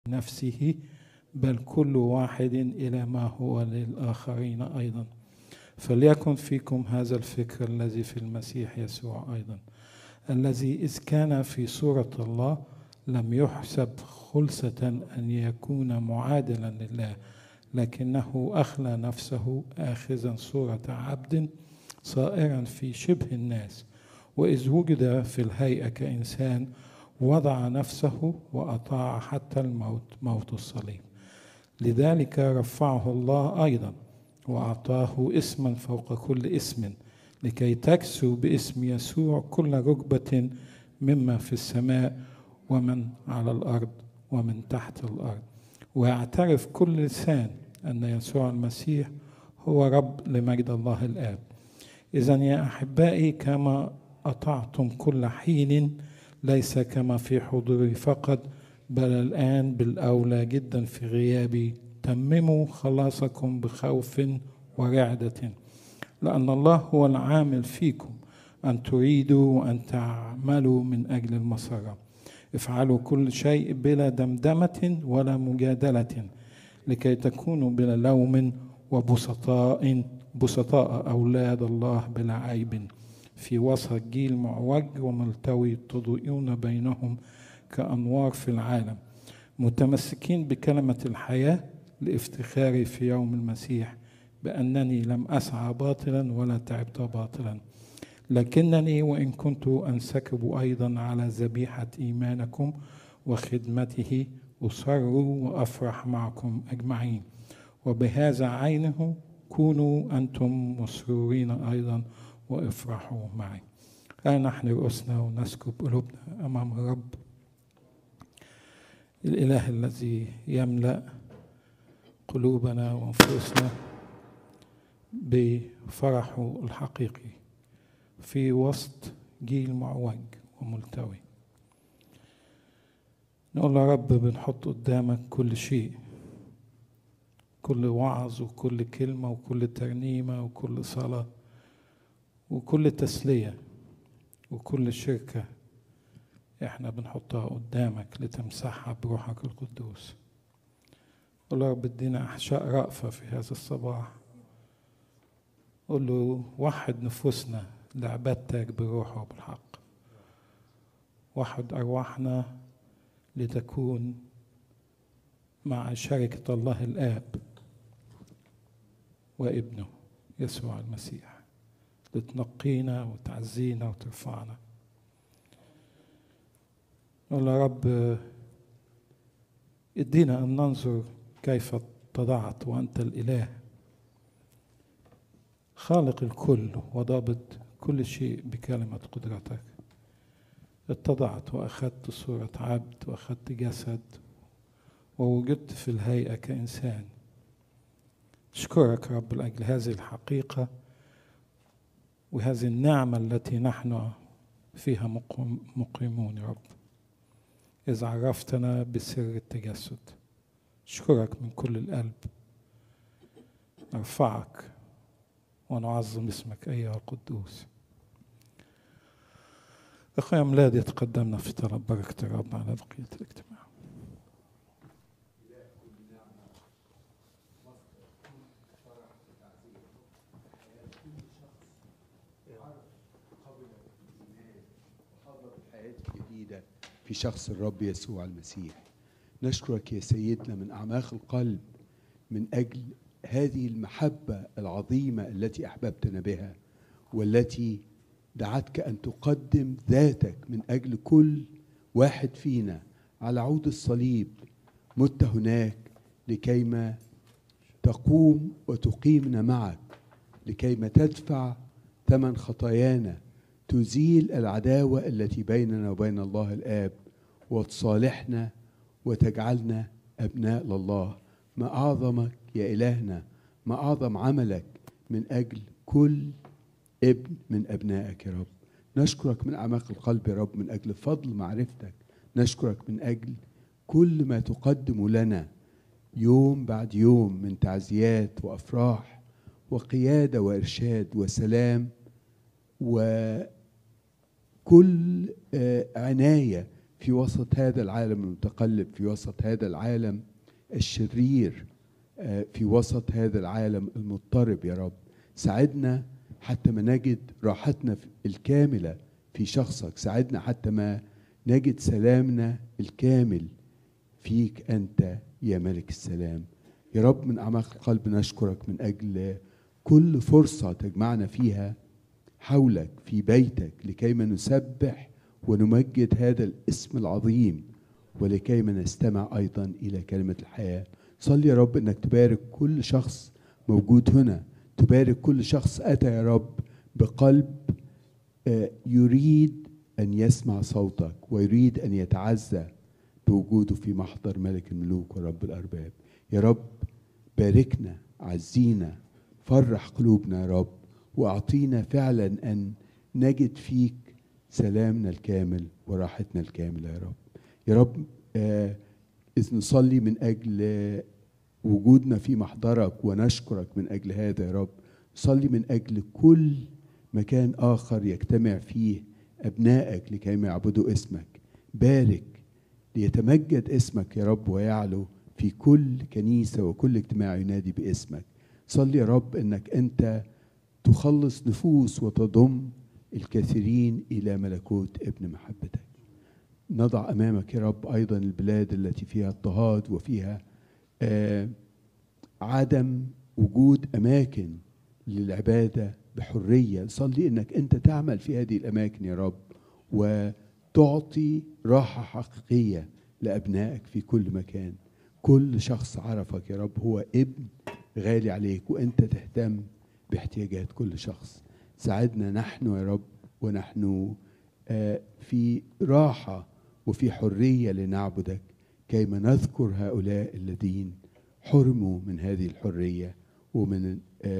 نفسه بل كل واحد إلى ما هو للآخرين أيضا. فليكن فيكم هذا الفكر الذي في المسيح يسوع أيضا، الذي إذ كان في صورة الله لم يحسب خلسة أن يكون معادلا لله، لكنه أخلى نفسه آخذا صورة عبد صائرا في شبه الناس، وإذ وجد في الهيئة كإنسان وضع نفسه وأطاع حتى الموت، موت الصليب. لذلك رفعه الله أيضا وأعطاه اسما فوق كل اسم، لكي تكسو باسم يسوع كل ركبة مما في السماء ومن على الأرض ومن تحت الأرض، ويعترف كل لسان أن يسوع المسيح هو رب لمجد الله الآب. إذن يا أحبائي، كما أطعتم كل حين، ليس كما في حضوري فقط، بل الآن بالأولى جدا في غيابي، تمموا خلاصكم بخوف ورعدة، لأن الله هو العامل فيكم أن تريدوا وأن تعملوا من أجل المسرة. افعلوا كل شيء بلا دمدمة ولا مجادلة، لكي تكونوا بلا لوم وبسطاء أولاد الله بلا عيب في وسط جيل معوج وملتوي، تضيئون بينهم كأنوار في العالم، متمسكين بكلمة الحياة لافتخاري في يوم المسيح بأنني لم أسعى باطلا ولا تعبت باطلا، لكنني وإن كنت أنسكب أيضا على ذبيحة إيمانكم وخدمته أسر وأفرح معكم أجمعين، وبهذا عينه كونوا أنتم مسرورين أيضا وافرحوا معي. نحن رؤوسنا ونسكب قلوبنا أمام الرب الإله الذي يملأ قلوبنا وأنفسنا بفرحه الحقيقي في وسط جيل معوج وملتوي. نقول يا رب بنحط قدامك كل شيء، كل وعظ وكل كلمة وكل ترنيمة وكل صلاة وكل تسلية وكل شركة احنا بنحطها قدامك لتمسحها بروحك القدوس. قل له يا رب ادينا احشاء رأفة في هذا الصباح. قل له وحد نفوسنا لعبادتك بروحه وبالحق، وحد أرواحنا لتكون مع شركة الله الآب وابنه يسوع المسيح، لتنقينا وتعزينا وترفعنا. قل يا رب ادينا أن ننظر كيف اتضعت وأنت الإله خالق الكل وضابط كل شيء بكلمة قدرتك. اتضعت وأخذت صورة عبد وأخذت جسد ووجدت في الهيئة كإنسان. أشكرك رب لأجل هذه الحقيقة وهذه النعمة التي نحن فيها مقيمون يا رب، إذ عرفتنا بسر التجسد. أشكرك من كل القلب، نرفعك ونعظم اسمك أيها القدوس. أخويا ميلاد يتقدمنا في طلب بركة الرب على بقية الاجتماع. في شخص الرب يسوع المسيح. نشكرك يا سيدنا من أعماق القلب من أجل هذه المحبة العظيمة التي أحببتنا بها، والتي دعتك أن تقدم ذاتك من أجل كل واحد فينا على عود الصليب. مت هناك لكيما تقوم وتقيمنا معك، لكيما تدفع ثمن خطايانا، تزيل العداوة التي بيننا وبين الله الآب، وتصالحنا وتجعلنا أبناء لله. ما أعظمك يا إلهنا، ما أعظم عملك من أجل كل ابن من أبنائك يا رب. نشكرك من أعماق القلب يا رب من أجل فضل معرفتك. نشكرك من أجل كل ما تقدم لنا يوم بعد يوم من تعزيات وأفراح وقيادة وإرشاد وسلام وكل عناية في وسط هذا العالم المتقلب، في وسط هذا العالم الشرير، في وسط هذا العالم المضطرب يا رب. ساعدنا حتى ما نجد راحتنا الكاملة في شخصك، ساعدنا حتى ما نجد سلامنا الكامل فيك أنت يا ملك السلام. يا رب من أعماق القلب نشكرك من أجل كل فرصة تجمعنا فيها حولك في بيتك، لكيما نسبح ونمجد هذا الاسم العظيم، ولكيما نستمع أيضا إلى كلمة الحياة. صلي يا رب أنك تبارك كل شخص موجود هنا، تبارك كل شخص أتى يا رب بقلب يريد أن يسمع صوتك ويريد أن يتعزى بوجوده في محضر ملك الملوك ورب الأرباب. يا رب باركنا، عزينا، فرح قلوبنا يا رب، وأعطينا فعلا أن نجد فيك سلامنا الكامل وراحتنا الكاملة يا رب. يا رب إذ نصلي من أجل وجودنا في محضرك ونشكرك من أجل هذا يا رب. نصلي من أجل كل مكان آخر يجتمع فيه أبنائك لكي ما يعبدوا اسمك. بارك ليتمجد اسمك يا رب ويعلو في كل كنيسة وكل اجتماع ينادي باسمك. صلي يا رب أنك أنت تخلص نفوس وتضم الكثيرين إلى ملكوت ابن محبتك. نضع أمامك يا رب أيضا البلاد التي فيها اضطهاد وفيها عدم وجود أماكن للعبادة بحرية. صلي أنك أنت تعمل في هذه الأماكن يا رب، وتعطي راحة حقيقية لأبنائك في كل مكان. كل شخص عرفك يا رب هو ابن غالي عليك، وأنت تهتم باحتياجات كل شخص. ساعدنا نحن يا رب ونحن في راحة وفي حرية لنعبدك، كيما نذكر هؤلاء الذين حرموا من هذه الحرية ومن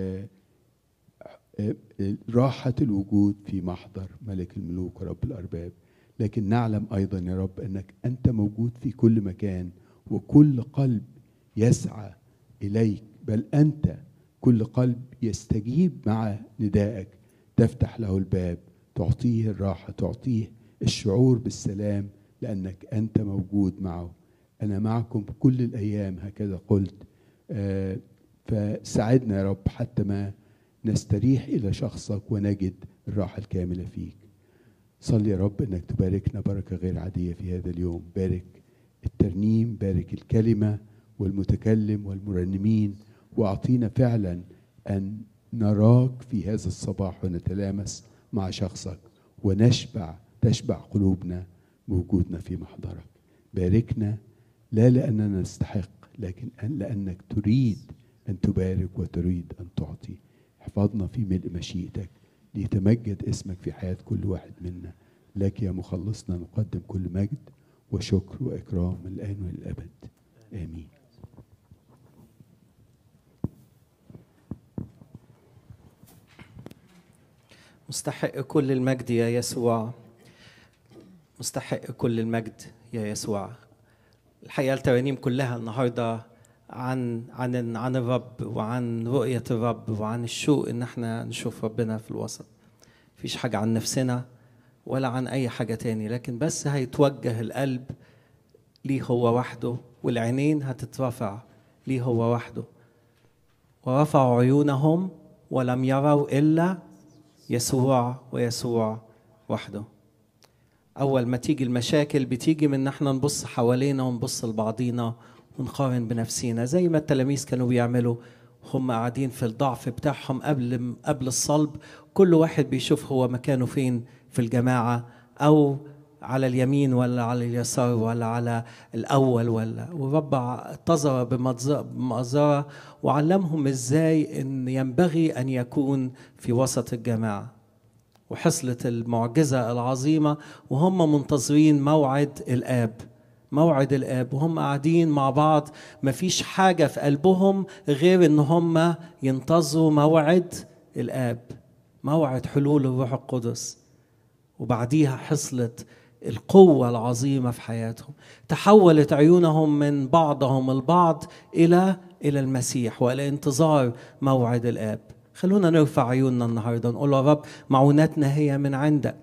راحة الوجود في محضر ملك الملوك ورب الأرباب. لكن نعلم أيضا يا رب أنك أنت موجود في كل مكان، وكل قلب يسعى إليك، بل أنت كل قلب يستجيب مع ندائك تفتح له الباب، تعطيه الراحة، تعطيه الشعور بالسلام، لأنك أنت موجود معه. أنا معكم كل الأيام هكذا قلت. فساعدنا يا رب حتى ما نستريح إلى شخصك ونجد الراحة الكاملة فيك. صلي يا رب أنك تباركنا بركة غير عادية في هذا اليوم. بارك الترنيم، بارك الكلمة والمتكلم والمرنمين، وأعطينا فعلا أن نراك في هذا الصباح ونتلامس مع شخصك تشبع قلوبنا بوجودنا في محضرك. باركنا لا لأننا نستحق، لكن لأنك تريد أن تبارك وتريد أن تعطي. احفظنا في ملء مشيئتك ليتمجد اسمك في حياة كل واحد منا. لك يا مخلصنا نقدم كل مجد وشكر وإكرام من الآن والأبد. آمين. مستحق كل المجد يا يسوع، مستحق كل المجد يا يسوع. الحقيقة الترانيم كلها النهاردة عن الرب وعن رؤية الرب وعن الشوق ان احنا نشوف ربنا في الوسط. مفيش حاجة عن نفسنا ولا عن اي حاجة تاني، لكن بس هيتوجه القلب ليه هو وحده، والعينين هتترفع ليه هو وحده. ورفعوا عيونهم ولم يروا إلا يسوع ويسوع وحده. أول ما تيجي المشاكل بتيجي من احنا نبص حوالينا ونبص لبعضينا ونقارن بنفسينا، زي ما التلاميذ كانوا بيعملوا هم قاعدين في الضعف بتاعهم قبل الصلب. كل واحد بيشوف هو مكانه فين في الجماعة، أو على اليمين ولا على اليسار ولا على الأول والرب اتظر بمأزرة وعلمهم إزاي إن ينبغي أن يكون في وسط الجماعة. وحصلت المعجزة العظيمة وهم منتظرين موعد الآب، وهم قاعدين مع بعض. مفيش حاجة في قلبهم غير إن هم ينتظروا موعد الآب، موعد حلول الروح القدس. وبعديها حصلت القوة العظيمة في حياتهم، تحولت عيونهم من بعضهم البعض إلى المسيح وإلى انتظار موعد الآب. خلونا نرفع عيوننا النهاردة نقول يا رب معونتنا هي من عندك،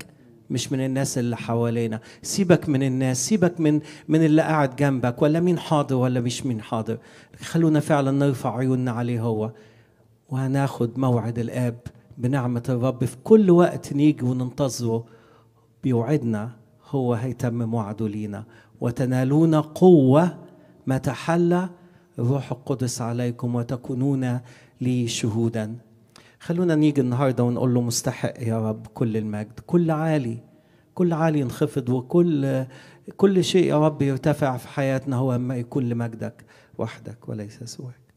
مش من الناس اللي حوالينا. سيبك من الناس، سيبك من اللي قاعد جنبك ولا مين حاضر ولا مش مين حاضر. خلونا فعلا نرفع عيوننا عليه هو، وهناخد موعد الآب بنعمة الرب في كل وقت نيجي وننتظره. بيوعدنا هو هيتمم وعده لينا. وتنالون قوة ما تحلى الروح القدس عليكم وتكونون لي شهودا. خلونا نيجي النهارده ونقول له مستحق يا رب كل المجد، كل عالي ينخفض، وكل شيء يا رب يرتفع في حياتنا هو اما يكون لمجدك وحدك وليس سواك.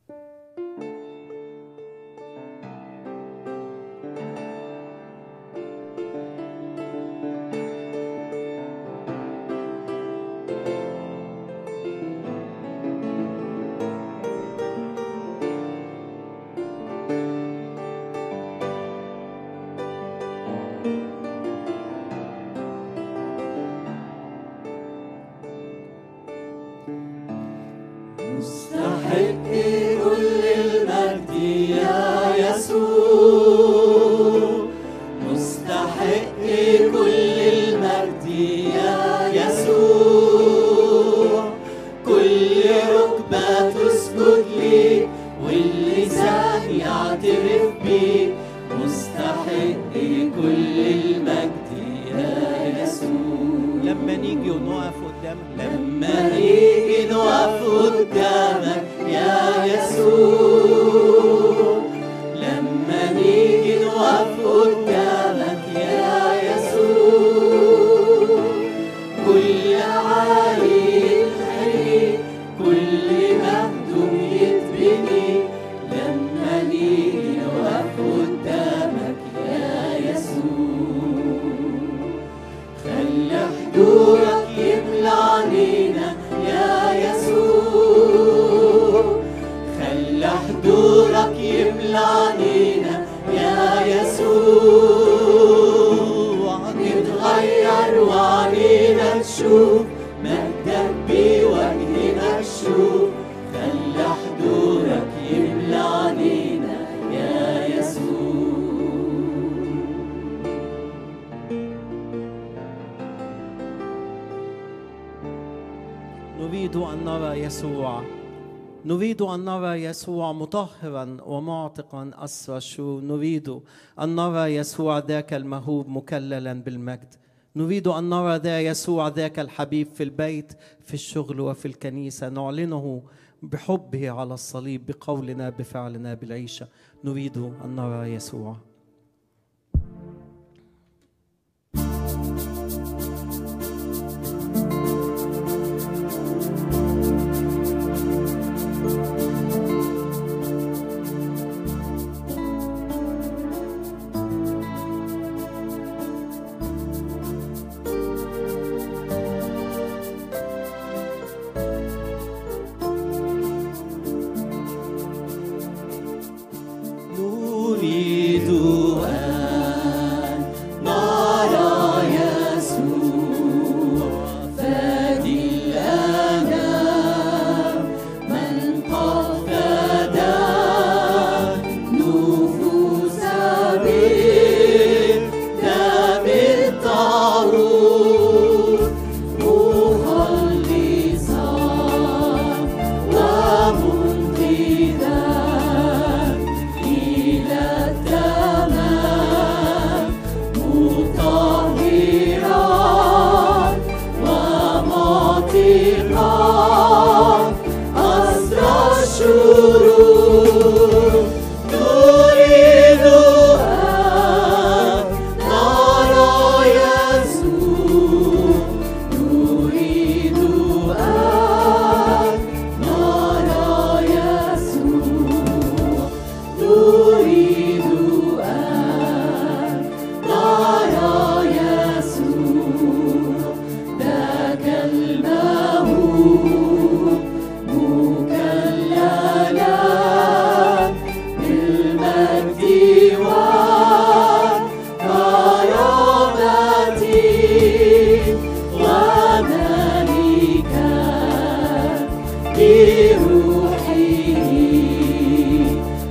نريد أن نرى يسوع مطهرا ومعتقا أسرى الشرور. نريد أن نرى يسوع ذاك المهوب مكللا بالمجد. نريد أن نرى ذا يسوع ذاك الحبيب في البيت، في الشغل وفي الكنيسة، نعلنه بحبه على الصليب، بقولنا بفعلنا بالعيشة. نريد أن نرى يسوع.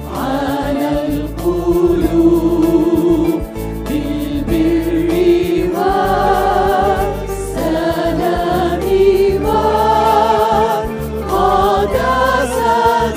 على القلوب بالبر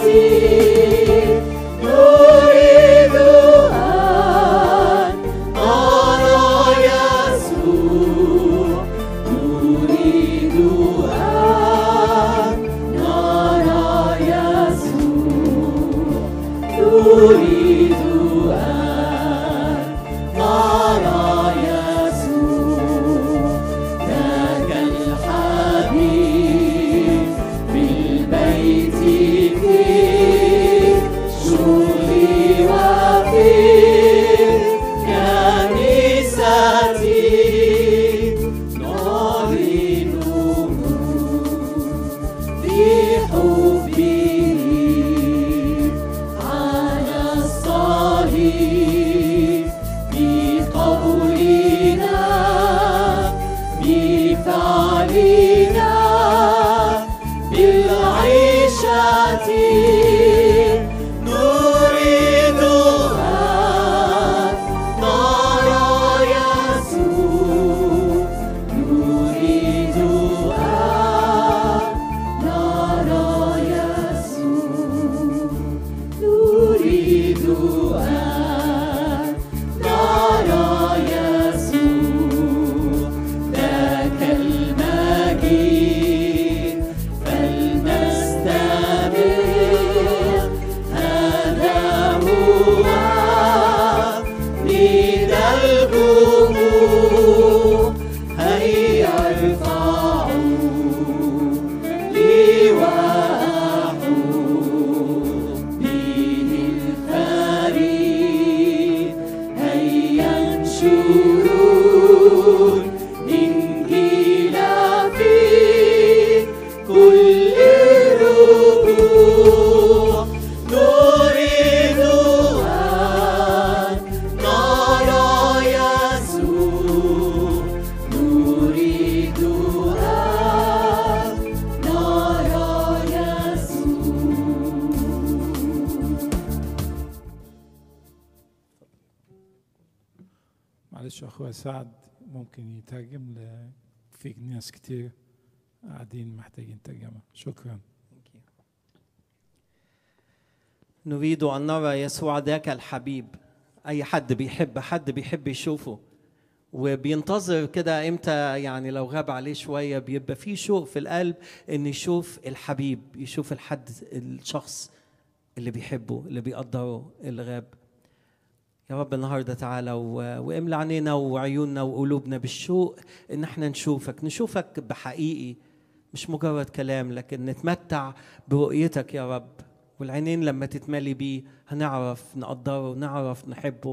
معلش أخوة سعد ممكن يترجم في ناس كتير قاعدين محتاجين ترجمة. شكرا. نريد أن نرى يسوع ذاك الحبيب. أي حد بيحب يشوفه وبينتظر كده إمتى، يعني لو غاب عليه شوية بيبقى فيه شوق في القلب إن يشوف الحبيب، يشوف الشخص اللي بيحبه اللي بيقدره اللي غاب. يا رب النهاردة تعالى واملى عينينا وعيوننا وقلوبنا بالشوق إن احنا نشوفك بحقيقي، مش مجرد كلام، لكن نتمتع برؤيتك يا رب. والعينين لما تتملي بيه هنعرف نقدره، نعرف نحبه،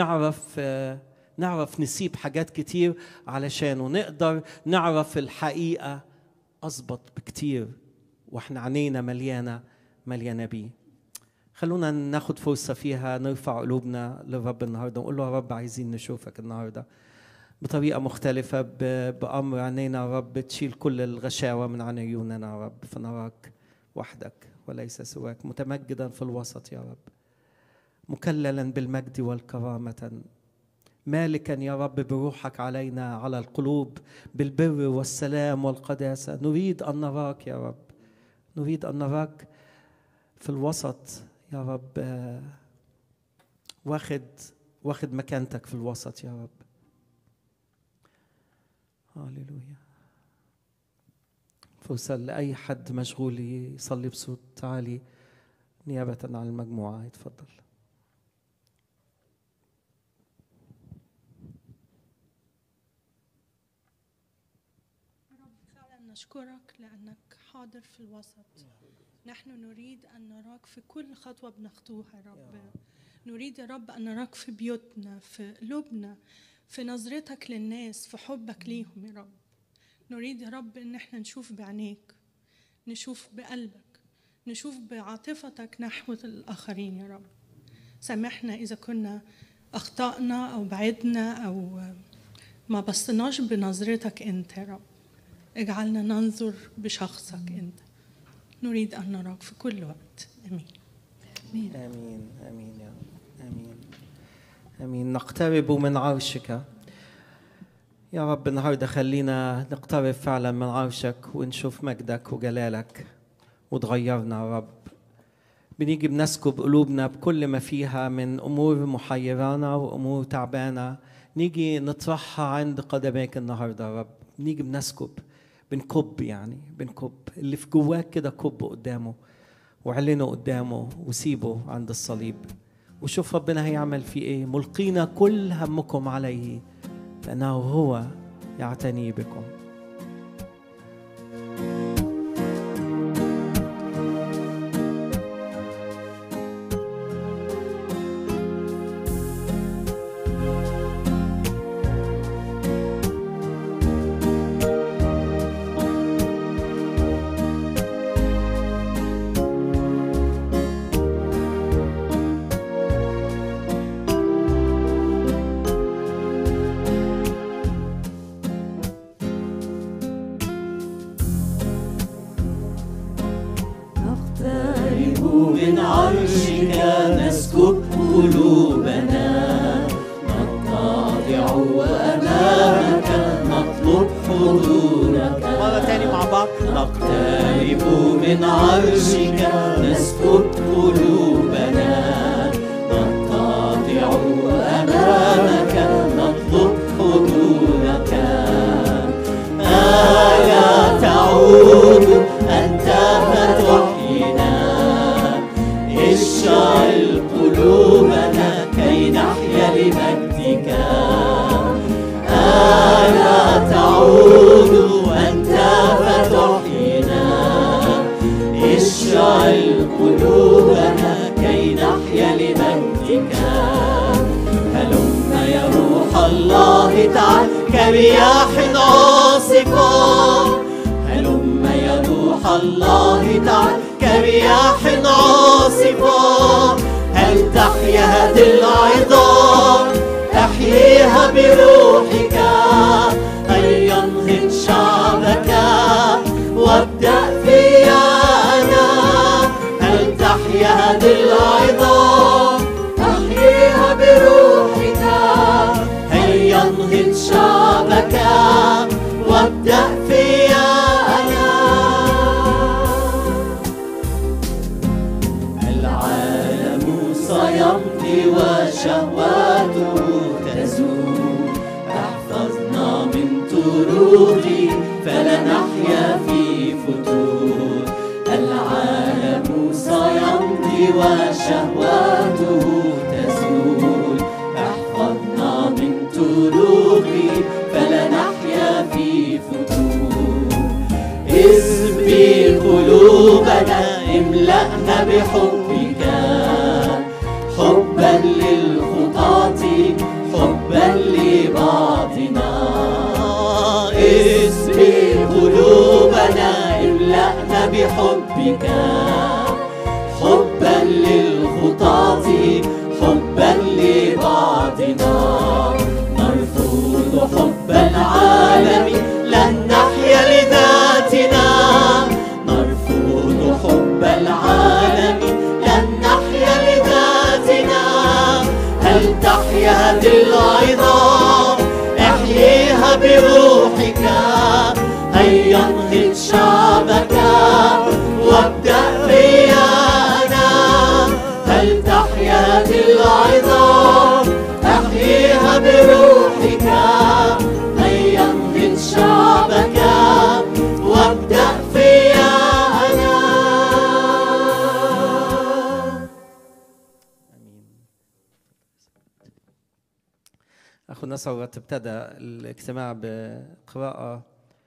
نعرف نسيب حاجات كتير علشانه، نقدر نعرف الحقيقة أظبط بكتير واحنا عينينا مليانة بيه. خلونا ناخد فرصة فيها نرفع قلوبنا للرب النهاردة ونقول له يا رب عايزين نشوفك النهاردة بطريقة مختلفة، بأمر عينينا يا رب تشيل كل الغشاوة من عن عيوننا يا رب، فنراك وحدك وليس سواك، متمجدا في الوسط يا رب، مكللا بالمجد والكرامة، مالكا يا رب بروحك علينا على القلوب بالبر والسلام والقداسة. نريد أن نراك يا رب، نريد أن نراك في الوسط يا رب، واخد مكانتك في الوسط يا رب. هاليلويا. فرصة لأي حد مشغول يصلي بصوت عالي نيابة عن المجموعة، يتفضل. رب فعلا نشكرك لأنك حاضر في الوسط. نحن نريد أن نراك في كل خطوة بنخطوها يا رب. نريد يا رب أن نراك في بيوتنا، في قلوبنا، في نظرتك للناس، في حبك ليهم يا رب. نريد يا رب أن احنا نشوف بعينيك، نشوف بقلبك، نشوف بعاطفتك نحو الآخرين يا رب. سامحنا إذا كنا أخطأنا أو بعدنا أو ما بصناش بنظرتك أنت يا رب. اجعلنا ننظر بشخصك أنت. نريد أن نراك في كل وقت. آمين. آمين آمين آمين يا رب. آمين آمين. نقترب من عرشك يا رب النهاردة. خلينا نقترب فعلا من عرشك ونشوف مجدك وجلالك وتغيرنا يا رب بنيجي بنسكب قلوبنا بكل ما فيها من أمور محيرانا وأمور تعبانة، نيجي نطرحها عند قدميك النهاردة يا رب. نيجي بنسكب، بنكب، يعني بنكب اللي في جواك كده، كب قدامه واعلنه قدامه وسيبه عند الصليب، وشوف ربنا هيعمل فيه ايه. ملقينا كل همكم عليه لأنه هو يعتني بكم. من عرشك نسكب قلوبنا، نتضع أمامك نطلب حضورك. مرة تاني مع بعض. نقترب من عرشك نسكب قلوبنا، نتضع أمامك نطلب حضورك. ألا تعود أنت فتحينا، اشعل قلوبنا كي نحيا لمجدك. ألا تعود أنت فتحينا، اشعل قلوبنا كي نحيا لمجدك. هلم يا روح الله تعال كرياح عاصفة، هلم يا روح الله تعال كرياح عاصفة. هل تحيا هذه العظام؟ احييها بروحك. هيا انهض شعبك وابدأ فيا أنا. هل تحيا هذه العظام؟ احييها بروحك. هيا انهض شعبك وابدأ فيا أنا. العالم سيمضي وشهواته تزول، احفظنا من طرقي فلا نحيا في فتور. العالم سيمضي وشهواته تزول، احفظنا من طرقي فلا نحيا في فتور. اسبي قلوبنا املأنا بحبك، حبا للخطاة حبا لبعضنا. اسبي قلوبنا املأنا بحبك، حبا للخطاة حبا لبعضنا. نرفض حب العالم لن نحيا لذاتنا، نرفض حب العالم لن نحيا لذاتنا. هل تحيا هذه العظام؟ احييها بروحك. هيا انهض شعبك وابدأ فيا أنا. هل تحيا هذه العظام؟ احييها بروحك. هيا انهض شعبك وابدأ فيا أنا. أخونا ثروت ابتدى الاجتماع بقراءة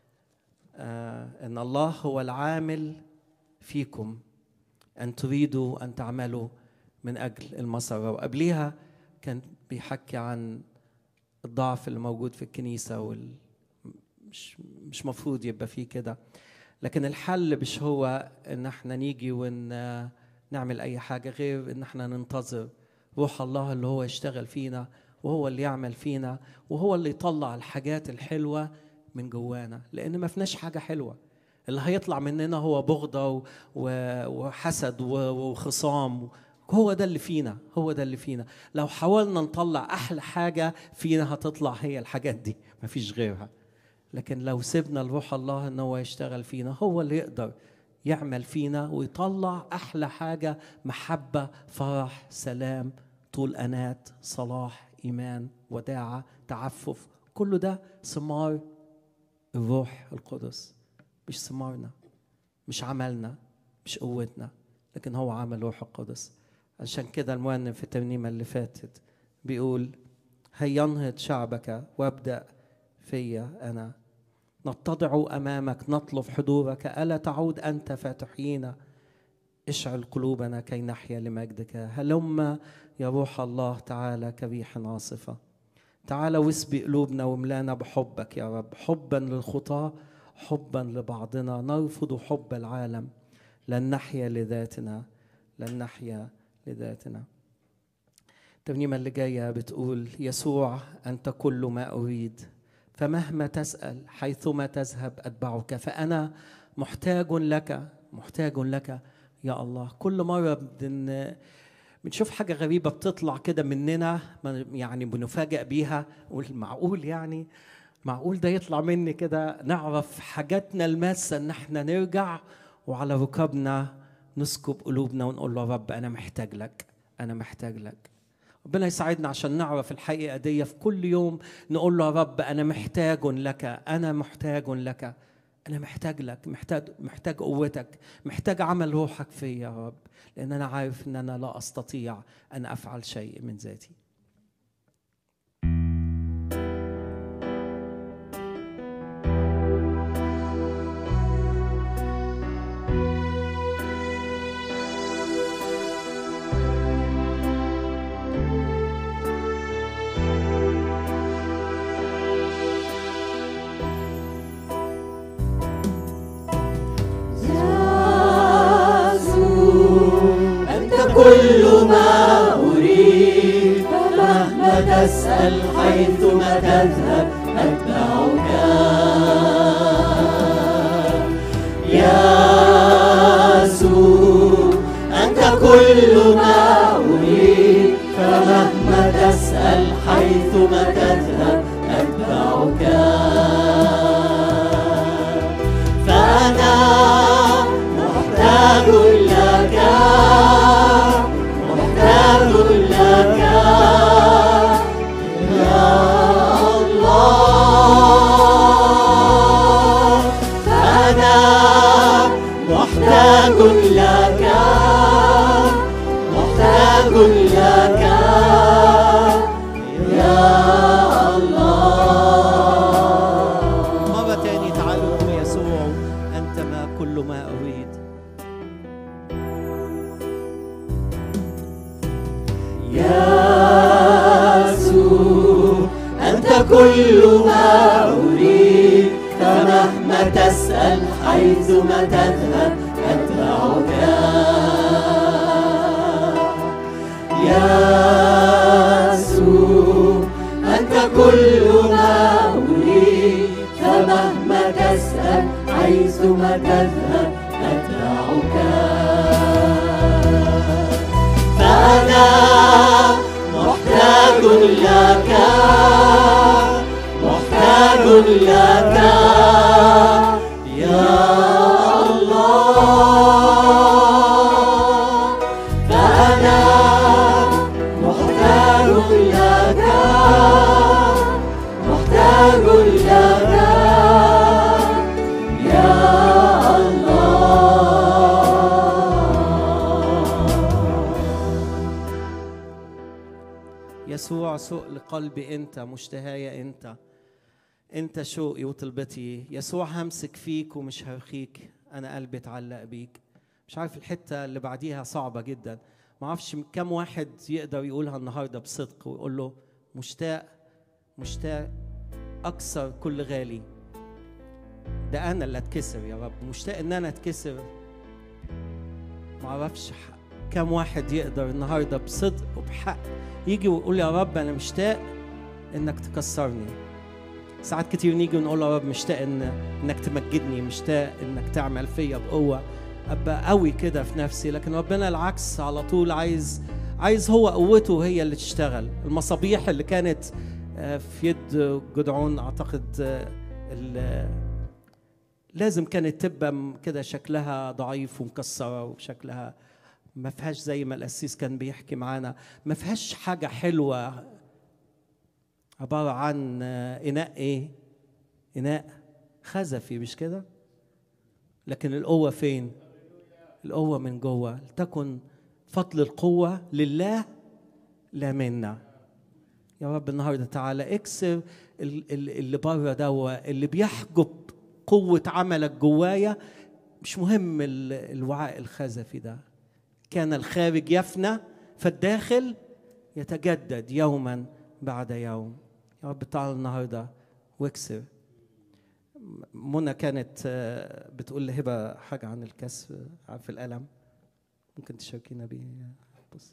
إن الله هو العامل فيكم أن تريدوا أن تعملوا من أجل المسرة. وقبليها كان بيحكي عن الضعف اللي موجود في الكنيسة مش مفروض يبقى فيه كده. لكن الحل مش هو إن احنا نيجي ونعمل أي حاجة غير إن احنا ننتظر روح الله اللي هو يشتغل فينا، وهو اللي يعمل فينا، وهو اللي يطلع الحاجات الحلوة من جوانا. لأن ما فيناش حاجة حلوة، اللي هيطلع مننا هو بغضة وحسد وخصام. هو ده اللي فينا، هو ده اللي فينا. لو حاولنا نطلع أحلى حاجة فينا هتطلع هي الحاجات دي، ما فيش غيرها. لكن لو سيبنا لروح الله إن هو يشتغل فينا، هو اللي يقدر يعمل فينا ويطلع أحلى حاجة: محبة، فرح، سلام، طول أنات، صلاح، إيمان، وداعة، تعفف. كله ده ثمار الروح القدس، مش ثمارنا، مش عملنا، مش قوتنا، لكن هو عمل روح القدس. عشان كده المرنم في الترنيمة اللي فاتت بيقول: هيا انهض شعبك وابدأ فيا أنا، نتضع أمامك نطلب حضورك، ألا تعود أنت فتحيينا، اشعل قلوبنا كي نحيا لمجدك. هلم يا روح الله تعالى كريح عاصفة، تعالى واسبي قلوبنا وملانا بحبك يا رب، حبا للخطاة، حبا لبعضنا، نرفض حب العالم، لن نحيا لذاتنا، لن نحيا لذاتنا. الترنيمة اللي جاية بتقول: يسوع أنت كل ما أريد، فمهما تسأل حيثما تذهب أتبعك، فأنا محتاج لك، محتاج لك يا الله. كل مرة بنشوف حاجة غريبة بتطلع كده مننا، يعني بنفاجأ بيها، معقول يعني معقول ده يطلع مني كده؟ نعرف حاجاتنا الماسة ان احنا نرجع وعلى ركابنا نسكب قلوبنا ونقول له: رب أنا محتاج لك، أنا محتاج لك. ربنا يساعدنا عشان نعرف الحقيقة دي في كل يوم، نقول له: يا رب أنا محتاج لك، أنا محتاج لك، أنا محتاج لك، محتاج قوتك، محتاج عمل روحك فيا يا رب، لأن أنا عارف أن أنا لا أستطيع أن أفعل شيء من ذاتي. كل ما أريد، فمهما تسأل حيثما تذهب أتبعك. يسوع أنت كل ما أريد، فمهما تسأل حيثما تذهب أتبعك. فأنا محتاج لك، محتاج لك يا الله. فأنا محتاج لك، محتاج لك يا الله. مرة تاني تعالوا نقول: يسوع أنت ما كل ما أريد. يسوع أنت كل ما أريد، فمهما تسأل حيثما تذهب أتبعك. يسوع أنت كل ما أريد، فمهما تسأل حيثما تذهب أتبعك. فأنا محتاج لك، محتاج لك يا الله. فأنا محتاج لك، محتاج لك يا يسوع سؤل قلبي أنت، مشتهايا أنت، أنت شوقي وطلبتي. يسوع همسك فيك ومش هرخيك، أنا قلبي اتعلق بيك. مش عارف الحتة اللي بعديها صعبة جدا، ما اعرفش كم واحد يقدر يقولها النهاردة بصدق ويقول له: مشتاق، مشتاق أكثر كل غالي. ده أنا اللي أتكسر يا رب، مشتاق إن أنا أتكسر. ما اعرفش كم واحد يقدر النهاردة بصدق وبحق يجي ويقول: يا رب أنا مشتاق إنك تكسرني. ساعات كتير نيجي ونقول: يا رب مشتاق إنك تمجدني، مشتاق إنك تعمل فيا بقوة، أبقى قوي كده في نفسي. لكن ربنا العكس، على طول عايز هو قوته هي اللي تشتغل. المصابيح اللي كانت في يد جدعون، أعتقد لازم كانت تبقى كده شكلها ضعيف ومكسرة وشكلها ما فيهاش زي ما القسيس كان بيحكي معانا، ما فيهاش حاجة حلوة، عبارة عن إناء إيه؟ إناء خزفي، مش كده؟ لكن القوة فين؟ القوة من جوه. لتكن فضل القوة لله لا منا. يا رب النهارده تعالى اكسر اللي بره دوا، اللي بيحجب قوة عملك جوايا. مش مهم الوعاء الخزفي ده، كان الخارج يفنى فالداخل يتجدد يوما بعد يوم. يا رب تعالى النهارده واكسر. منى كانت بتقول لهبه حاجه عن الكسر في الالم، ممكن تشاركينا بيه؟ بص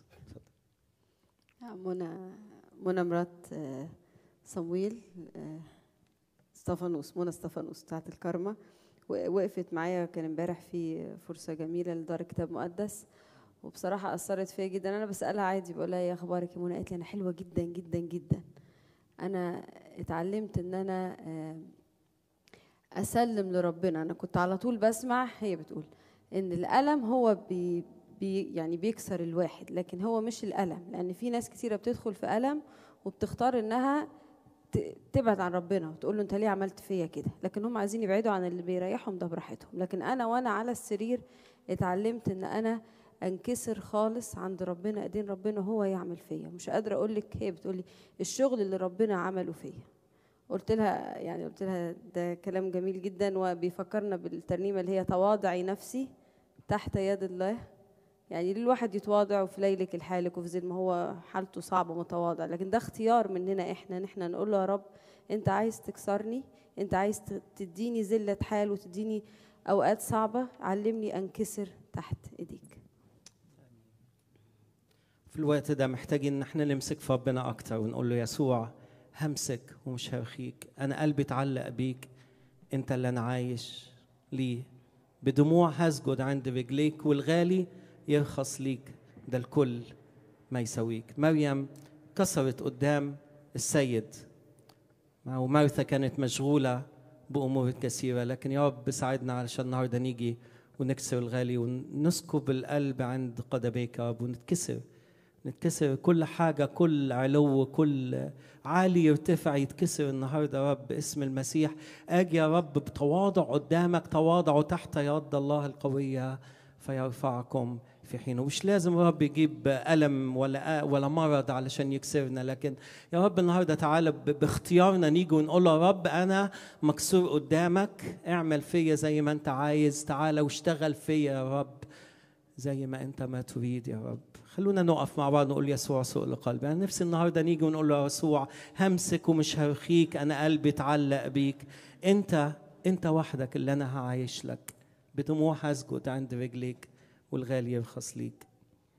منى مرات صمويل استفانوس، منى استفانوس بتاعت الكرمة، وقفت معايا. كان امبارح في فرصة جميلة لدار كتاب مقدس، وبصراحة أثرت فيا جدا. أنا بسألها عادي، بقول لها إيه أخبارك يا منى؟ قالت لي أنا حلوة جدا جدا جدا. أنا اتعلمت إن أنا أسلم لربنا. أنا كنت على طول بسمع هي بتقول إن الألم هو يعني بيكسر الواحد، لكن هو مش الألم، لأن في ناس كتيرة بتدخل في ألم وبتختار إنها تبعد عن ربنا وتقول له أنت ليه عملت فيا كده، لكن هم عايزين يبعدوا عن اللي بيريحهم، ده براحتهم. لكن أنا وأنا على السرير اتعلمت إن أنا أنكسر خالص عند ربنا، إيدين ربنا هو يعمل فيا. مش قادرة أقول لك، هي بتقول لي الشغل اللي ربنا عمله فيا. قلت لها ده كلام جميل جدا، وبيفكرنا بالترنيمة اللي هي تواضعي نفسي تحت يد الله. يعني ليه الواحد يتواضع وفي ليلك الحالك وفي زي ما هو حالته صعبة متواضع، لكن ده اختيار مننا احنا نقول له يا رب انت عايز تكسرني، انت عايز تديني ذلة حال وتديني اوقات صعبة، علمني انكسر تحت ايديك. في الوقت ده محتاجين ان احنا نمسك في ربنا اكتر ونقول له يسوع همسك ومش هرخيك، انا قلبي اتعلق بيك، انت اللي انا عايش ليه، بدموع هسجد عند رجليك، والغالي يرخص ليك، ده الكل ما يسويك. مريم كسرت قدام السيد، ومارثا كانت مشغولة بأمور كثيرة، لكن يا رب ساعدنا علشان النهارده نيجي ونكسر الغالي ونسكب القلب عند قدميك يا رب، ونتكسر كل حاجة، كل علو، كل عالي يرتفع يتكسر النهارده يا رب باسم المسيح. اجي يا رب بتواضع قدامك، تواضعوا تحت يد الله القوية فيرفعكم في حينه. مش لازم يا رب يجيب ألم ولا مرض علشان يكسرنا، لكن يا رب النهارده تعالى باختيارنا نيجي ونقول يا رب أنا مكسور قدامك، اعمل فيا زي ما أنت عايز، تعالى واشتغل فيا يا رب زي ما أنت ما تريد يا رب. خلونا نقف مع بعض نقول يسوع سؤل قلبي. أنا نفسي النهارده نيجي ونقول له يسوع همسك ومش هرخيك، أنا قلبي اتعلق بيك، أنت وحدك اللي أنا هعيش لك، بدموع هسجد عند رجليك والغالي يرخص ليك.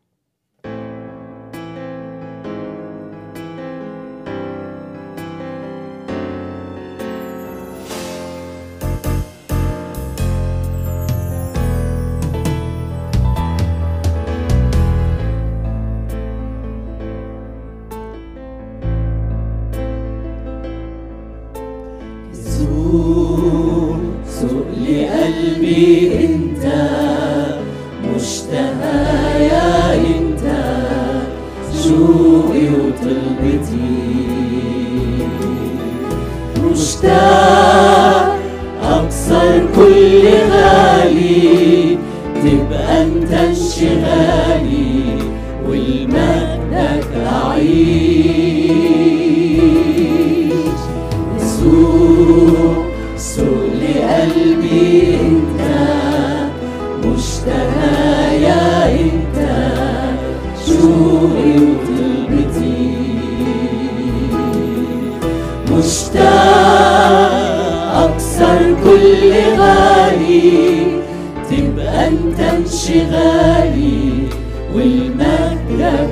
سوق لقلبي انت مشتهى، يا انت شوقي وطلبتي، مشتاق اكسر كل غالي، تبقى انت انشغالي والمجدك اعيش. سوق لقلبي انت مشتهى، يا انت شوقي وطلبتي، مشتاق اكسر كل غالي، تبقى انت انشغالي والمجدك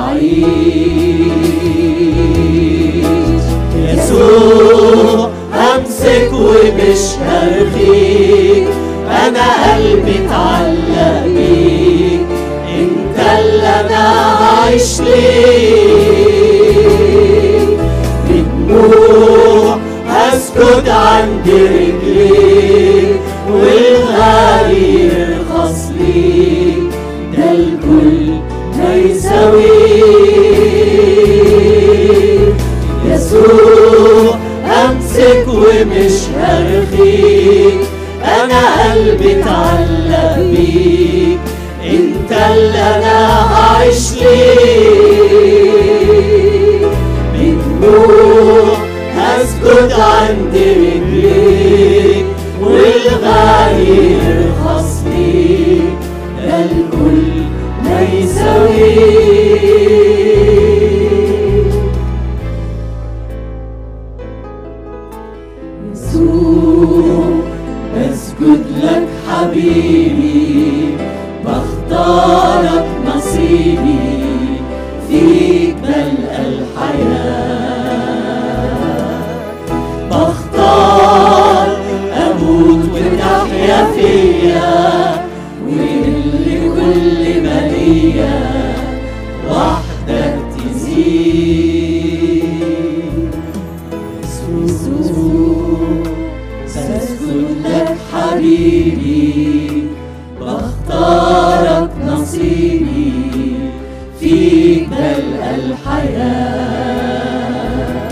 اعيش. يسوع همسك ومش هرخيك، انا قلبي اتعلق بيك، انت اللي انا عايش ليك، بدموع هسجد عند رجليك ليك، بدموع هسجد عند رجليك، والغالي يرخص ليك، ده الكل ما يساويك. يسوع بسجد لك حبيبي، بختارك نصيبي، فيك بلقى الحياة. بختار أموت وتحيا فيا، واللي كل ما ليا وحدك تزيد. يسوع بسجد لك حبيبي، بختارك نصيبي، فيك بلقى الحياة.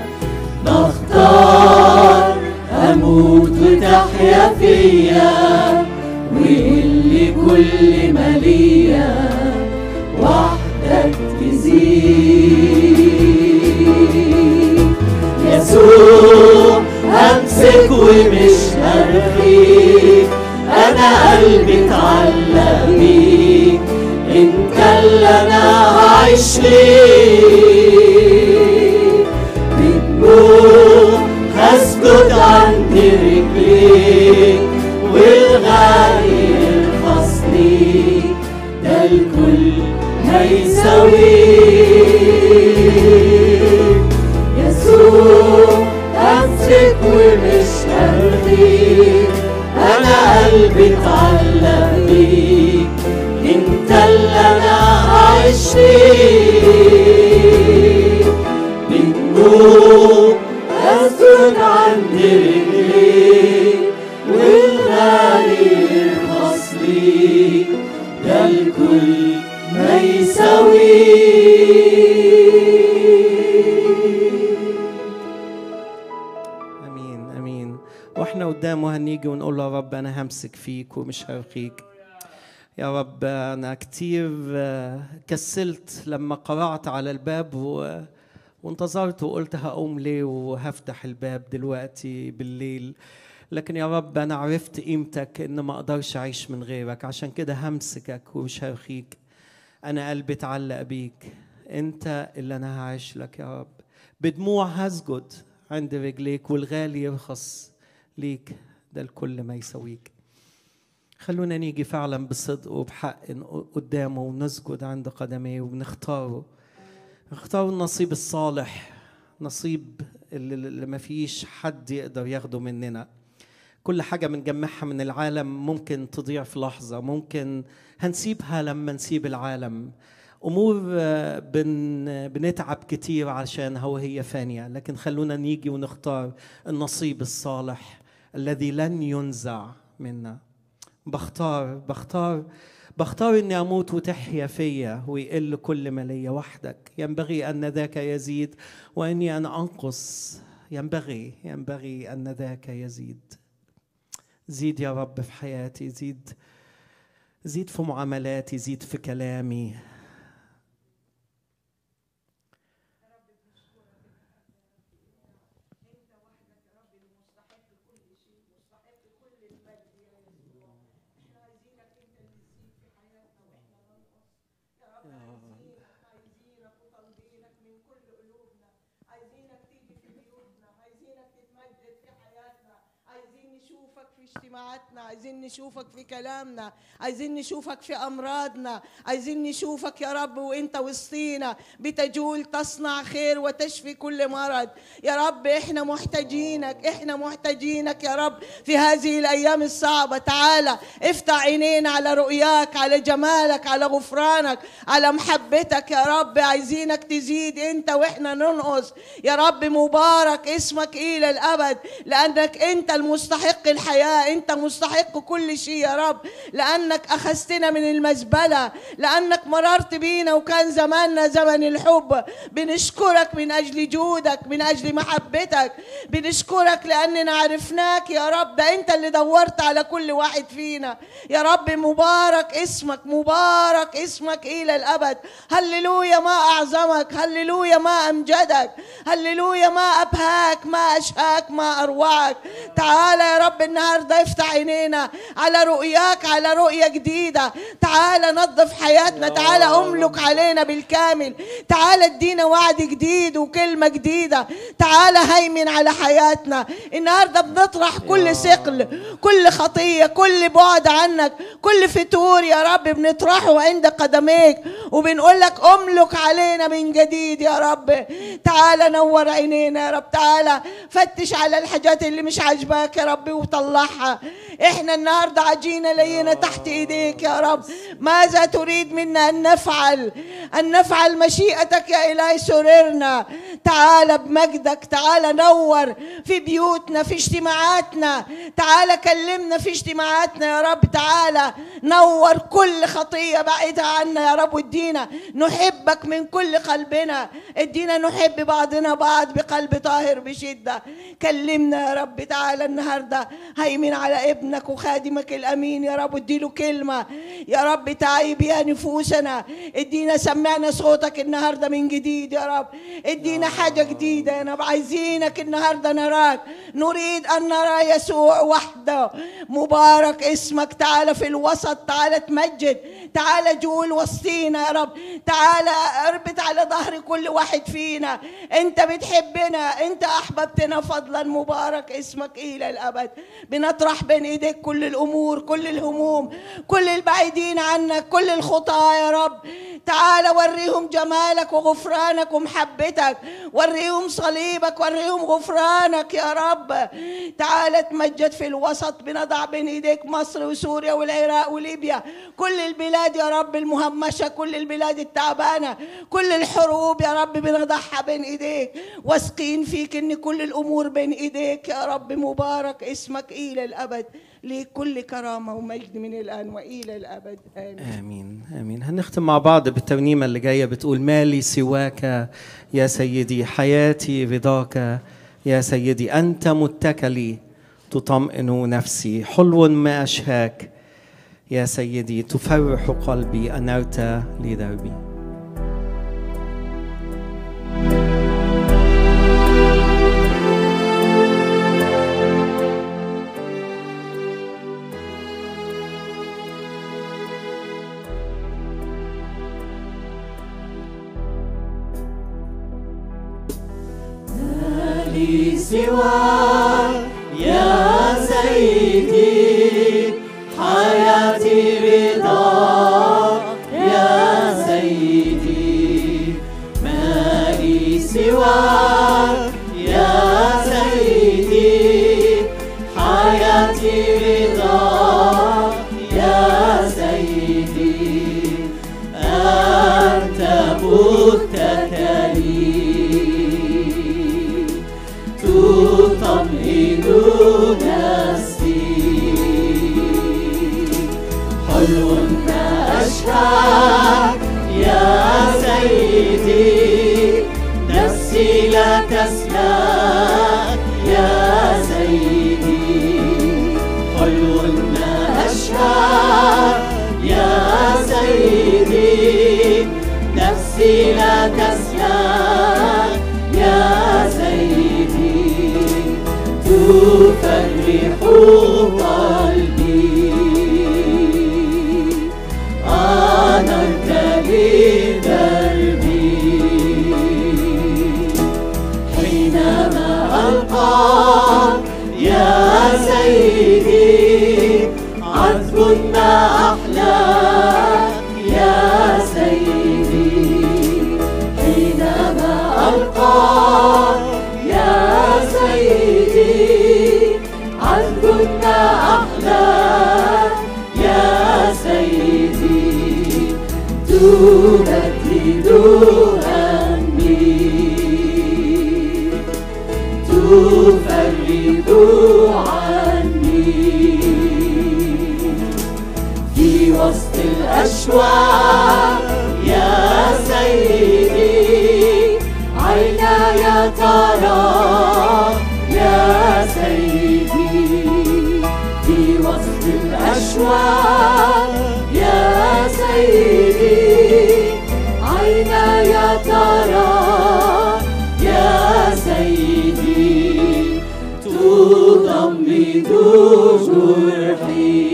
بختار أموت وتحيا فيا، واللي كل ما ليا وحدك تزيد. يسوع همسك ومش هرخيك، أنا قلبي اتعلق بيك، انت اللي انا هعيش ليك. بدموع هسجد عند رجليك، والغالي يرخص ليك، ده الكل ما يساويك. يسوع امسك ومش هرخيك، انا قلبي اتعلق بيك، انت اللي انا عايش فيك. بدموع اسجد عند رجليك، والغالي يرخص ليك، ده الكل ما يساويك. امين امين. واحنا قدامه هنيجي ونقول له يا رب انا همسك فيك ومش هرخيك. يا رب أنا كتير كسلت لما قرعت على الباب وانتظرت وقلت هقوم ليه وهفتح الباب دلوقتي بالليل، لكن يا رب أنا عرفت قيمتك إن ما أقدرش أعيش من غيرك، عشان كده همسكك ومش هرخيك. أنا قلبي اتعلق بيك، أنت اللي أنا هعيش لك يا رب. بدموع هسجد عند رجليك، والغالي يرخص ليك، ده الكل ما يسويك. خلونا نيجي فعلا بصدق وبحق قدامه ونسجد عند قدميه ونختاره. اختاروا النصيب الصالح، نصيب اللي ما فيش حد يقدر ياخده مننا. كل حاجة بنجمعها من العالم ممكن تضيع في لحظة، ممكن هنسيبها لما نسيب العالم. أمور بنتعب كتير عشانها وهي فانية، لكن خلونا نيجي ونختار النصيب الصالح الذي لن ينزع منا. بختار إني أموت وتحيا فيا، ويقل كل ما ليا وحدك. ينبغي أن ذاك يزيد وإني أنا أنقص. ينبغي أن ذاك يزيد. زيد يا رب في حياتي، زيد في معاملاتي، زيد في كلامي. اجتماعاتنا، عايزين نشوفك في كلامنا، عايزين نشوفك في أمراضنا، عايزين نشوفك يا رب وإنت وسطينا بتجول تصنع خير وتشفي كل مرض. يا رب إحنا محتاجينك يا رب في هذه الأيام الصعبة. تعالى افتح عينينا على رؤياك، على جمالك، على غفرانك، على محبتك يا رب. عايزينك تزيد إنت وإحنا ننقص يا رب. مبارك اسمك إلى الأبد، لأنك إنت المستحق الحياة الحياة. أنت مستحق كل شيء يا رب، لأنك أخذتنا من المزبلة، لأنك مررت بينا وكان زماننا زمن الحب. بنشكرك من أجل جودك، من أجل محبتك. بنشكرك لأننا عرفناك يا رب. ده أنت اللي دورت على كل واحد فينا يا رب. مبارك اسمك، مبارك اسمك إلى الأبد. هللويا، ما أعظمك، هللويا ما أمجدك، هللويا ما أبهاك، ما أشهاك، ما أروعك. تعالى يا رب النهاردة افتح عينينا على رؤياك، على رؤية جديدة. تعالى نظف حياتنا، تعالى أملك علينا بالكامل. تعالى ادينا وعد جديد وكلمة جديدة. تعالى هيمن على حياتنا النهاردة. بنطرح كل ثقل، كل خطية، كل بعد عنك، كل فتور يا رب بنطرحه عند قدميك، وبنقول لك أملك علينا من جديد يا رب. تعالى نور عينينا يا رب. تعالى فتش على الحاجات اللي مش عاجباك يا رب وطلعها. احنا النهارده عجينة لينا تحت ايديك يا رب. ماذا تريد منا ان نفعل؟ ان نفعل مشيئتك يا الهي. سررنا. تعالى بمجدك، تعالى نور في بيوتنا، في اجتماعاتنا. تعالى كلمنا في اجتماعاتنا يا رب. تعالى نور كل خطية بعيدة عنا يا رب. وادينا نحبك من كل قلبنا. ادينا نحب بعضنا بعض بقلب طاهر بشدة. كلمنا يا رب. تعالى النهاردة هيمن على ابنك وخادمك الأمين يا رب. اديله كلمة يا رب تعي بيها نفوسنا. ادينا سمعنا صوتك النهاردة من جديد يا رب. ادينا حاجة جديدة يا رب. عايزينك النهاردة نراك. نريد أن نرى يسوع وحده. مبارك اسمك. تعالى في الوسط، تعالى تمجد، تعالى جول وسطينا يا رب. تعالى اربط على ظهر كل واحد فينا. انت بتحبنا، انت احببتنا فضلا. مبارك اسمك الى الابد. بنطرح بين ايديك كل الامور، كل الهموم، كل البعيدين عنك، كل الخطاة يا رب. تعالى وريهم جمالك وغفرانك ومحبتك. وريهم صليبك، وريهم غفرانك يا رب. تعالى تمجد في الوسط. بنضع بين ايديك مصر وسوريا والعراق وليبيا، كل البلاد يا رب المهمشة، كل البلاد التعبانة، كل الحروب يا رب بنضعها بين ايديك. واثقين فيك ان كل الامور بين ايديك يا رب. مبارك اسمك الى الابد. ليك كل كرامة ومجد من الآن وإلى الأبد. آمين آمين آمين. هنختم مع بعض بالترنيمة اللي جاية بتقول: ما لي سواك يا سيدي، حياتي رضاك يا سيدي، أنت متكلي تطمئن نفسي، حلو ما أشهاك يا سيدي، تفرح قلبي، أنرت لدربي. سواك يا سيدي، حياتي رضاك يا سيدي، ما لي سواك يا سيدي، حياتي رضاك يا سيدي، أنت متكلي تطمئن نفسي، حلو ما أشهاك يا سيدي، نفسي لا تسلك يا سيدي، حلو ما أشهاك يا سيدي، نفسي لا تسلك يا سيدي، تفرح قلبي، أنرت لدربي، حينما ألقاك يا سيدي، عذب ما أحلاك يا سيدي، حينما ألقاك يا سيدي، عذب ما أحلاك يا سيدي، تبدد همي، تفرج عني، الأشواق يا سيدي، عيناي ترى يا سيدي، في وسط الأشواق يا سيدي، عيناي ترى يا سيدي، تضمد جرحي،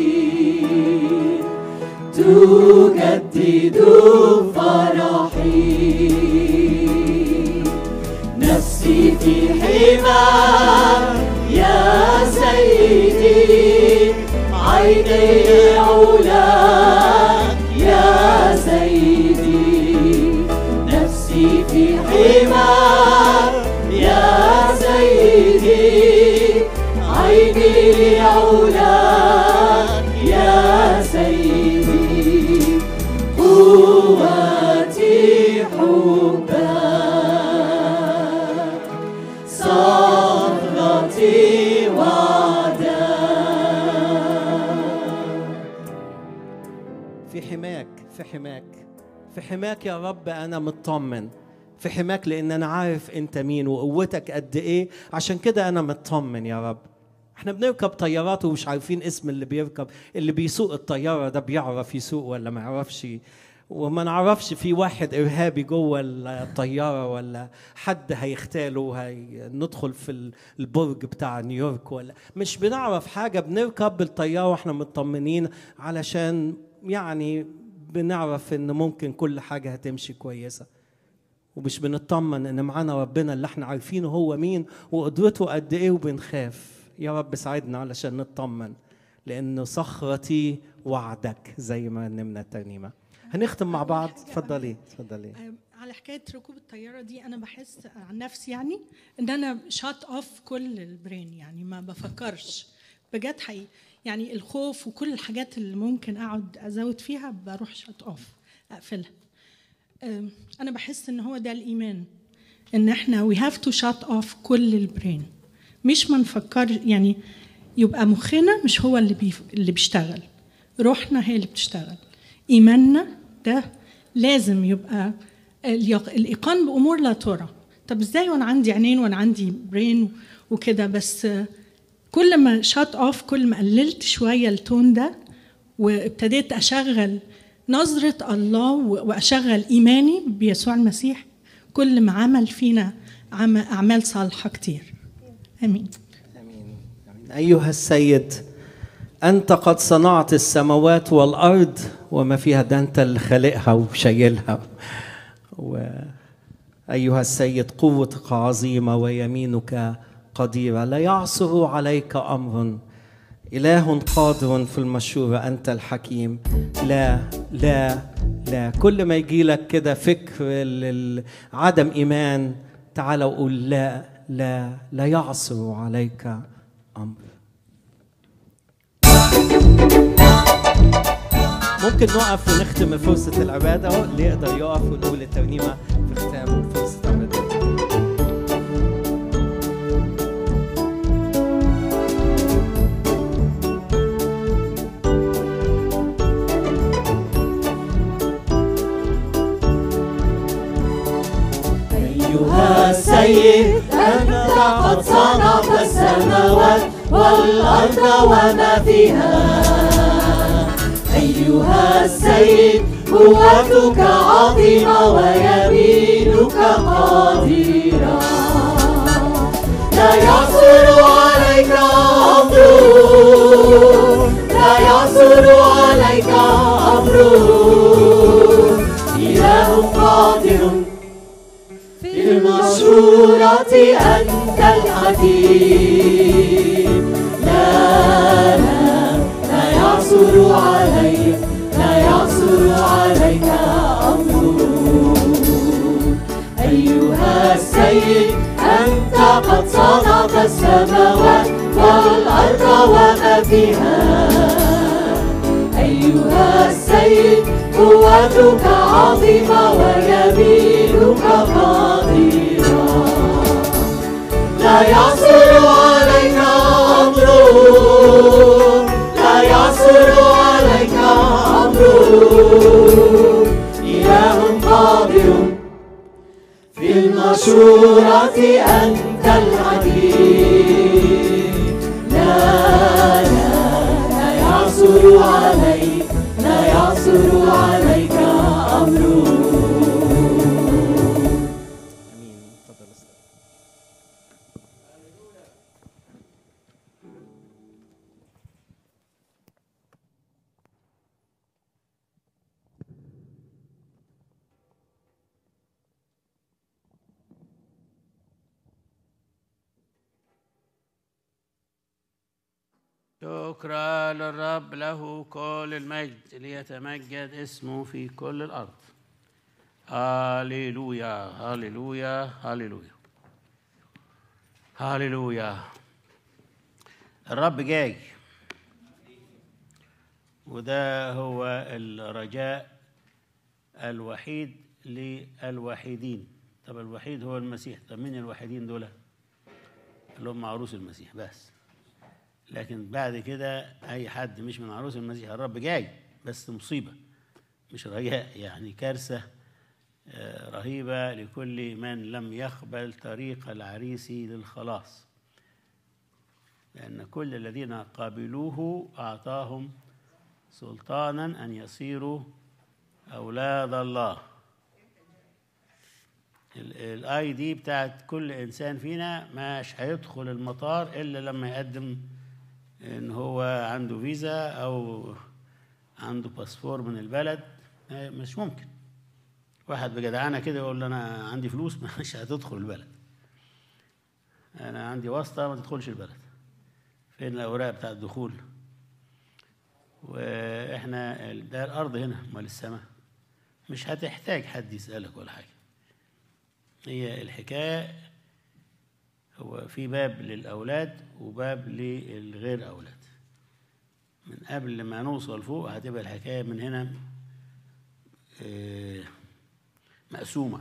تجدد فرحي، نفسي في حماك يا سيدي، عيني علاك يا سيدي، نفسي في حماك يا سيدي، عيني علاك يا سيدي، قوتي حبك، صخرتي وعدك. في حماك في حماك في حماك يا رب، أنا مطمن في حماك، لأن أنا عارف أنت مين وقوتك قد إيه، عشان كده أنا مطمن يا رب. احنا بنركب طيارات ومش عارفين اسم اللي بيركب، اللي بيسوق الطيارة ده بيعرف يسوق ولا ما يعرفش، وما نعرفش في واحد إرهابي جوه الطيارة ولا حد هيختاله ندخل في البرج بتاع نيويورك، ولا مش بنعرف حاجة. بنركب بالطيارة واحنا مطمنين، علشان يعني بنعرف ان ممكن كل حاجة هتمشي كويسة، ومش بنطمن ان معانا ربنا اللي احنا عارفينه هو مين وقدرته قد ايه، وبنخاف. يا رب ساعدنا علشان نطمن، لأنه صخرتي وعدك زي ما نمنا الترنيمة. هنختم مع بعض. اتفضلي اتفضلي. على حكاية ركوب الطيارة دي، أنا بحس عن نفسي يعني إن أنا شات أوف كل البرين، يعني ما بفكرش بجد حقيقي، يعني الخوف وكل الحاجات اللي ممكن أقعد أزود فيها بروح شات أوف أقفلها. أنا بحس إن هو ده الإيمان، إن إحنا we have to shut off كل البرين، مش ما نفكر، يعني يبقى مخنا مش هو اللي بيشتغل، روحنا هي اللي بتشتغل. إيماننا ده لازم يبقى الإيقان بأمور لا ترى. طب إزاي وأنا عندي عينين وأنا عندي برين وكده؟ بس كل ما شات أوف، كل ما قللت شوية التون ده وابتديت أشغل نظرة الله وأشغل إيماني بيسوع المسيح، كل ما عمل فينا أعمال صالحة كتير. آمين. آمين. أيها السيد، أنت قد صنعت السماوات والأرض وما فيها، ده أنت اللي خالقها وشايلها. وأيها السيد، قوتك عظيمة ويمينك قديرة، لا يعصر عليك أمر. إله قادر في المشورة، أنت الحكيم. لا لا لا، كل ما يجي لك كده فكر عدم إيمان، تعال وقول لا لا لا يعصر عليك أمر. ممكن نقف ونختم فرصة العبادة، اللي يقدر يقف ونقول الترنيمة في ختام فرصة العبادة. أيها السيد، أنت قد صنعت السماوات والأرض وما فيها. أيها السيد، قوتك عظيمة ويمينك قديرة، لا يعثر عليك أمر، لا يعثر عليك أمر. إله قادر في المشورة، أنت الحكيم. لا لا لا يعثر عليك، لا يعثر عليك أمر. أيها السيد، أنت قد صنعت السماوات والأرض وما فيها. أيها السيد، قوتك عظيمة ويمينك قديرة، لا يعثر عليك أمر، لا يعثر عليك أمر. المشورة أنت الحكيم. لا يعثر عليك، لا يعثر عليك أمر. امين. اتفضل استاذ. شكرا للرب، له كل المجد، ليتمجد اسمه في كل الأرض. هاليلويا هاليلويا هاليلويا هاليلويا. الرب جاي، وده هو الرجاء الوحيد للوحيدين. طب الوحيد هو المسيح. طب مين الوحيدين دول؟ اللي هم عروس المسيح بس. لكن بعد كده أي حد مش من عروس المسيح الرب جاي، بس مصيبة مش رجاء، يعني كارثة رهيبة لكل من لم يقبل طريق العريس للخلاص. لأن كل الذين قابلوه أعطاهم سلطانا أن يصيروا أولاد الله. الاي دي بتاعت كل إنسان فينا مش هيدخل المطار إلا لما يقدم إن هو عنده فيزا أو عنده باسبور من البلد. مش ممكن واحد بجدعانة كده يقول له أنا عندي فلوس مش هتدخل البلد، أنا عندي واسطة ما تدخلش البلد. فين الأوراق بتاع الدخول؟ وإحنا ده الأرض هنا، أمال السماء مش هتحتاج حد يسألك ولا حاجة. هي الحكاية هو في باب للأولاد وباب للغير أولاد. من قبل ما نوصل فوق هتبقى الحكاية من هنا مقسومة،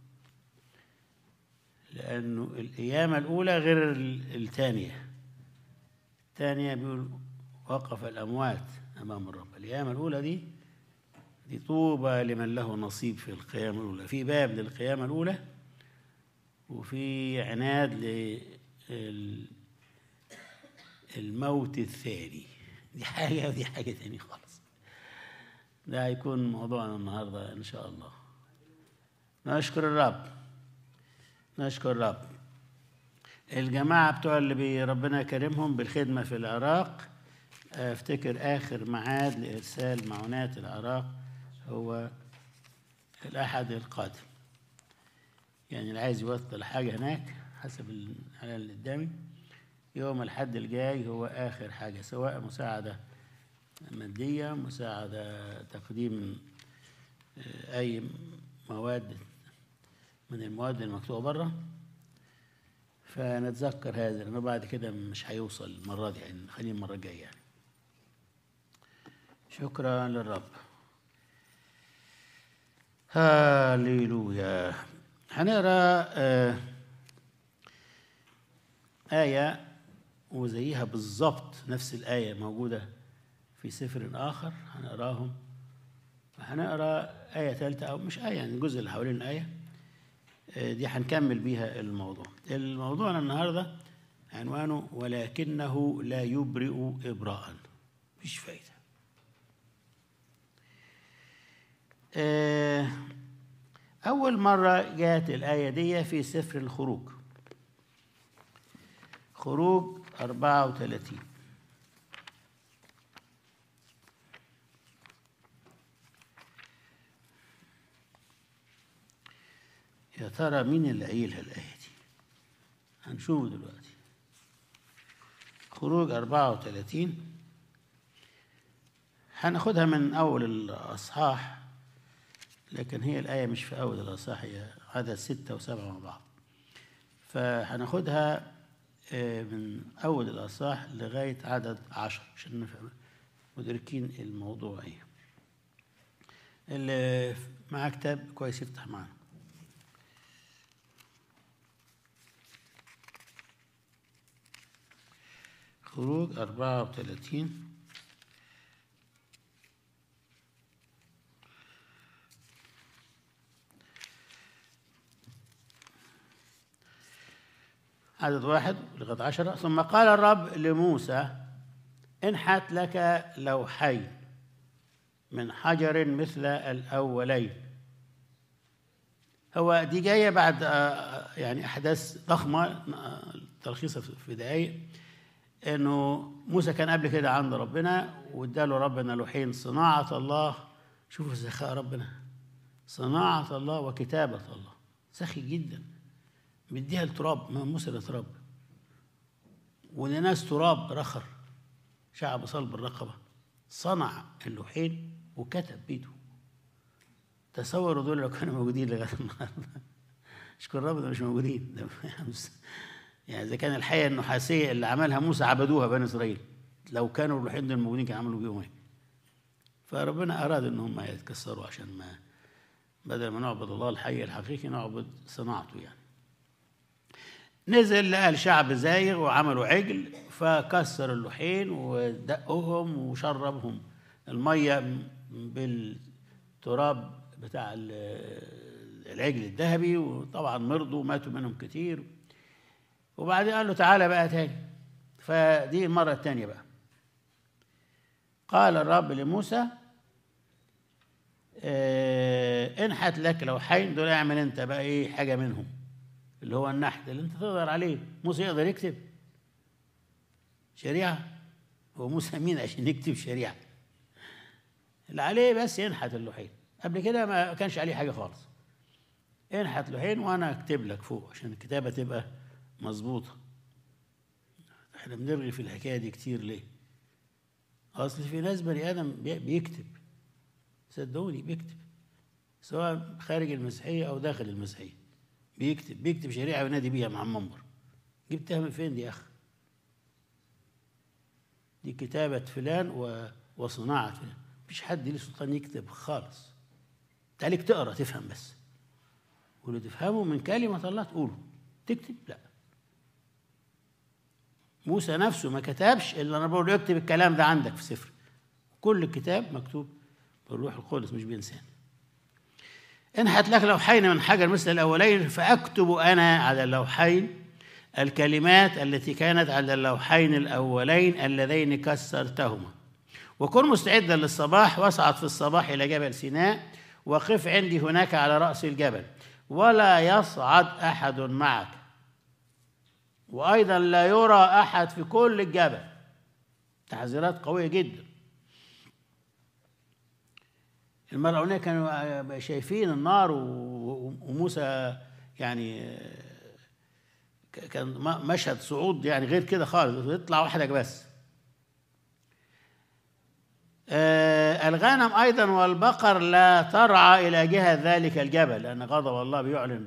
لأنه القيامة الأولى غير الثانية. الثانية بيقول وقف الأموات أمام الرب. القيامة الأولى دي طوبى لمن له نصيب في القيامة الأولى. في باب للقيامة الأولى وفي عناد للموت الثاني. دي حاجة ودي حاجة تانية خالص. ده هيكون موضوعنا النهاردة إن شاء الله. نشكر الرب، نشكر الرب. الجماعة بتوع اللي ربنا كرمهم بالخدمة في العراق، افتكر آخر ميعاد لإرسال معونات العراق هو الأحد القادم. يعني اللي عايز يوصل حاجة هناك حسب الإعلان اللي قدامي يوم الأحد الجاي هو آخر حاجة، سواء مساعدة مادية، مساعدة تقديم أي مواد من المواد المكتوبة بره. فنتذكر هذا لأنه بعد كده مش هيوصل المرة دي، يعني خلينا المرة الجاية يعني. شكرا للرب. هاليلويا. هنقرا آية وزيها بالظبط نفس الآية موجودة في سفر آخر هنقراهم. هنقرا آية ثالثة أو مش آية، يعني الجزء اللي حوالين الآية دي هنكمل بيها الموضوع. الموضوع النهاردة عنوانه ولكنه لا يبرئ إبراءً. مفيش فايدة. أول مرة جاءت الآية دي في سفر الخروج، خروج 34. يا ترى مين اللي قايلها الآية دي؟ هنشوفه دلوقتي. خروج 34 هناخدها من أول الأصحاح، لكن هي الآية مش في أول الأصحاح، هي عدد 6 و7 مع بعض. فهناخدها من أول الأصحاح لغاية عدد 10 عشان نفهم مدركين الموضوع إيه. اللي معاه كتاب كويس يفتح معانا. خروج 34 عدد 1 لغاية 10. ثم قال الرب لموسى انحت لك لوحين من حجر مثل الأولين. هو دي جاية بعد يعني أحداث ضخمة، تلخيصها في دقايق. إنه موسى كان قبل كده عند ربنا واداله ربنا لوحين، صناعة الله. شوفوا سخاء ربنا، صناعة الله وكتابة الله، سخي جدا. بيديها التراب، ما موسى لتراب، ولناس تراب رخر، شعب صلب الرقبة. صنع اللوحين وكتب بيده. تصوروا دول لو كانوا موجودين لغاية النهارده. اشكر ربنا مش موجودين. يعني إذا كان الحية النحاسية اللي عملها موسى عبدوها بني إسرائيل، لو كانوا اللوحين دول موجودين كانوا عملوا بيهم ايه؟ فربنا أراد إن هم يتكسروا عشان ما بدل ما نعبد الله الحي الحقيقي نعبد صناعته يعني. نزل لقى الشعب زايغ وعملوا عجل، فكسر اللوحين ودقهم وشربهم المية بالتراب بتاع العجل الذهبي، وطبعا مرضوا وماتوا منهم كتير. وبعدين قال له تعالى بقى تاني. فدي المرة التانية بقى. قال الرب لموسى انحت لك لوحين، دول اعمل انت بقى ايه حاجة منهم، اللي هو النحت اللي انت تقدر عليه. موسى يقدر يكتب شريعة؟ هو موسى مين عشان يكتب شريعة؟ اللي عليه بس ينحت اللوحين. قبل كده ما كانش عليه حاجة خالص. انحت لوحين وانا اكتب لك فوق عشان الكتابة تبقى مظبوطة. احنا بنرغي في الحكاية دي كتير ليه؟ اصل في ناس بني ادم بيكتب، صدقوني بيكتب، سواء خارج المسيحية او داخل المسيحية. بيكتب شريعة وينادي بيها مع المنبر. جبتها من فين دي يا اخ؟ دي كتابة فلان وصناعة فلان. مفيش حد ليه سلطان يكتب خالص. تعاليك تقرا تفهم بس، واللي تفهمه من كلمة الله تقوله. تكتب لا. موسى نفسه ما كتبش الا انا بقول له اكتب الكلام ده عندك في سفر. كل الكتاب مكتوب بالروح القدس مش بإنسان. انحت لك لوحين من حجر مثل الأولين، فأكتب أنا على اللوحين الكلمات التي كانت على اللوحين الأولين اللذين كسرتهما. وكن مستعدا للصباح، واصعد في الصباح إلى جبل سيناء، وقف عندي هناك على رأس الجبل، ولا يصعد أحد معك، وأيضا لا يرى أحد في كل الجبل. تحذيرات قوية جدا. المرة كانوا شايفين النار وموسى يعني كان مشهد صعود يعني غير كده خالص، يطلع وحدك بس. الغنم أيضا والبقر لا ترعى إلى جهة ذلك الجبل، لأن غضب الله بيعلن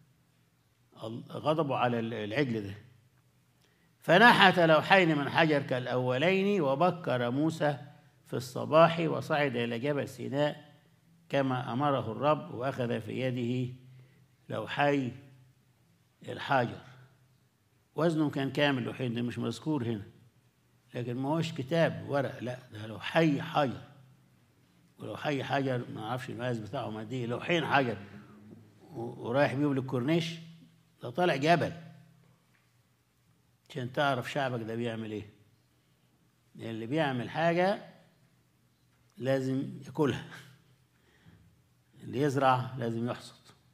غضبه على العجل ده. فنحت لوحين من حجر كالأولين، وبكر موسى في الصباح وصعد إلى جبل سيناء كما أمره الرب، وأخذ في يده لوحي الحجر. وزنه كان كامل لوحين، ده مش مذكور هنا، لكن ما هوش كتاب ورق، لا ده لوحي حجر. ولوحي حجر ما اعرفش المقاس بتاعهم قد ايه، لوحين حجر ورايح بيهم للكورنيش، ده طالع جبل عشان تعرف شعبك ده بيعمل ايه. اللي بيعمل حاجة لازم ياكلها، اللي يزرع لازم يحصد.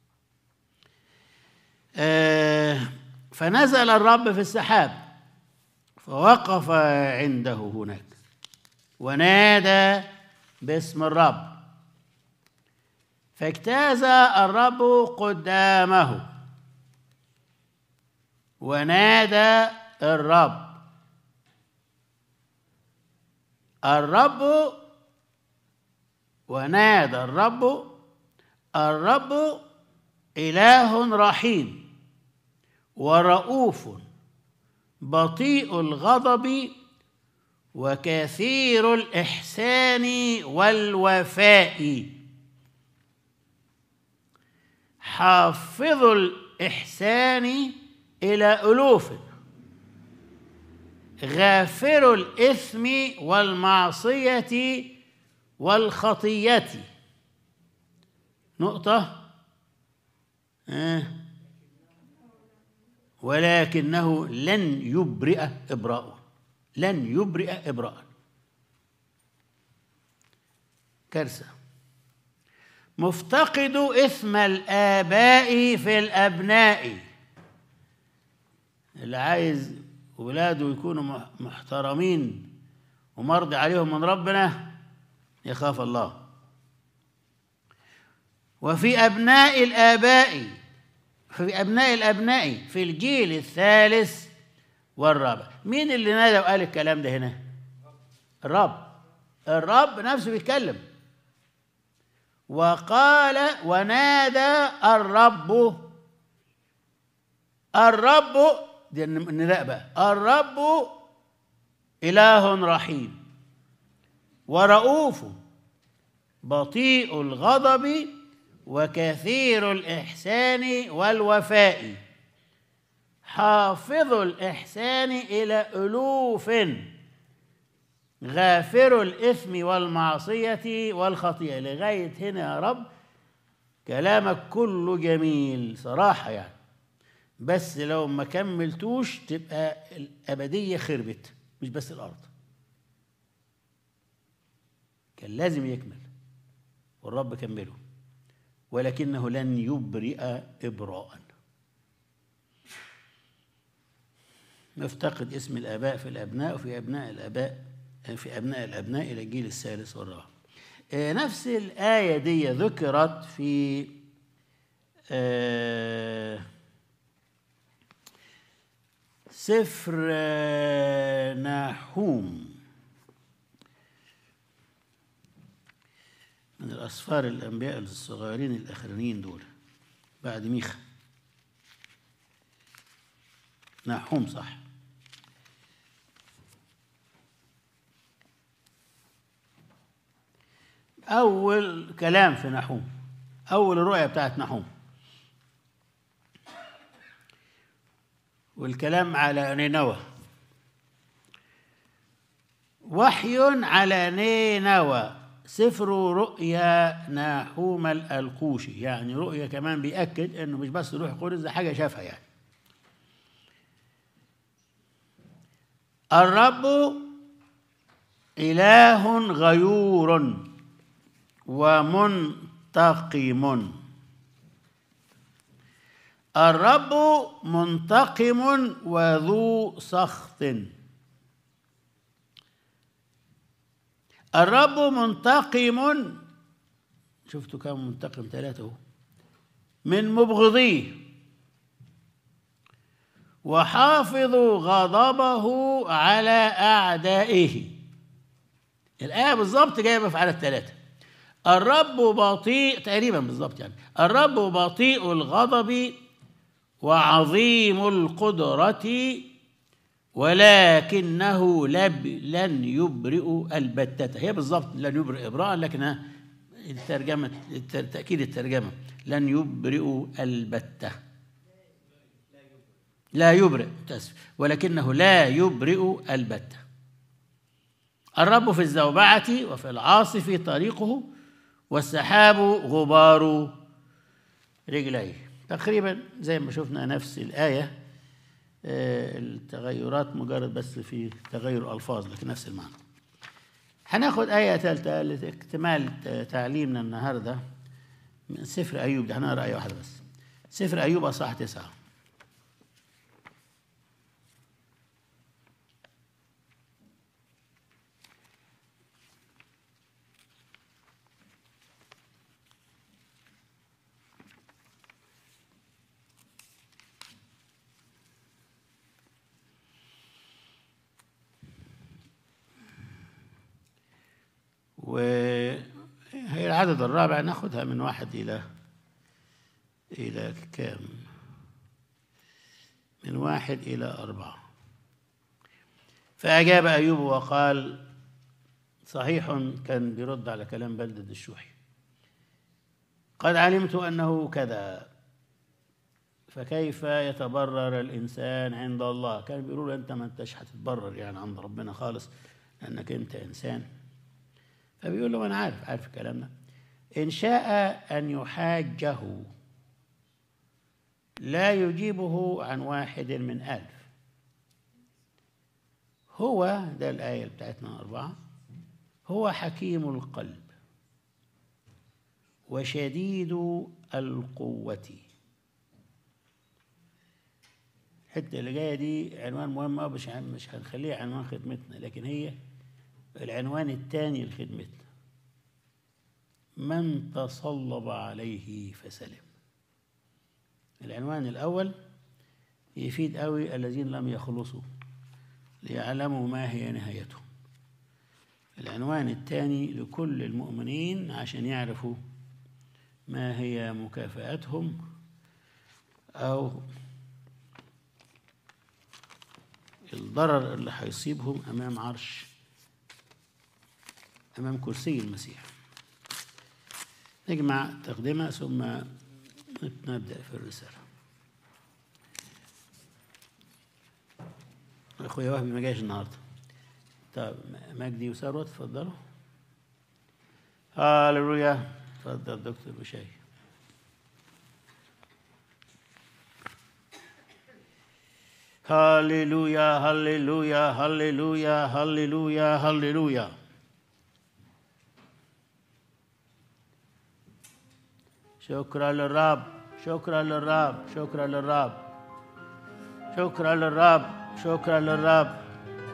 فنزل الرب في السحاب فوقف عنده هناك ونادى باسم الرب، فاجتاز الرب قدامه ونادى الرب ونادى الرب إله رحيم ورؤوف بطيء الغضب وكثير الإحسان والوفاء، حافظ الإحسان إلى ألوف، غافر الإثم والمعصية والخطية. نقطة ولكنه لن يبرئ إبراءه. لن يبرئ إبراء. كارثة. مفتقد إثم الآباء في الأبناء. اللي عايز ولاده يكونوا محترمين ومرضي عليهم من ربنا يخاف الله. وفي أبناء الآباء، في أبناء الأبناء في الجيل الثالث والرابع. مين اللي نادى وقال الكلام ده هنا؟ الرب. الرب نفسه بيتكلم وقال ونادى الرب دي النداء بقى. الرب إله رحيم ورؤوف بطيء الغضب وكثير الإحسان والوفاء حافظ الإحسان إلى ألوف غافر الإثم والمعصية والخطيئة. لغاية هنا يا رب كلامك كله جميل صراحة يعني، بس لو ما كملتوش تبقى الأبدية خربت، مش بس الأرض. كان لازم يكمل والرب كمله، ولكنه لن يبرئ إبراء. نفتقد اسم الآباء في الأبناء وفي أبناء الآباء، في أبناء الأبناء إلى الجيل الثالث والرابع. نفس الآية دي ذكرت في سفر نحوم من الأسفار الأنبياء الصغيرين الأخرانيين دول بعد ميخا. نحوم صح. أول كلام في نحوم، أول الرؤية بتاعت نحوم، والكلام على نينوى. وحي على نينوى، سفر رؤيا نحوم الألقوشي. يعني رؤيا كمان بيأكد إنه مش بس روح القدس، ده حاجة شافها يعني. الرب إله غيور ومنتقم. الرب منتقم وذو سخط. الرب منتقم، شفتوا كم منتقم؟ 3 من مبغضيه، وحافظ غضبه على أعدائه. الآية بالضبط جايبة في عدد 3. الرب بطيء، تقريبا بالضبط يعني، الرب بطيء الغضب وعظيم القدرة ولكنه لن يبرئ البتة. هي بالضبط لن يبرئ إبراء، لكنها الترجمة تأكيد الترجمة لن يبرئ البتة. لا يبرئ، ولكنه لا يبرئ البتة. الرب في الزوبعة وفي العاصف طريقه والسحاب غبار رجليه. تقريبا زي ما شفنا نفس الآية، التغيرات مجرد بس في تغير ألفاظ، لكن نفس المعنى. هناخد آية ثالثة لاكتمال تعليمنا النهاردة من سفر أيوب. ده هنقرأ آية واحدة بس. سفر أيوب أصحاح 9. وهي العدد الرابع، ناخدها من 1 إلى كام؟ من 1 إلى 4. فأجاب أيوب وقال، صحيح، كان بيرد على كلام بلدد الشوحي، قد علمت أنه كذا، فكيف يتبرر الإنسان عند الله؟ كان بيقولوا له أنت ما أنتش هتتبرر يعني عند ربنا خالص لأنك أنت إنسان. فبيقول له أنا عارف الكلام ده. إن شاء أن يحاجه لا يجيبه عن 1 من 1000. هو ده الآية بتاعتنا 4. هو حكيم القلب وشديد القوة. الحتة اللي جاية دي عنوان مهم أوي، مش هنخليها عنوان خدمتنا، لكن هي العنوان الثاني لخدمتنا. من تصلب عليه فسلم. العنوان الأول يفيد قوي الذين لم يخلصوا ليعلموا ما هي نهايتهم. العنوان الثاني لكل المؤمنين عشان يعرفوا ما هي مكافآتهم أو الضرر اللي هيصيبهم أمام كرسي المسيح. نجمع تقدمة ثم نبدأ في الرسالة. أخويا وهبي ما جاش النهارده. طب مجدي وثروت اتفضلوا. هاللويا. اتفضل دكتور بشاي. هاللويا هاللويا هاللويا هاللويا هاللويا. شكرا للرب شكرا للرب شكرا للرب شكرا للرب شكرا للرب.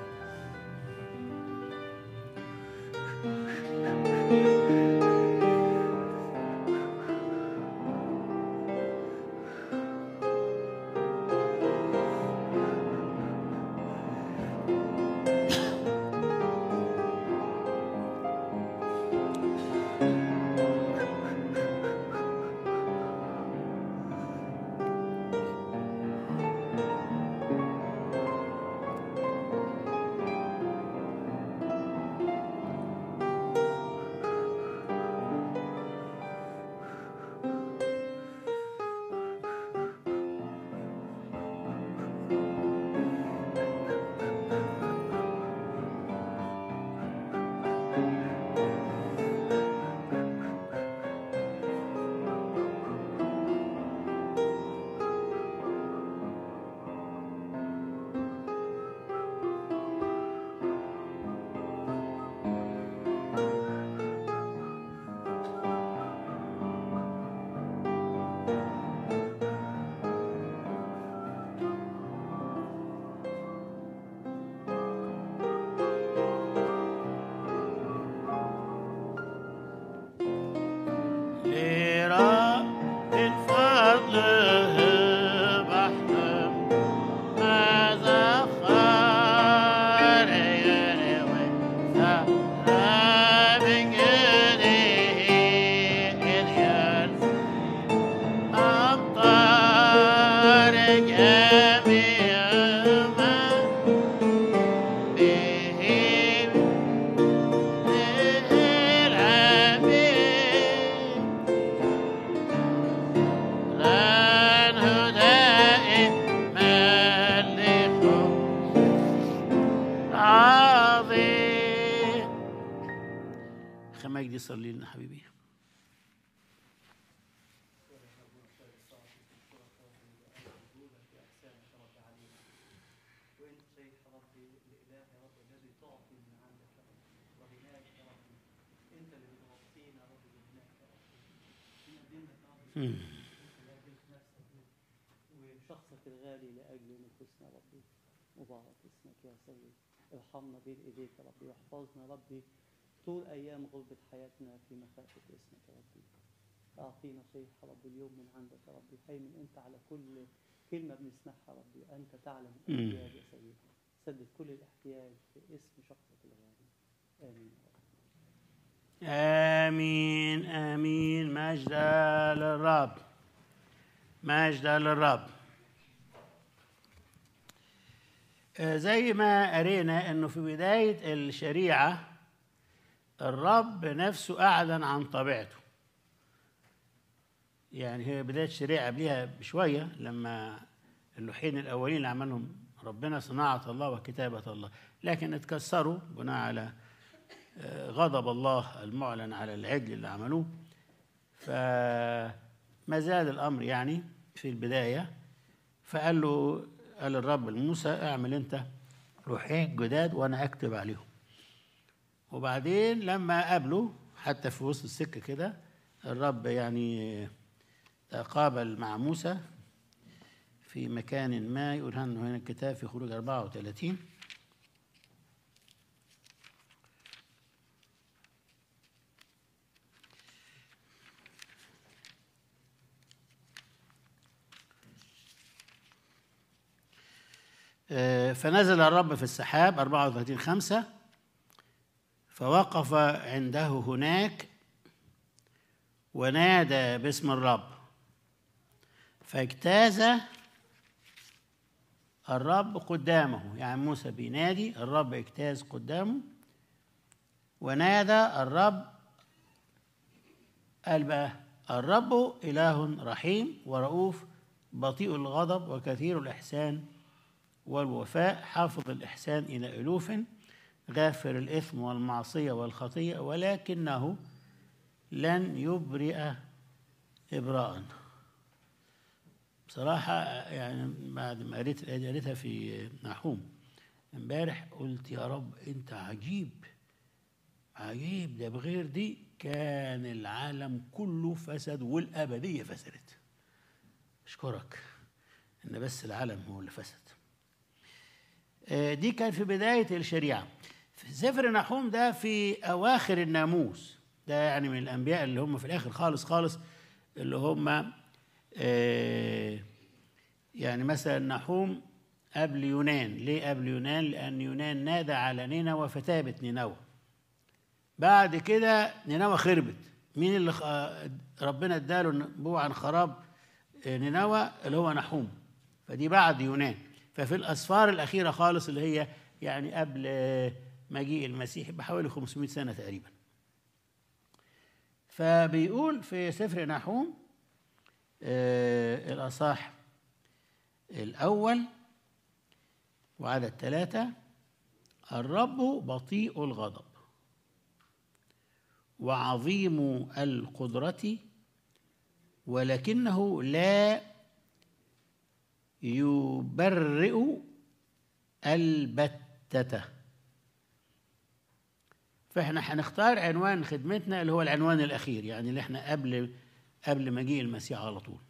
مجدي صلي لنا حبيبي. وشخصك الغالي لأجل نفوسنا ربي، مبارك اسمك يا سيد. ارحمنا بين إيديك يا ربي، واحفظنا ربي طول أيام غربة حياتنا في مخافة اسمك يا ربي. أعطينا صيحة ربي اليوم من عندك يا ربي، هيمن أنت على كل كلمة بنسمعها ربي، أنت تعلم الاحتياج يا سيد. سدد كل الاحتياج في اسم شخصك الغالي. آمين يا رب. آمين آمين. مجد للرب مجد للرب. زي ما قرينا انه في بداية الشريعة الرب نفسه أعلن عن طبيعته. يعني هي بداية الشريعة قبلها بشوية لما اللوحين الأولين اللي عملهم ربنا صناعة الله وكتابة الله، لكن اتكسروا بناء على غضب الله المعلن على العجل اللي عملوه. فما زال الأمر يعني في البداية فقال له، قال الرب لموسى اعمل انت لوحين جداد وانا اكتب عليهم. وبعدين لما قابله حتى في وسط السكه كده الرب يعني تقابل مع موسى في مكان ما، يقول عنه هنا الكتاب في خروج 34. فنزل الرب في السحاب 34:5 فوقف عنده هناك ونادى باسم الرب فاجتاز الرب قدامه. يعني موسى بينادي، الرب اجتاز قدامه ونادى الرب، قال بقى الرب إله رحيم ورؤوف بطيء الغضب وكثير الإحسان والوفاء حافظ الإحسان إلى ألوف غافر الإثم والمعصية والخطيئة ولكنه لن يبرئ إبراءً. بصراحة يعني بعد ما قريتها في نحوم امبارح قلت يا رب أنت عجيب عجيب، ده بغير دي كان العالم كله فسد والأبدية فسدت. أشكرك إن بس العالم هو اللي فسد. دي كان في بداية الشريعة. في سفر نحوم ده في أواخر الناموس، ده يعني من الأنبياء اللي هم في الآخر خالص خالص، اللي هم يعني مثلا نحوم قبل يونان. ليه قبل يونان؟ لأن يونان نادى على نينوى فتابت نينوى. بعد كده نينوى خربت. مين اللي ربنا اداله نبوة عن خراب نينوى؟ اللي هو نحوم. فدي بعد يونان. ففي الأسفار الأخيرة خالص اللي هي يعني قبل مجيء المسيح بحوالي 500 سنة تقريبا. فبيقول في سفر نحوم الأصحاح الأول وعدد 3 الرب بطيء الغضب وعظيم القدرة ولكنه لا يبرئ البتة. فاحنا هنختار عنوان خدمتنا اللي هو العنوان الأخير، يعني اللي احنا قبل مجيء المسيح على طول.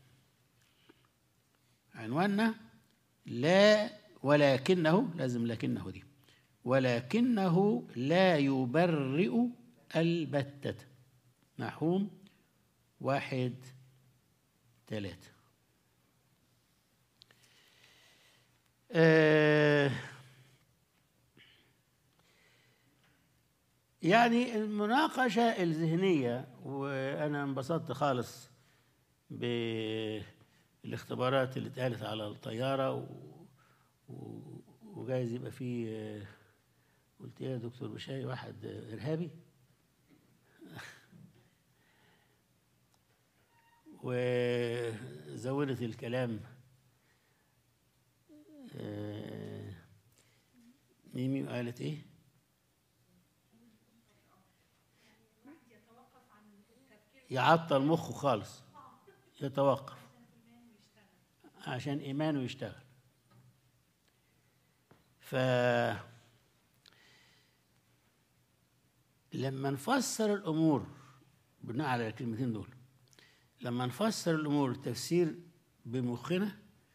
عنواننا لا ولكنه، لازم لكنه دي، ولكنه لا يبرئ البتة. نحوم 1:3. يعني المناقشة الذهنية، وأنا انبسطت خالص بالاختبارات اللي اتقالت على الطيارة، وجايز يبقى فيه قلت يا دكتور بشاي واحد إرهابي وزودت الكلام. ميمي قالت ايه؟ يعطل مخه خالص، يتوقف عشان إيمانه يشتغل. لما نفسر الأمور بناء على الكلمتين دول، لما نفسر الأمور تفسير بمخنا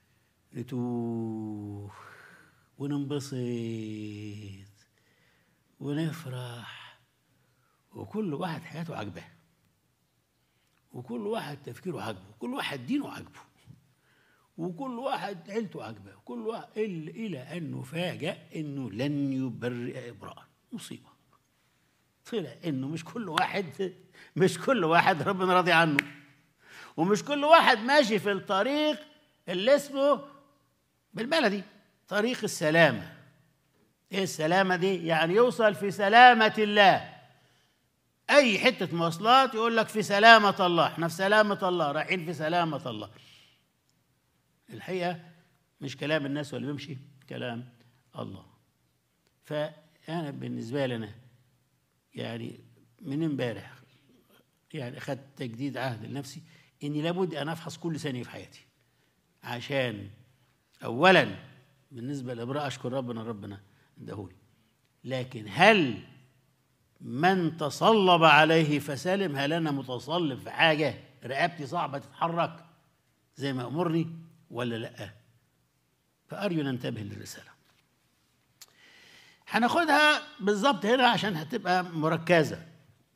نتوه وننبسط ونفرح، وكل واحد حياته عجبه، وكل واحد تفكيره عجبه، وكل واحد دينه عجبه، وكل واحد عيلته عجبه، وكل واحد إلى أن نفاجأ إنه لن يبرئ إبراء. مصيبة. طلع إنه مش كل واحد ربنا راضي عنه، ومش كل واحد ماشي في الطريق اللي اسمه بالبلدي طريق السلامة. إيه السلامة دي؟ يعني يوصل في سلامة الله. أي حتة مواصلات يقول لك في سلامة الله، احنا في سلامة الله، رايحين في سلامة الله. الحقيقة مش كلام الناس ولا بيمشي، كلام الله. فأنا بالنسبة لنا يعني من امبارح يعني أخذت تجديد عهد لنفسي إني لابد أن أفحص كل ثانية في حياتي عشان أولا بالنسبة للإبراء أشكر ربنا اداهولي، لكن هل من تصلب عليه فسلم؟ هل أنا متصلب في حاجة رقبتي صعبة تتحرك زي ما أمرني ولا لأ؟ فأرجو ننتبه للرسالة. هناخدها بالظبط هنا عشان هتبقى مركزة.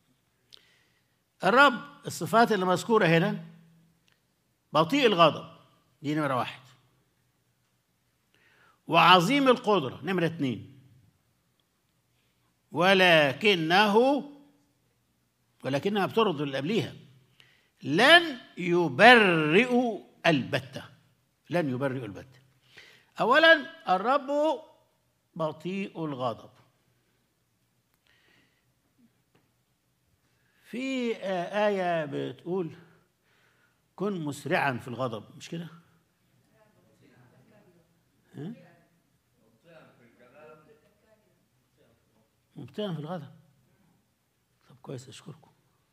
الرب الصفات اللي مذكورة هنا: بطيء الغضب، دي نمرة 1، وعظيم القدرة نمرة 2، ولكنها بترد اللي قبليها، لن يبرئ البتة. لن يبرئ البتة. أولا الرب بطيء الغضب. في آية بتقول كن مسرعا في الغضب، مش كده؟ مبطئا في الغضب. طب كويس، أشكركم.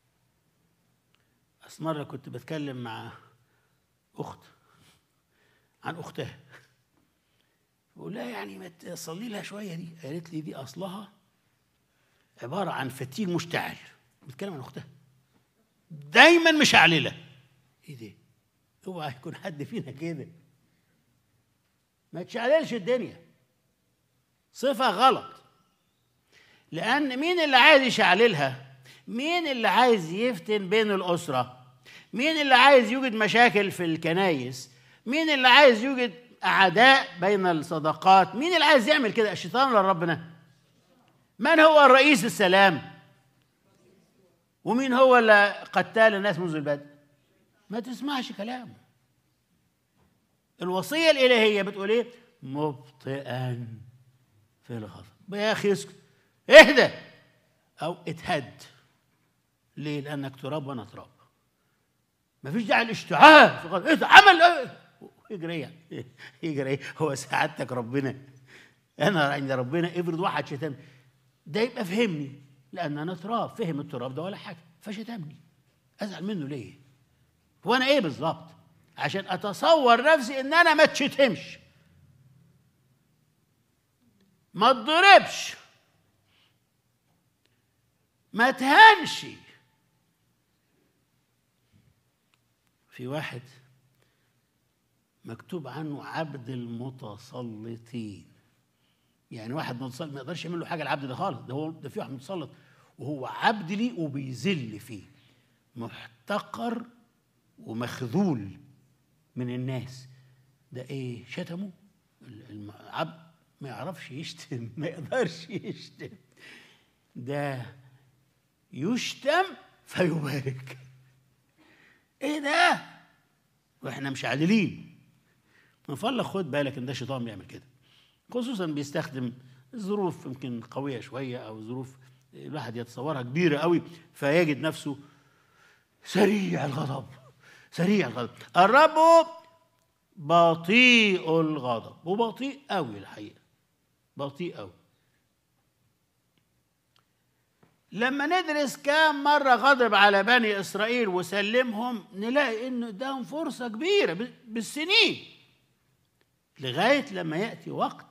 مرة كنت بتكلم مع أخت عن أختها، بقول لها يعني ما تصلي لها شوية دي. قالت لي دي أصلها عبارة عن فتيل مشتعل. بتكلم عن أختها دايما مشعللة. إيه ده؟ اوعى يكون حد فينا كده. ما تشعللش الدنيا، صفة غلط. لأن مين اللي عايز يشعللها؟ مين اللي عايز يفتن بين الأسرة؟ مين اللي عايز يوجد مشاكل في الكنايس؟ مين اللي عايز يوجد أعداء بين الصداقات؟ مين اللي عايز يعمل كده؟ الشيطان ولا ربنا؟ من هو الرئيس السلام؟ ومين هو اللي قتال الناس منذ البدء؟ ما تسمعش كلامه. الوصية الإلهية بتقول إيه؟ مبطئا في الغضب. يا أخي اسكت، اهدى أو اتهد. ليه؟ لأنك تراب وأنا تراب. مفيش داعي الاشتعال في الغضب. إيه عمل إيه؟ يجري. هو سعادتك ربنا؟ أنا عند ربنا افرض واحد شتمني، ده يبقى فهمني، لأن أنا تراب. فهم التراب ده ولا حاجة، فشتمني، أزعل منه ليه؟ وأنا إيه بالظبط؟ عشان أتصور نفسي إن أنا ما اتشتمش، ما اتضربش، ما اتهنش. في واحد مكتوب عنه عبد المتسلطين، يعني واحد متسلط ما يقدرش يعمل له حاجه العبد ده خالص. ده في واحد متسلط وهو عبد ليه وبيذل فيه، محتقر ومخذول من الناس. ده ايه؟ شتمه. العبد ما يعرفش يشتم، ما يقدرش يشتم. ده يشتم فيبارك. ايه ده؟ واحنا مش عادلين. من فضلك خد بالك ان ده شيطان بيعمل كده، خصوصا بيستخدم ظروف يمكن قويه شويه او ظروف الواحد يتصورها كبيره قوي، فيجد نفسه سريع الغضب. سريع الغضب. الرب بطيء الغضب، وبطيء قوي الحقيقه، بطيء قوي. لما ندرس كام مرة غضب على بني إسرائيل وسلمهم، نلاقي إنه اداهم فرصة كبيرة بالسنين، لغاية لما يأتي وقت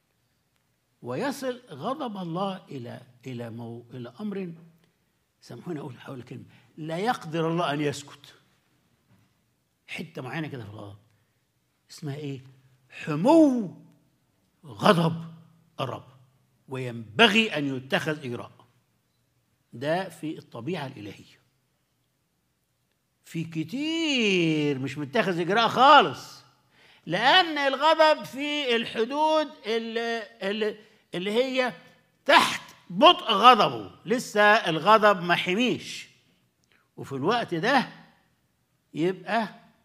ويصل غضب الله إلى أمر، سامحوني أقول حول كلمة، لا يقدر الله أن يسكت. حتة معينة كده في الغضب اسمها إيه؟ حمو غضب الرب، وينبغي أن يتخذ إجراء. ده في الطبيعة الإلهية. في كتير مش متخذ إجراء خالص، لأن الغضب في الحدود اللي هي تحت بطء غضبه، لسه الغضب ما حميش، وفي الوقت ده يبقى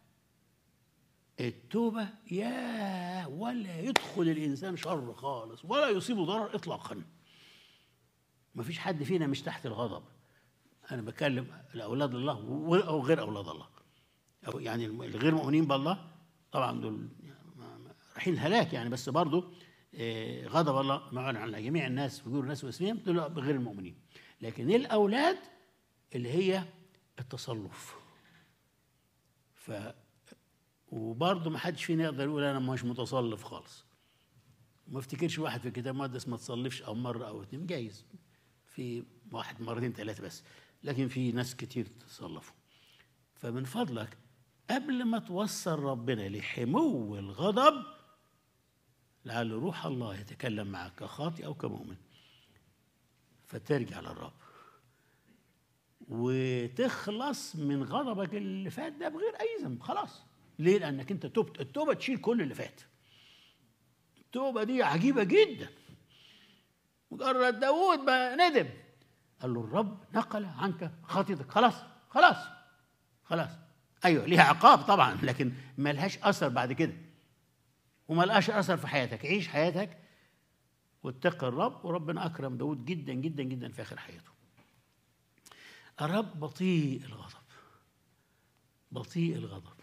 التوبة ولا يدخل الإنسان شر خالص ولا يصيبه ضرر إطلاقا. ما فيش حد فينا مش تحت الغضب. أنا بكلم لأولاد الله أو غير أولاد الله، أو يعني الغير مؤمنين بالله طبعا دول رايحين الهلاك يعني، بس برضو غضب الله معلن على جميع الناس فجور الناس واسمهم دول غير المؤمنين. لكن الأولاد اللي هي التصلف، وبرضه ما حدش فينا يقدر يقول انا مش متصلف خالص. ما افتكرش واحد في الكتاب المقدس ما تصلفش او مره او اتنين، جايز في واحد مرتين ثلاثه بس، لكن في ناس كتير تصلفوا. فمن فضلك قبل ما توصل ربنا لحمو الغضب، لعل روح الله يتكلم معك كخاطئ او كمؤمن، فترجع للرب وتخلص من غضبك اللي فات ده بغير اي ذنب. خلاص. ليه؟ لانك انت تبت. التوبه تشيل كل اللي فات. التوبه دي عجيبه جدا. مجرد داوود ما ندم قال له الرب نقل عنك خطيئتك. خلاص خلاص خلاص. ايوه ليها عقاب طبعا، لكن ما لهاش اثر بعد كده، وما لهاش اثر في حياتك. عيش حياتك واتقي الرب. وربنا اكرم داوود جدا جدا جدا في اخر حياته. الرب بطيء الغضب، بطيء الغضب.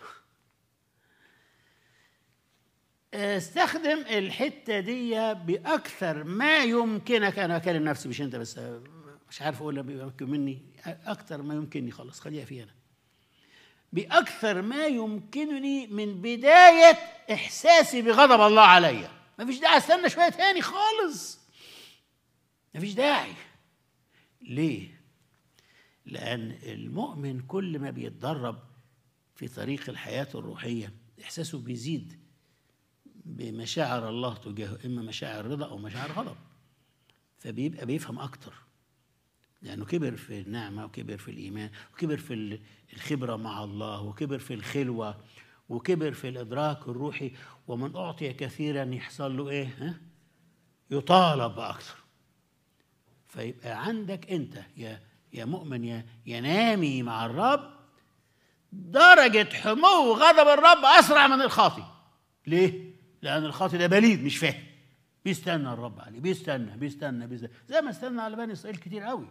استخدم الحته دي باكثر ما يمكنك. انا بكلم نفسي مش انت بس، مش عارف اقولها بيمكن مني، اكثر ما يمكنني. خلاص خليها في انا. باكثر ما يمكنني من بدايه احساسي بغضب الله عليا. ما فيش داعي استنى شويه تاني خالص، ما فيش داعي. ليه؟ لان المؤمن كل ما بيتدرب في طريق الحياه الروحيه احساسه بيزيد بمشاعر الله تجاهه، اما مشاعر رضا او مشاعر غضب. فبيبقى بيفهم اكتر، لانه كبر في النعمه وكبر في الايمان وكبر في الخبره مع الله وكبر في الخلوه وكبر في الادراك الروحي. ومن اعطي كثيرا يحصل له ايه؟ يطالب باكثر. فيبقى عندك انت يا مؤمن يا نامي مع الرب درجه حمو غضب الرب اسرع من الخاطئ. ليه؟ لأن الخاطئ ده بليد مش فاهم، بيستنى الرب عليه، بيستنى زي ما استنى على بني إسرائيل كتير قوي.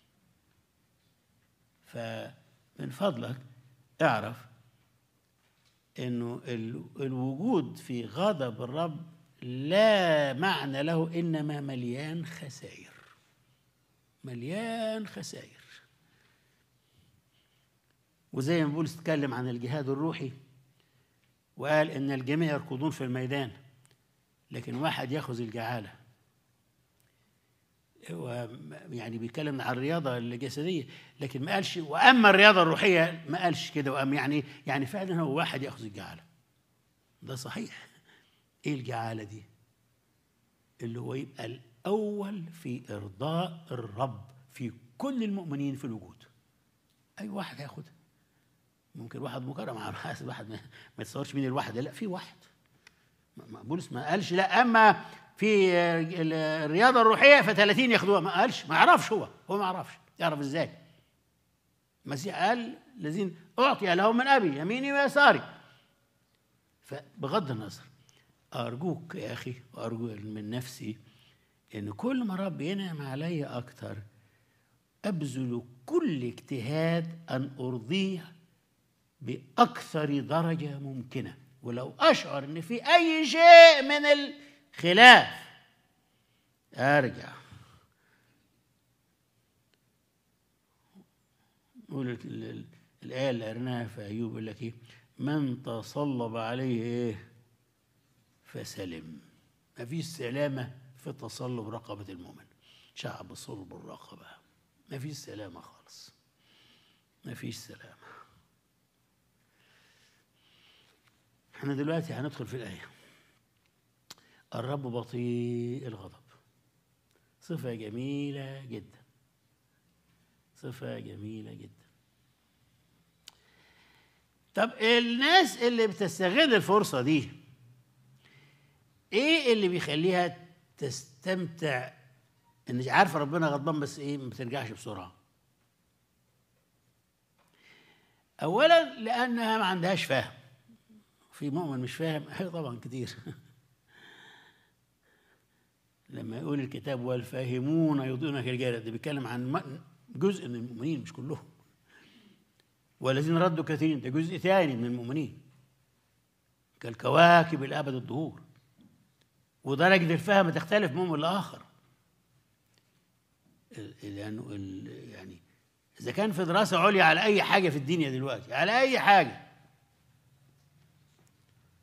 فمن فضلك اعرف إنه الوجود في غضب الرب لا معنى له، إنما مليان خسائر، مليان خسائر. وزي ما بولس اتكلم عن الجهاد الروحي وقال إن الجميع يركضون في الميدان لكن واحد يأخذ الجعالة. يعني بيتكلم عن الرياضة الجسدية، لكن ما قالش وأما الرياضة الروحية، ما قالش كده. وأما يعني فعلا هو واحد يأخذ الجعالة. ده صحيح. إيه الجعالة دي؟ اللي هو يبقى الأول في إرضاء الرب في كل المؤمنين في الوجود. أي واحد هياخدها. ممكن واحد مكرم على حسب واحد ما يتصورش مين الواحد. لا، في واحد. بولس ما قالش لا اما في الرياضه الروحيه ف30 ياخدوها. ما قالش، ما يعرفش. هو ما يعرفش. يعرف ازاي؟ المسيح قال الذين اعطي لهم من ابي يميني ويساري. فبغض النظر ارجوك يا اخي وارجو من نفسي ان كل ما رب ينعم علي اكتر ابذل كل اجتهاد ان ارضيه بأكثر درجة ممكنة. ولو أشعر إن في أي شيء من الخلاف أرجع. نقول الآية اللي قرناها في أيوب يقول لك إيه؟ من تصلب عليه إيه؟ فسلم. ما فيش سلامة في تصلب رقبة المؤمن. شعب صلب الرقبة، ما فيش سلامة خالص، ما فيش سلامة. احنا دلوقتي هندخل في الآية. الرب بطيء الغضب، صفة جميلة جدا، صفة جميلة جدا. طب الناس اللي بتستغل الفرصة دي ايه اللي بيخليها تستمتع ان عارفة ربنا غضبان بس ايه ما بترجعش بسرعة؟ اولا لانها ما عندهاش فهم. في مؤمن مش فاهم طبعا كتير. لما يقول الكتاب والفاهمون يضيئون كالرجال، ده بيتكلم عن جزء من المؤمنين مش كلهم. والذين ردوا كثيرين، ده جزء ثاني من المؤمنين كالكواكب الابد الظهور. ودرجه الفهم تختلف من مؤمن لاخر. لانه يعني اذا كان في دراسه عليا على اي حاجه في الدنيا دلوقتي، على اي حاجه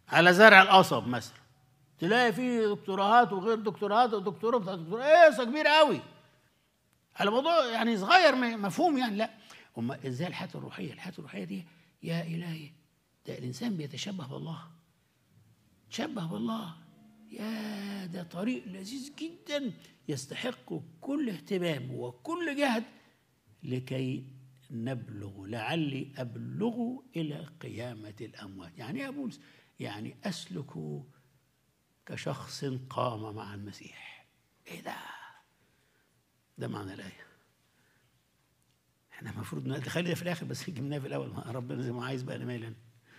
على زرع القصب مثلا، تلاقي فيه دكتوراهات وغير دكتوراهات ودكتوراه بتاع دكتوراه، ايه كبيره قوي على موضوع يعني صغير مفهوم يعني. لا، هم ازاي الحياه الروحيه؟ الحياه الروحيه دي يا الهي ده الانسان بيتشبه بالله، تشبه بالله، يا ده طريق لذيذ جدا يستحق كل اهتمام وكل جهد لكي نبلغ، لعلي أبلغ إلى قيامة الأموات. يعني يا بولس يعني أسلك كشخص قام مع المسيح. إيه ده معنى الآية. احنا المفروض نخلي ده في الآخر، بس جبناه في الأول، ربنا زي ما عايز بقى نميلا.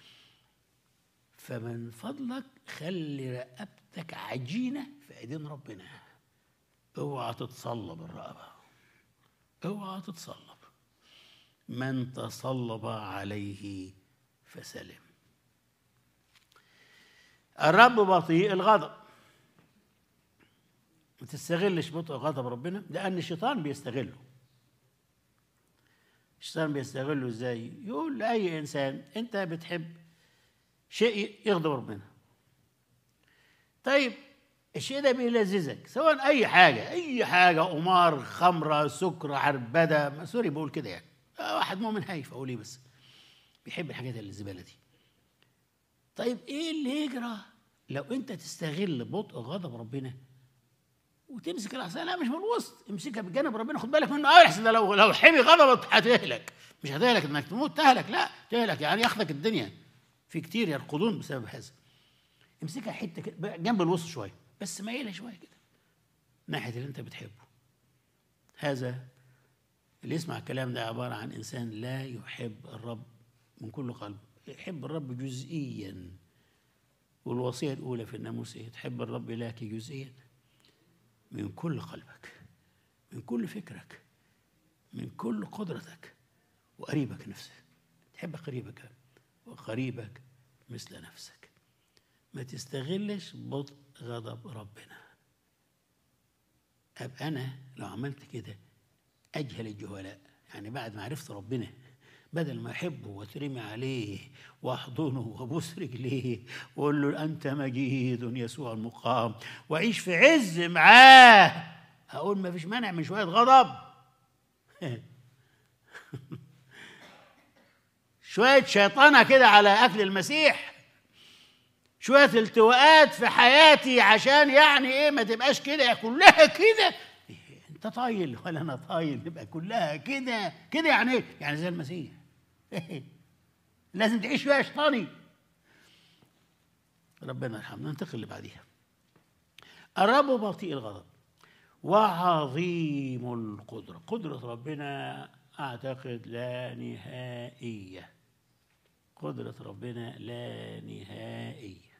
فمن فضلك خلي رقبتك عجينة في ايدين ربنا، اوعى تتصلب الرقبة، اوعى تتصلب. من تصلب عليه فسلم. الرب بطيء الغضب. ما تستغلش بطء غضب ربنا، لأن الشيطان بيستغله. الشيطان بيستغله ازاي؟ يقول لأي إنسان أنت بتحب شيء يغضب ربنا، طيب الشيء ده بيلذذك، سواء أي حاجة، قمار، خمرة، سكر، عربدة، سوري بقول كده يعني، واحد مؤمن هايف أقول إيه، بس بيحب الحاجات اللي الزبالة دي. طيب إيه اللي يجرى لو أنت تستغل بطء غضب ربنا وتمسك العصاية؟ لا، مش من الوسط، امسكها بجانب ربنا، خد بالك منه قوي، احسن ده لو حمي غضبك هتهلك. مش هتهلك انك تموت، تهلك، لا تهلك يعني ياخدك الدنيا. في كتير يرقدون بسبب هذا. امسكها حته كده جنب الوسط شويه، بس مايلها شويه كده ناحيه اللي انت بتحبه. هذا اللي يسمع الكلام ده عباره عن انسان لا يحب الرب من كل قلب، يحب الرب جزئيا. والوصيه الاولى في الناموس ايه؟ تحب الرب الهك جزئيا من كل قلبك، من كل فكرك، من كل قدرتك، وقريبك نفسك. تحب قريبك وقريبك مثل نفسك. ما تستغلش بطء غضب ربنا. أبقى أنا لو عملت كده أجهل الجهلاء، يعني بعد ما عرفت ربنا بدل ما أحبه وأترمي عليه وأحضنه وأبوس رجليه وأقول له أنت مجيد يسوع المقام وأعيش في عز معاه، أقول ما فيش مانع من شوية غضب شوية شيطانة كده على أكل المسيح، شوية التواءات في حياتي عشان يعني إيه ما تبقاش كده كلها كده. أنت طايل ولا أنا طايل؟ نبقى كلها كده كده يعني إيه؟ يعني زي المسيح لازم تعيش شوية شيطاني. ربنا يرحمنا. ننتقل اللي بعديها. الرب بطيء الغضب وعظيم القدرة. قدرة ربنا أعتقد لا نهائية. قدرة ربنا لا نهائية.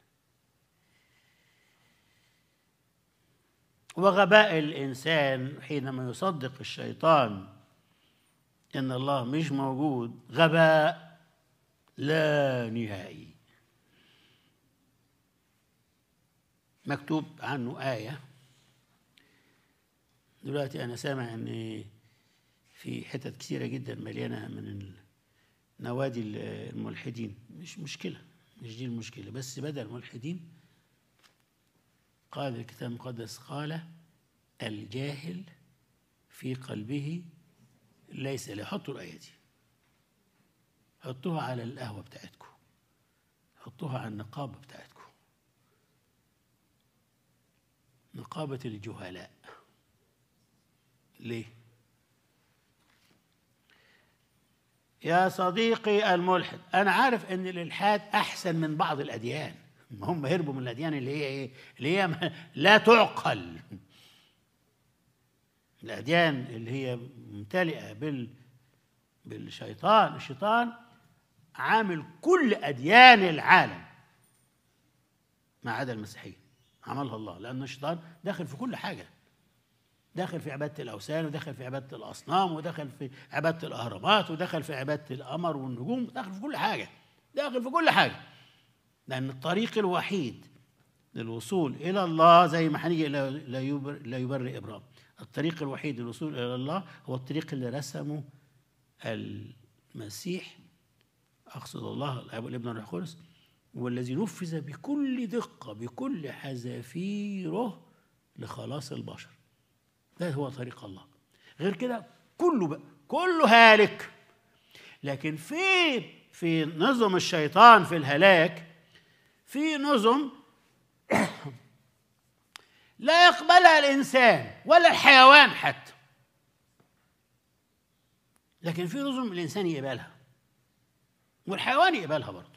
وغباء الإنسان حينما يصدق الشيطان إن الله مش موجود غباء لا نهائي. مكتوب عنه آية دلوقتي أنا سامع إن في حتت كثيرة جدا مليانة من نوادي الملحدين. مش مشكلة، مش دي المشكلة، بس بدل الملحدين قال الكتاب المقدس قال الجاهل في قلبه ليس له. حطوا الآية دي، حطوها على القهوة بتاعتكم، حطوها على النقابة بتاعتكم، نقابة الجهلاء. ليه؟ يا صديقي الملحد، أنا عارف إن الإلحاد أحسن من بعض الأديان. هم هربوا من الأديان اللي هي إيه؟ اللي هي لا تعقل. الأديان اللي هي ممتلئة بالشيطان. الشيطان عامل كل أديان العالم ما عدا المسيحية، عملها الله، لأن الشيطان داخل في كل حاجة. داخل في عبادة الأوثان، وداخل في عبادة الأصنام، وداخل في عبادة الأهرامات، وداخل في عبادة القمر والنجوم، داخل في كل حاجة، داخل في كل حاجة. لأن الطريق الوحيد للوصول إلى الله زي ما هنيجي لا يبرئ إبرام. الطريق الوحيد للوصول إلى الله هو الطريق اللي رسمه المسيح، أقصد الله الآب والابن والروح القدس، والذي نفذ بكل دقة بكل حذافيره لخلاص البشر. ده هو طريق الله. غير كده كله هالك. لكن في نظم الشيطان في الهلاك في نظم لا يقبلها الإنسان ولا الحيوان حتى، لكن في نظم الإنسان يقبلها والحيوان يقبلها برضه.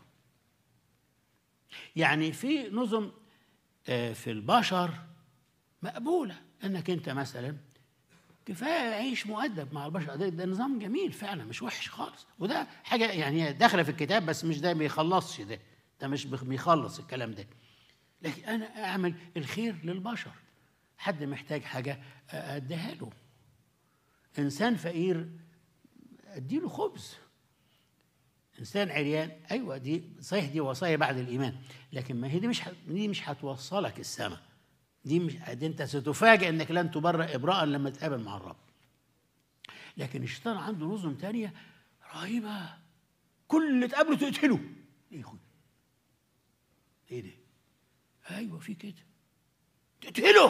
يعني في نظم في البشر مقبولة، انك انت مثلا كفايه عيش مؤدب مع البشر. ده نظام جميل فعلا، مش وحش خالص، وده حاجه يعني داخله في الكتاب، بس مش ده بيخلصش، ده مش بيخلص الكلام ده. لكن انا اعمل الخير للبشر، حد محتاج حاجه اديها له، انسان فقير اديله خبز، انسان عريان. ايوه دي صحيح، دي وصايا بعد الايمان، لكن ما هي دي مش هتوصلك السماء. دي انت ستفاجئ انك لن تبرأ ابراء لما تقابل مع الرب. لكن الشيطان عنده نظم تانية رهيبه، كل اللي تقابله تقتله. ايه يا اخويا؟ ايه ده؟ ايوه في كده، تقتله،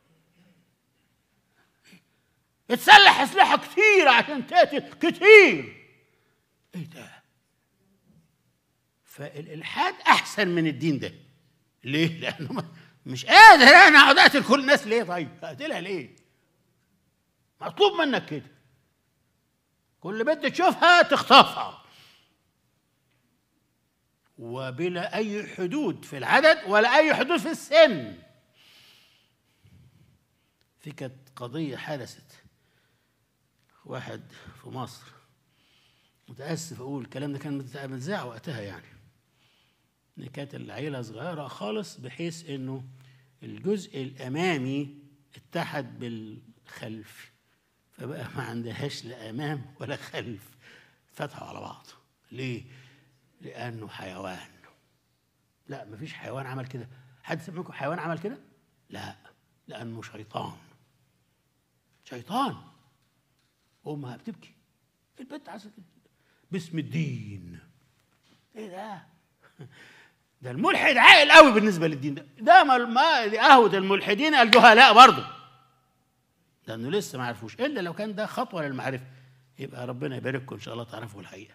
اتسلح اسلحه كتير عشان تقتل كتير. ايه ده؟ فالالحاد احسن من الدين ده. ليه؟ لانه مش قادر انا اقعد اقتل كل الناس. ليه؟ طيب اقتلها ليه؟ مطلوب منك كده، كل بنت تشوفها تخطفها، وبلا اي حدود في العدد ولا اي حدود في السن. في كانت قضيه حدثت، واحد في مصر، متاسف اقول الكلام ده كان متذاع وقتها، يعني ان كانت العيله صغيره خالص بحيث انه الجزء الامامي اتحد بالخلف، فبقى ما عندهاش لا امام ولا خلف، فتحوا على بعض. ليه؟ لانه حيوان. لا مفيش حيوان عمل كده. حد سمعكم حيوان عمل كده؟ لا، لانه شيطان. امها بتبكي، البنت عايزه كده باسم الدين. ايه ده الملحد عاقل قوي بالنسبه للدين ده ما قهوه الملحدين الجهلاء برضه، لانه لسه ما عرفوش. الا لو كان ده خطوه للمعرفه، يبقى ربنا يبارككم ان شاء الله تعرفوا الحقيقه.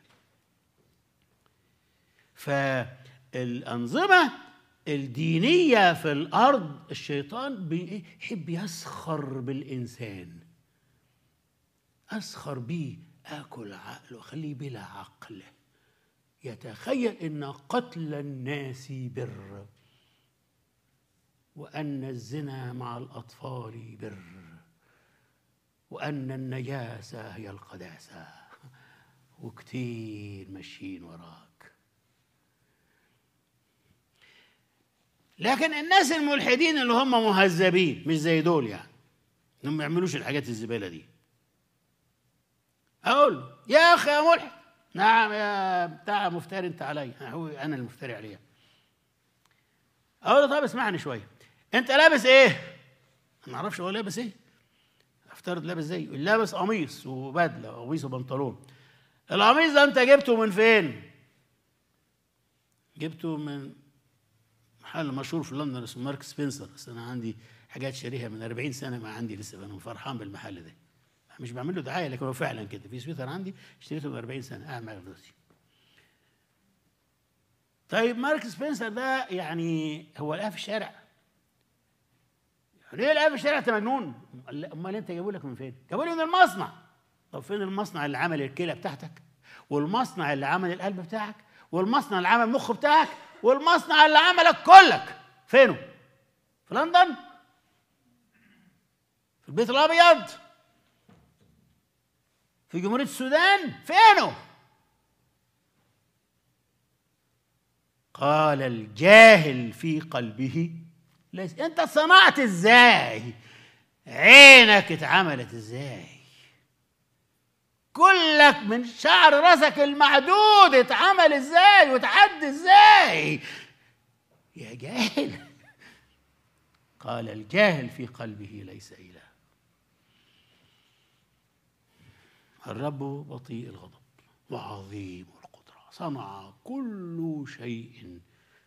فالانظمه الدينيه في الارض الشيطان بيحب يسخر بالانسان، اسخر بيه، اكل عقله واخليه بلا عقل، يتخيل ان قتل الناس بر، وان الزنا مع الاطفال بر، وان النجاسه هي القداسه، وكتير ماشيين وراك. لكن الناس الملحدين اللي هم مهذبين مش زي دول، يعني انهم ما يعملوش الحاجات الزباله دي، اقول يا اخي يا ملحد، نعم يا بتاع مفتري انت علي، انا المفتري عليها. اقول له طب اسمعني شويه، انت لابس ايه؟ ما اعرفش هو لابس ايه، افترض لابس زي لابس قميص وبدله، قميص وبنطلون. القميص ده انت جبته من فين؟ جبته من محل مشهور في لندن اسمه مارك سبنسر، بس انا عندي حاجات شاريها من 40 سنه ما عندي لسه، انا فرحان بالمحل ده، مش بعمل له دعايه لكن هو فعلا كده. في سويتر عندي اشتريته من 40 سنه اعمل فلوسي. طيب مارك سبنسر ده يعني هو لقاه في الشارع؟ ليه لقاه في الشارع؟ انت مجنون. امال انت جابوا لك من فين؟ جابوا لي من المصنع. طب فين المصنع اللي عمل الكلى بتاعتك، والمصنع اللي عمل القلب بتاعك، والمصنع اللي عمل المخ بتاعك، والمصنع اللي عملك كلك؟ فينه؟ في لندن؟ في البيت الابيض؟ في جمهورية السودان؟ فينه؟ قال الجاهل في قلبه ليس. انت صنعت ازاي؟ عينك اتعملت ازاي؟ كلك من شعر راسك المعدود اتعمل ازاي وتعد ازاي يا جاهل؟ قال الجاهل في قلبه ليس إله. الرب بطيء الغضب وعظيم القدرة، صنع كل شيء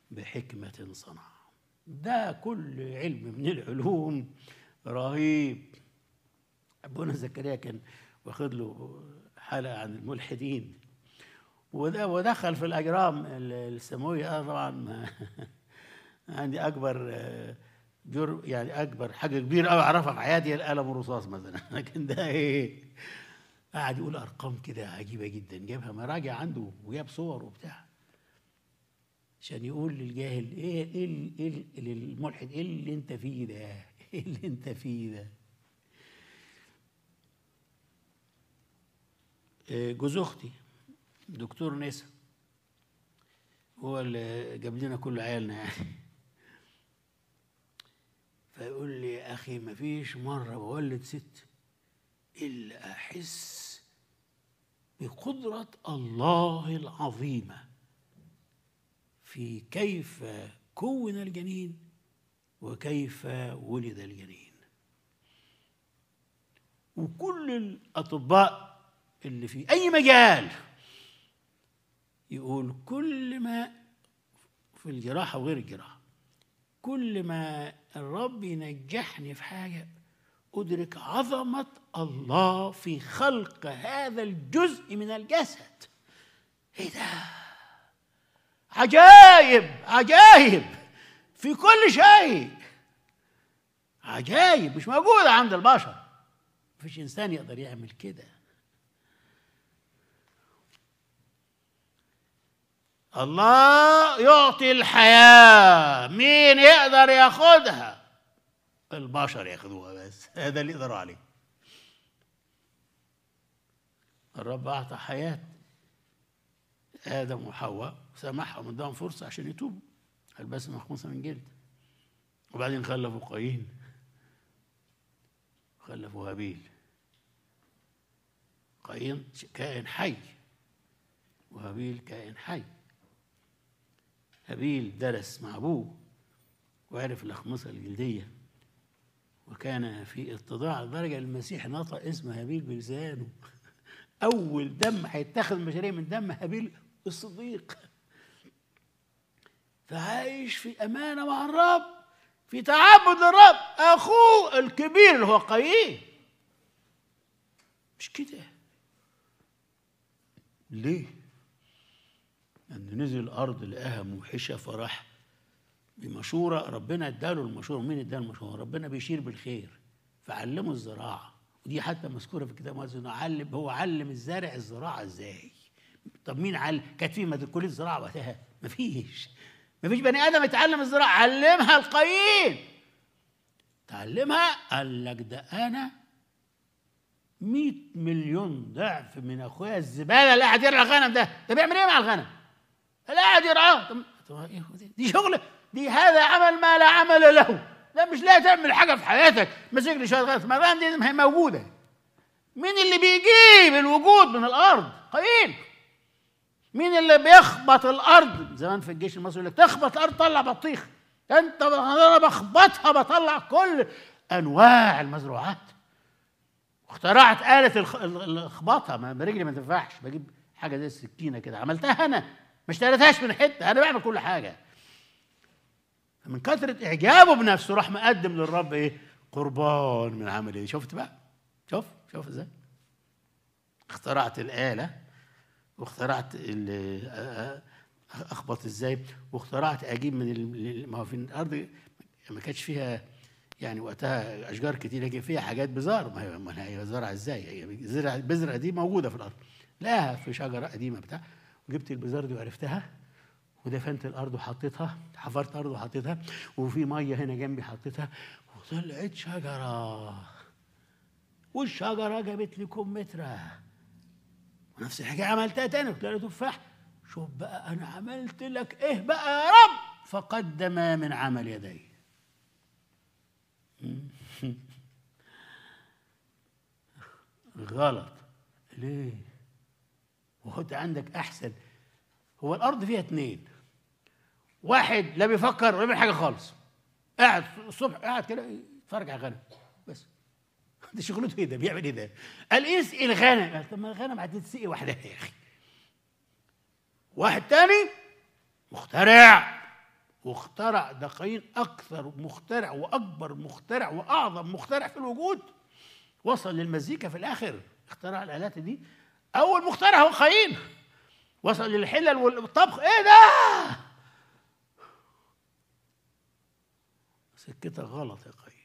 بحكمة صنع. ده كل علم من العلوم رهيب. أبونا زكريا كان واخد له حلقة عن الملحدين، ودخل في الأجرام السماوية. طبعا عندي أكبر يعني أكبر حاجة كبيرة أوي أعرفها في حياتي القلم الرصاص مثلا، لكن ده إيه، قاعد يقول أرقام كده عجيبة جدا، جابها مراجع عنده وجاب صور وبتاع عشان يقول للجاهل إيه للملحد إيه اللي أنت فيه ده، إيه اللي أنت فيه ده. جوز أختي دكتور نسا هو اللي جاب لنا كل عيالنا يعني، فيقول لي يا أخي ما فيش مرة بولد ست إلا أحس بقدرة الله العظيمة في كيف كون الجنين وكيف ولد الجنين. وكل الأطباء اللي في أي مجال يقول كل ما في الجراحة وغير الجراحة، كل ما الرب ينجحني في حاجة أدرك عظمة الله في خلق هذا الجزء من الجسد. إيه ده؟ عجائب عجائب في كل شيء، عجائب مش موجودة عند البشر. مفيش إنسان يقدر يعمل كده. الله يعطي الحياة، مين يقدر ياخدها؟ البشر ياخدوها بس، هذا اللي يقدروا عليه. الرب أعطى حياة آدم وحواء وسمحهم اداهم فرصة عشان يتوبوا، البسوا مخموسة من جلد. وبعدين خلفوا قايين، خلفوا هابيل. قايين كائن حي وهابيل كائن حي. هابيل درس مع أبوه وعرف الأخمصة الجلدية وكان في اتضاع لدرجة المسيح نطق اسم هابيل بلسانه. أول دم هيتاخد مشاريع من دم هابيل الصديق. فعايش في أمانة مع الرب، في تعبد للرب. أخوه الكبير اللي هو قايين مش كده. ليه؟ أن نزل الأرض لقاها موحشة فراح بمشورة، ربنا اداله المشورة. مين اداله المشورة؟ ربنا بيشير بالخير فعلمه الزراعة. ودي حتى مذكورة في الكتاب المقدس انه هو علم الزارع الزراعة ازاي. طب مين علم؟ كانت في كلية الزراعة وقتها؟ مفيش بني آدم يتعلم الزراعة، علمها القايين. تعلمها قال لك ده أنا 100 مليون ضعف من أخويا الزبالة اللي قاعد يرعى الغنم. ده بيعمل إيه مع الغنم؟ اللي قاعد يرعاه. دي شغلة، دي هذا عمل ما لا عمل له. ده مش لا تعمل حاجة في حياتك، مسك لي شوية غنم. ما دي هي موجودة. مين اللي بيجيب الوجود من الأرض؟ قايين. مين اللي بيخبط الأرض؟ زمان في الجيش المصري يقول لك تخبط الأرض طلع بطيخ. أنت أنا بخبطها بطلع كل أنواع المزروعات. واخترعت آلة الخباطة. ما برجلي ما تنفعش، بجيب حاجة زي السكينة كده. عملتها أنا، ما اشتريتهاش من حتة، أنا بعمل كل حاجة. من كثرة إعجابه بنفسه راح مقدم للرب إيه؟ قربان من عمل إيه؟ شفت بقى؟ شوف إزاي؟ اخترعت الآلة، واخترعت أخبط إزاي، واخترعت أجيب من ما هو في الأرض ما كانش فيها يعني وقتها أشجار كتير، لكن فيها حاجات بزار. ما هي زرع إزاي؟ البذرة دي موجودة في الأرض، لاها في شجرة قديمة بتاع، وجبت البذار دي وعرفتها ودفنت الأرض وحطيتها، حفرت الأرض وحطيتها، وفي مية هنا جنبي حطيتها، وطلعت شجرة. والشجرة جابت لي كمثرى. ونفس الحكاية عملتها تاني، قلت له تفاح. شوف بقى أنا عملت لك إيه بقى يا رب؟ فقدم من عمل يدي. غلط. ليه؟ وهو أنت عندك أحسن. هو الأرض فيها 2، واحد لا بيفكر ولا بيعمل حاجة خالص، قاعد الصبح قاعد كده يتفرج على الغنم بس. ده شغلته ايه؟ ده بيعمل ايه ده؟ قال اسقي الغنم. قال طب ما الغنم هتتسقي وحدها يا اخي. واحد تاني مخترع، واخترع. ده قايين أكثر مخترع وأكبر مخترع وأعظم مخترع في الوجود. وصل للمزيكا في الآخر، اخترع الآلات دي. أول مخترع هو قايين. وصل للحلل والطبخ. إيه ده؟ سكتك غلط يا قايين.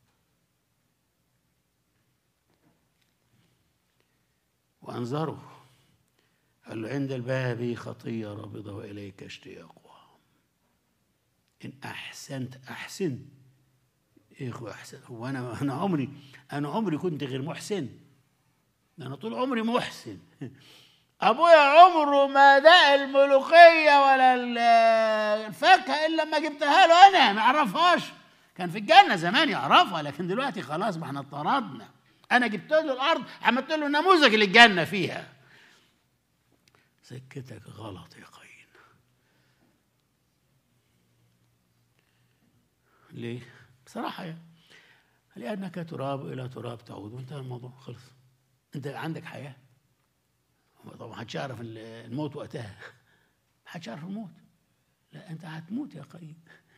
وأنذره، قال له عند الباب خطية رابضة وإليك اشتياقها. إن أحسنت أحسن. إيه أخو أحسن؟ هو أنا عمري كنت غير محسن؟ أنا طول عمري محسن. أبويا عمره ما داق الملوخية ولا الفاكهة إلا لما جبتها له أنا، ما يعرفهاش. كان في الجنة زمان يعرفها، لكن دلوقتي خلاص ما احنا اضطردنا. أنا جبت له الأرض، عملت له نموذج للجنة فيها. سكتك غلط يا قايين. ليه؟ بصراحة يعني لأنك تراب إلى تراب تعود، وانتهى الموضوع، خلص. أنت عندك حياة. طبعا ما حدش يعرف الموت وقتها، ما حدش يعرف الموت. لا، أنت هتموت يا قايين.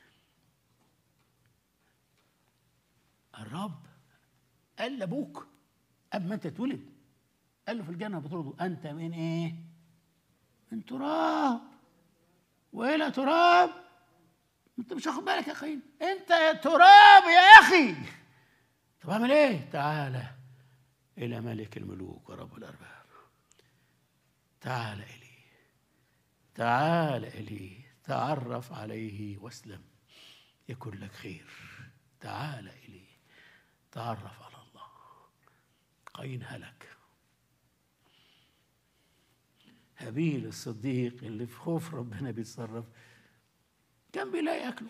الرب قال لأبوك قبل ما أنت تولد، قال له في الجنة بترضه أنت من إيه؟ من تراب وإلى تراب. أنت مش واخد بالك يا قايين؟ أنت يا تراب يا أخي. طب أعمل إيه؟ تعالى إلى ملك الملوك ورب الأرباب. تعال إليه، تعال إليه، تعرف عليه واسلم يكن لك خير. تعال إليه، تعرف على الله. قايين هلك. هابيل الصديق اللي في خوف ربنا بيتصرف كان بيلاقي ياكله.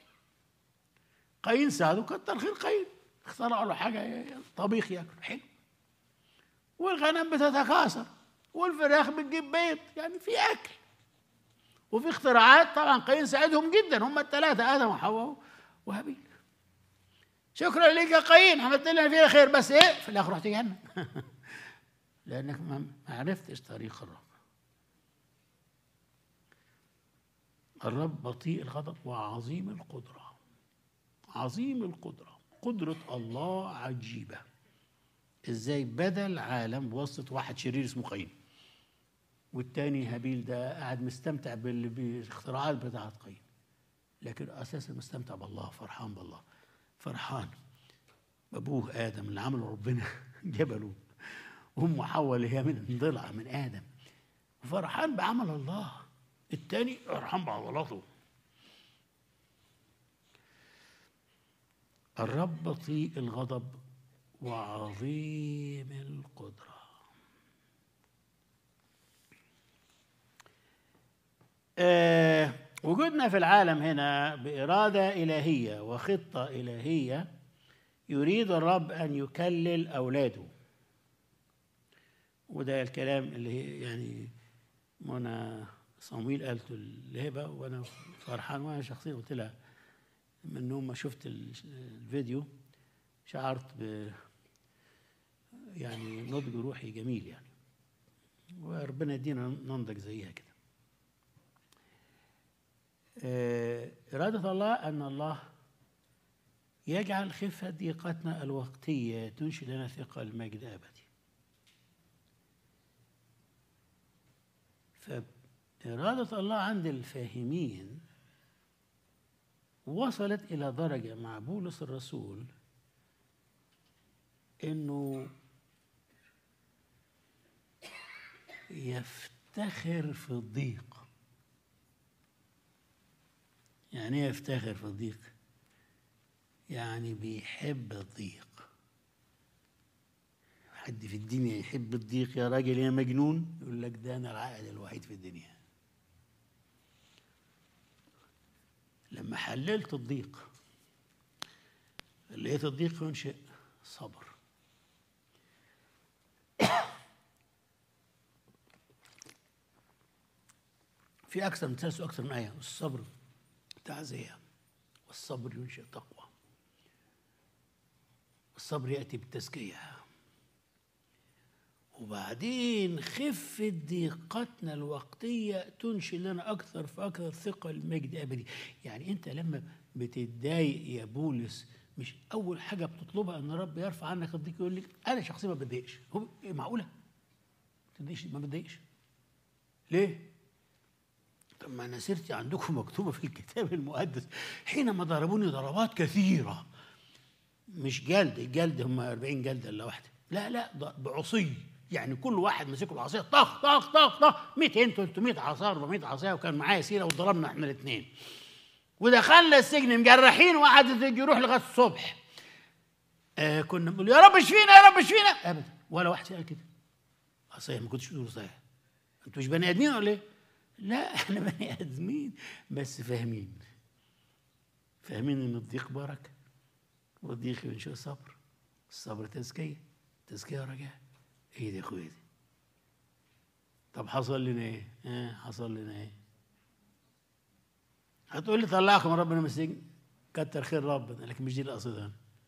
قايين ساعده، كتر خير قايين، اخترعوا له حاجه طبيخ ياكله حلو، والغنم بتتكاثر، والفراخ بتجيب بيض، يعني في اكل وفي اختراعات. طبعا قايين ساعدهم جدا، هم الثلاثه ادم وحواء وهابيل. شكرا لك يا قايين، عملت لنا فيها خير، بس ايه في الاخر رحت جهنم. لانك ما عرفتش طريق الرب. الرب بطيء الغضب وعظيم القدره. عظيم القدره. قدره الله عجيبه. ازاي بدا العالم بواسطه واحد شرير اسمه قايين، والتاني هابيل ده قاعد مستمتع بالاختراعات بتاعت قايين، لكن اساسا مستمتع بالله، فرحان بالله، فرحان بابوه ادم اللي عمله ربنا جبله، وامه حواء اللي هي من ضلع من ادم، فرحان بعمل الله. التاني فرحان بعضلاته. الرب بطيء الغضب وعظيم القدرة. وجودنا في العالم هنا بإرادة إلهية وخطة إلهية. يريد الرب أن يكلل أولاده، وده الكلام اللي يعني منى صمويل قالته الهبة، وأنا فرحان. وأنا شخصيا قلت لها من يوم ما شفت الفيديو شعرت ب يعني نضج روحي جميل يعني، وربنا يدينا ننضج زيها كده. إرادة الله أن الله يجعل خفة ضيقتنا الوقتية تنشئ لنا ثقة المجد أبدي. فإرادة الله عند الفاهمين وصلت إلى درجة مع بولس الرسول إنه يفتخر في الضيق. يعني ايه يفتخر في الضيق؟ يعني بيحب الضيق. حد في الدنيا يحب الضيق يا راجل يا مجنون؟ يقول لك ده انا العائل الوحيد في الدنيا. لما حللت الضيق لقيت الضيق ينشئ صبر. في أكثر من ثلاث وأكثر من آية. الصبر تعزية، والصبر ينشئ تقوى، والصبر يأتي بالتزكية، وبعدين خفة ضيقتنا الوقتية تنشئ لنا أكثر فأكثر ثقة المجد أبدي. يعني أنت لما بتتضايق يا بولس مش أول حاجة بتطلبها أن رب يرفع عنك الضيق، يقول لك أنا شخصيا ما بتضايقش. هو معقولة؟ ما بتضايقش ليه؟ طب ما أنا سيرتي عندكم مكتوبة في الكتاب المقدس، حينما ضربوني ضربات كثيرة، مش جلد، الجلد هم 40 جلدة إلا واحدة، لا بعصي، يعني كل واحد مسك له عصايه طخ طخ طخ طخ 200 300 عصايه 400 عصايه، وكان معايا سيره وضربنا احنا الاثنين ودخلنا السجن مجرحين وقعدت الجروح لغايه الصبح. كنا بنقول يا رب اشفينا يا رب اشفينا، ابدا ولا واحد قال كده. صحيح ما كنتش بتقول صحيح، انتوا مش بني ادمين ولا ايه؟ لا احنا بني ادمين بس فاهمين ان الضيق بركه والضيق ينشئ صبر، الصبر تزكيه، تزكيه رجاء. ايه دي يا اخويا دي؟ طب حصل لنا ايه؟ حصل لنا ايه؟ هتقول لي طلعكم ربنا من السجن، كتر خير ربنا، لكن مش دي اللي اقصدها.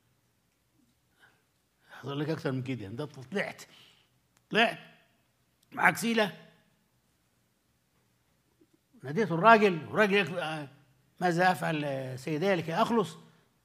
حصل لك اكتر من كده، ده طلعت معاك سيله، ناديت الراجل ماذا افعل سيدي لكي اخلص؟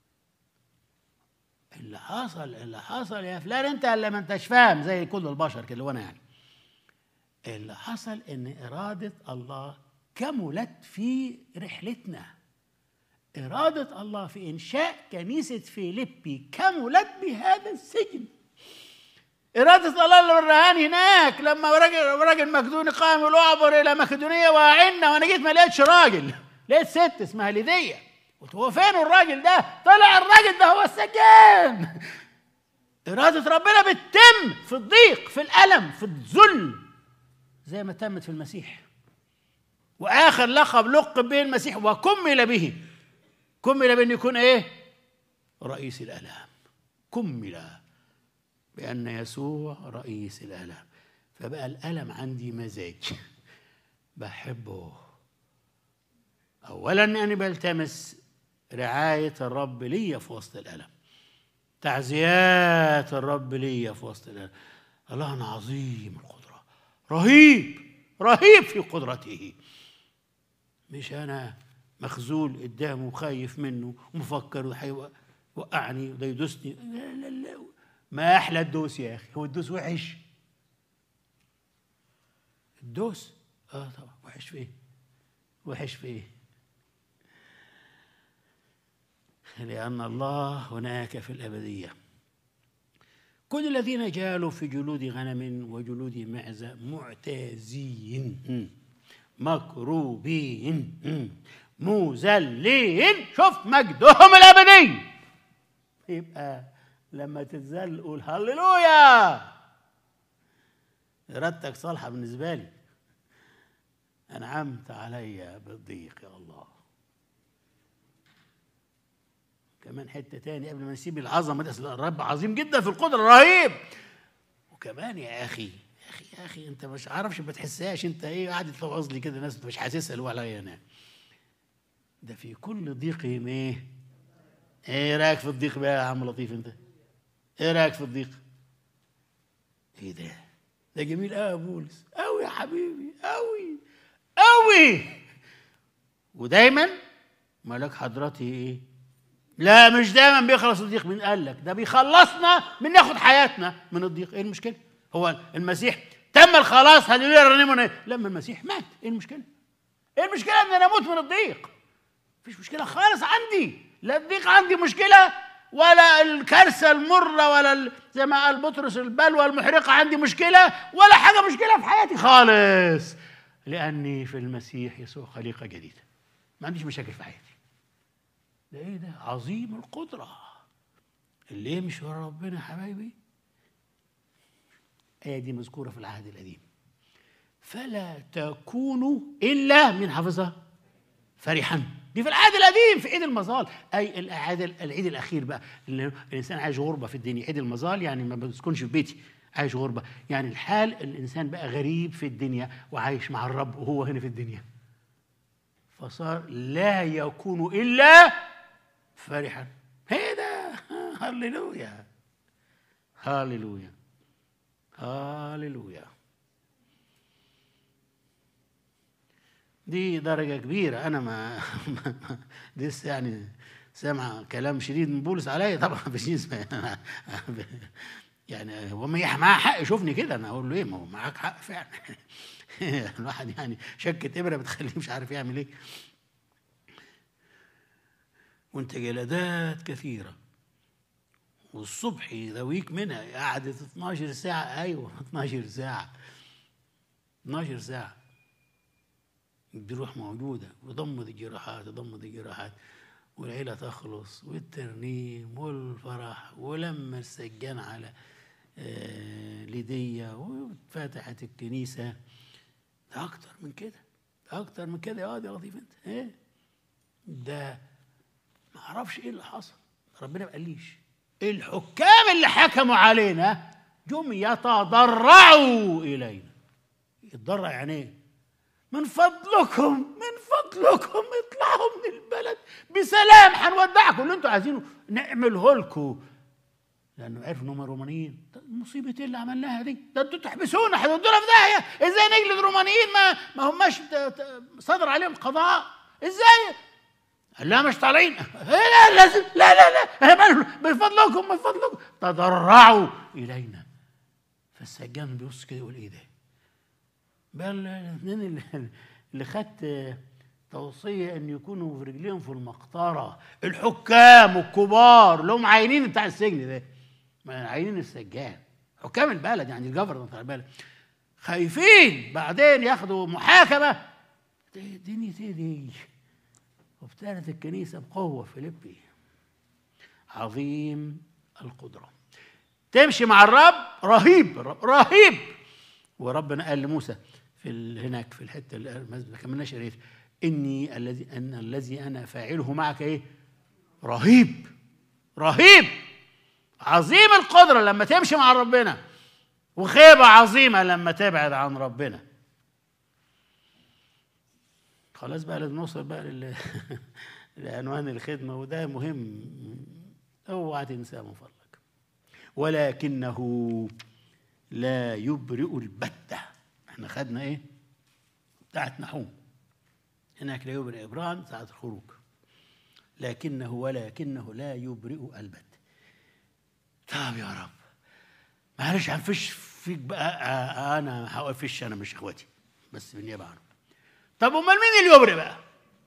اللي حصل يا فلان انت اللي ما انتش فاهم زي كل البشر كده وانا يعني. اللي حصل ان اراده الله كملت في رحلتنا. اراده الله في انشاء كنيسه فيليبي كملت بهذا السجن. اراده الله اللي ورهاني هناك لما راجل مقدوني قام يقول اعبر الى مقدونيه واعنا، وانا جيت ما لقيتش راجل، لقيت ست اسمها ليديا. قلت هو فين الراجل ده؟ طلع الراجل ده هو السجان. إرادة ربنا بتتم في الضيق، في الألم، في الذل، زي ما تمت في المسيح. وآخر لقب لقب به المسيح وكمل به بأن يكون إيه؟ رئيس الآلام. كمل بأن يسوع رئيس الآلام. فبقى الألم عندي مزاج بحبه. أولاً أنا بلتمس رعاية الرب لي في وسط الألم، تعزيات الرب لي في وسط الألم. الله عظيم القدرة، رهيب في قدرته. مش أنا مخزول قدامه وخايف منه ومفكر هيوقعني وده يدوسني. لا ما أحلى الدوس يا أخي. هو الدوس وحش؟ الدوس طبعا وحش في إيه؟ لأن الله هناك في الأبدية. كل الذين جالوا في جلود غنم وجلود معزة معتازين مكروبين مذلين، شوف مجدهم الأبدي. يبقى لما تتذل قول هللويا، إرادتك صالحة بالنسبة لي، أنعمت علي بالضيق يا الله. كمان حتة تاني قبل ما نسيب العظمة دي، الرب عظيم جدا في القدرة، رهيب. وكمان يا أخي أنت مش عارفش، ما بتحسهاش أنت إيه، قاعد توعظ لي كده ناس أنت مش حاسسها اللي هو عليا أنا. ده في كل ضيقهم إيه رأيك في الضيق بقى يا عم لطيف أنت؟ إيه رأيك في الضيق؟ إيه ده جميل قوي يا بولس، قوي يا حبيبي، قوي. ودايما ملاك حضرتي إيه؟ لا مش دايما بيخلص الضيق. مين قال لك؟ ده بيخلصنا من ناخد حياتنا من الضيق. ايه المشكله؟ هو المسيح تم الخلاص هللويا رنمنا لما المسيح مات. ايه المشكله؟ ايه المشكله ان انا اموت من الضيق؟ مفيش مشكله خالص عندي، لا الضيق عندي مشكله ولا الكارثه المره ولا زي ما قال بطرس البلوى المحرقه عندي مشكله، ولا حاجه مشكله في حياتي خالص، لاني في المسيح يسوع خليقه جديده. ما عنديش مشاكل في حياتي. ده ايه ده؟ عظيم القدرة اللي يمشي ورا ربنا يا حبايبي. الآية دي مذكورة في العهد القديم. فلا تكونوا إلا من حافظها فرحا. دي في العهد القديم في عيد المظال، أي العيد الأخير بقى اللي الإنسان عايش غربة في الدنيا. عيد المظال يعني ما بسكنش في بيتي، عايش غربة، يعني الحال الإنسان بقى غريب في الدنيا وعايش مع الرب وهو هنا في الدنيا. فصار لا يكون إلا فرحا. هي ده. هللويا. هاليلويا. دي درجة كبيرة. أنا ما لسه يعني سامع كلام شديد من بولس عليا طبعا بالنسبة يعني هو معاه حق يشوفني كده، أنا أقول له إيه؟ ما هو معاك حق فعلا. الواحد يعني شكة إبرة بتخليه مش عارف يعمل إيه. وأنت جلدات كثيرة والصبح يذويك منها، قعدت 12 ساعة. أيوة 12 ساعة 12 ساعة دي روح موجودة، وضمد الجراحات وضمد الجراحات، والعيلة تخلص، والترنيم والفرح، ولما السجان على ليديا وفتحت الكنيسة. ده أكتر من كده، أكتر من كده. يا لطيف أنت إيه ده؟ ما أعرفش إيه اللي حصل، ربنا ما قاليش. الحكام اللي حكموا علينا جم يتضرعوا إلينا. يتضرع يعني إيه؟ من فضلكم اطلعوا من البلد بسلام، هنودعكم اللي انتوا عايزينه نعمله لكم. لانه عرفوا ان هم رومانيين. المصيبه ايه اللي عملناها دي؟ ده انتوا تحبسونا، هتودونا في داهيه. ازاي نجلد رومانيين ما هماش صدر عليهم قضاء؟ ازاي؟ قال لا مش طالعين. لا لازم، لا من فضلكم تضرعوا الينا. فالسجان بيبص كده يقول ايه ده؟ بقى الاثنين اللي خدت توصيه ان يكونوا في رجليهم في المقطره، الحكام الكبار اللي هم عاينين بتاع السجن ده، ما عاينين السجان، حكام البلد يعني الجفرنر بتاع البلد، خايفين بعدين ياخدوا محاكمه. دي وابتدت الكنيسه بقوه فيليبي. عظيم القدره، تمشي مع الرب رهيب. وربنا قال لموسى في هناك في الحته اللي ما كملناش قريت، الذي انا فاعله معك ايه؟ رهيب عظيم القدره لما تمشي مع ربنا، وخيبه عظيمه لما تبعد عن ربنا. خلاص بقى لازم نوصل بقى لعنوان الخدمه، وده مهم اوعى تنساه من فضلك. ولكنه لا يبرئ البتة. احنا خدنا ايه؟ بتاعت نحوم هناك، لا يبرئ إبرام ساعة الخروج. ولكنه لا يبرئ البتة. طب يا رب معلش هنفش فيك بقى، انا هقفش، انا مش اخواتي بس بالنيابة عنه. طب امال مين اللي يبرئ بقى؟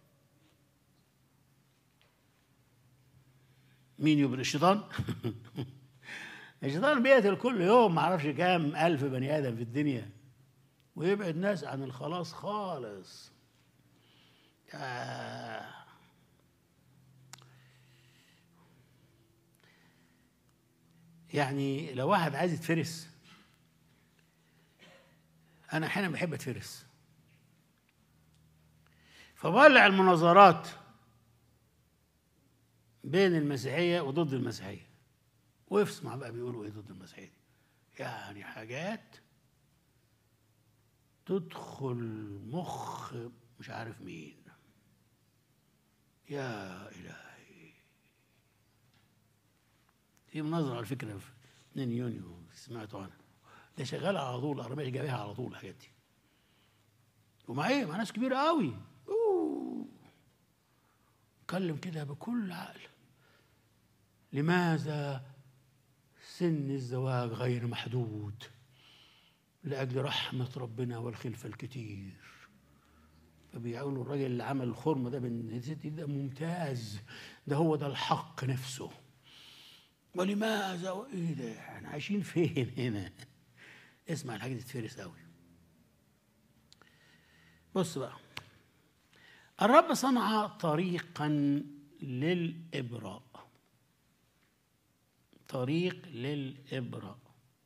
مين يبرئ؟ الشيطان. الشيطان بيقتل كل يوم ما اعرفش كام ألف بني آدم في الدنيا، ويبعد ناس عن الخلاص خالص. يعني لو واحد عايز يتفرس، أنا أحيانا بحب أتفرس، فبولع المناظرات بين المسيحية وضد المسيحية، واسمع بقى بيقولوا ايه ضد المسيحية دي. يعني حاجات تدخل مخ مش عارف مين. يا إلهي، في مناظرة على فكرة في 2 يونيو سمعتوا عنها، ده شغال على طول، العربية جايبها على طول الحاجات دي، ومع ايه؟ مع ناس كبيرة قوي. اتكلم كده بكل عقل. لماذا سن الزواج غير محدود؟ لأجل رحمة ربنا والخلفة الكتير. فبيقولوا الراجل اللي عمل الخرم ده ده ممتاز، ده هو ده الحق نفسه. ولماذا وإيه ده؟ احنا عايشين فين هنا؟ اسمع الحاجة دي تتفرس قوي. بص بقى، الرب صنع طريقا للإبراء، طريق للإبراء،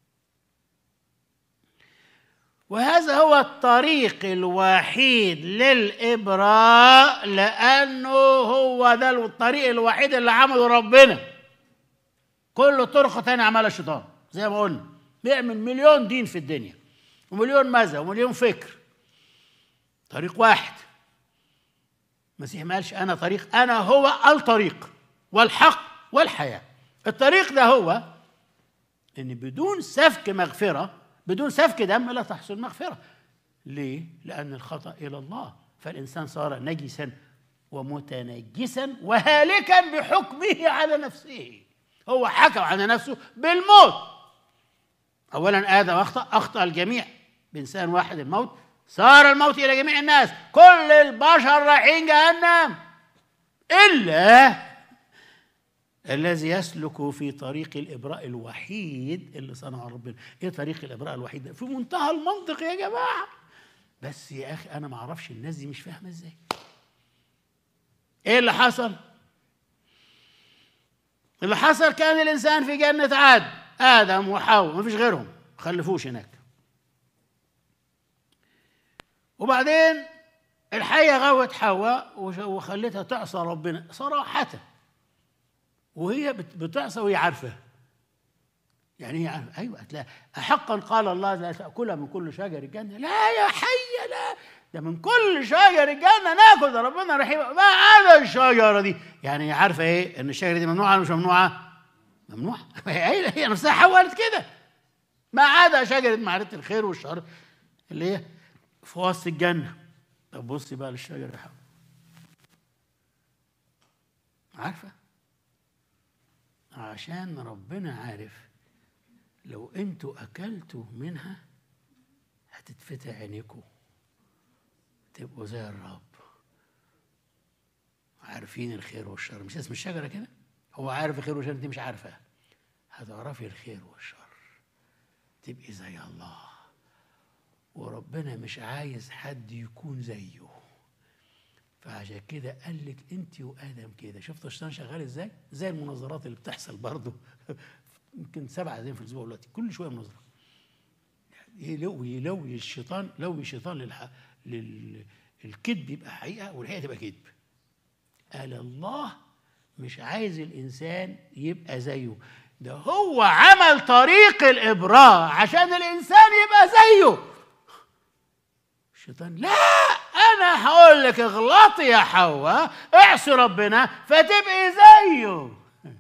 وهذا هو الطريق الوحيد للإبراء، لأنه هو ده الطريق الوحيد اللي عمله ربنا. كل طرق تاني عملها الشيطان زي ما قلنا، بيعمل مليون دين في الدنيا ومليون مذهب ومليون فكر. طريق واحد. المسيح ما قالش أنا طريق، أنا هو الطريق والحق والحياة. الطريق ده هو إن بدون سفك مغفرة، بدون سفك دم لا تحصل مغفرة. ليه؟ لأن الخطأ إلى الله، فالإنسان صار نجسا ومتنجسا وهالكا بحكمه على نفسه. هو حكم على نفسه بالموت. أولا آدم أخطأ الجميع بإنسان واحد الموت، صار الموت إلى جميع الناس، كل البشر رايحين جهنم إلا الذي يسلك في طريق الإبراء الوحيد اللي صنعه ربنا. إيه طريق الإبراء الوحيد ده؟ في منتهى المنطق يا جماعة، بس يا أخي أنا ما أعرفش الناس دي مش فاهمة إزاي. إيه اللي حصل؟ اللي حصل كان الإنسان في جنة عدن، آدم وحواء، ما فيش غيرهم، ما خلفوش هناك. وبعدين الحية غوت حواء وخلتها تعصى ربنا صراحة، وهي بتعصى وهي عارفة. يعني هي عارفة، أيوة هتلاقي حقا قال الله لا تأكلها من كل شجر الجنة. لا يا حية لا، ده من كل شجر الجنة ناكل، ده ربنا رحيم، ما عدا الشجرة دي. يعني هي عارفة إيه؟ إن الشجرة دي ممنوعة ولا مش ممنوعة؟ ممنوعة. هي نفسها حولت كده، ما عدا شجرة معرفة الخير والشر اللي هي في وسط الجنة. طب بصي بقى للشجرة يا حبيبي، عارفة؟ عشان ربنا عارف لو انتوا اكلتوا منها هتتفتح عينيكم، تبقوا زي الرب عارفين الخير والشر. مش اسم الشجرة كده؟ هو عارف الخير والشر، انت مش عارفة، هتعرفي الخير والشر، تبقي زي الله. وربنا مش عايز حد يكون زيه، فعشان كده قال لك انت وادم كده. شفت الشيطان شغال ازاي؟ زي المناظرات اللي بتحصل برضه يمكن 7 أيام في الاسبوع دلوقتي، كل شويه مناظره. يلوي الشيطان، لوي الشيطان للكذب يبقى حقيقه والحقيقه تبقى كذب. قال الله مش عايز الانسان يبقى زيه، ده هو عمل طريق الابراء عشان الانسان يبقى زيه. الشيطان لا، انا هقول لك اغلطي يا حواء، اعصي ربنا فتبقي زيه.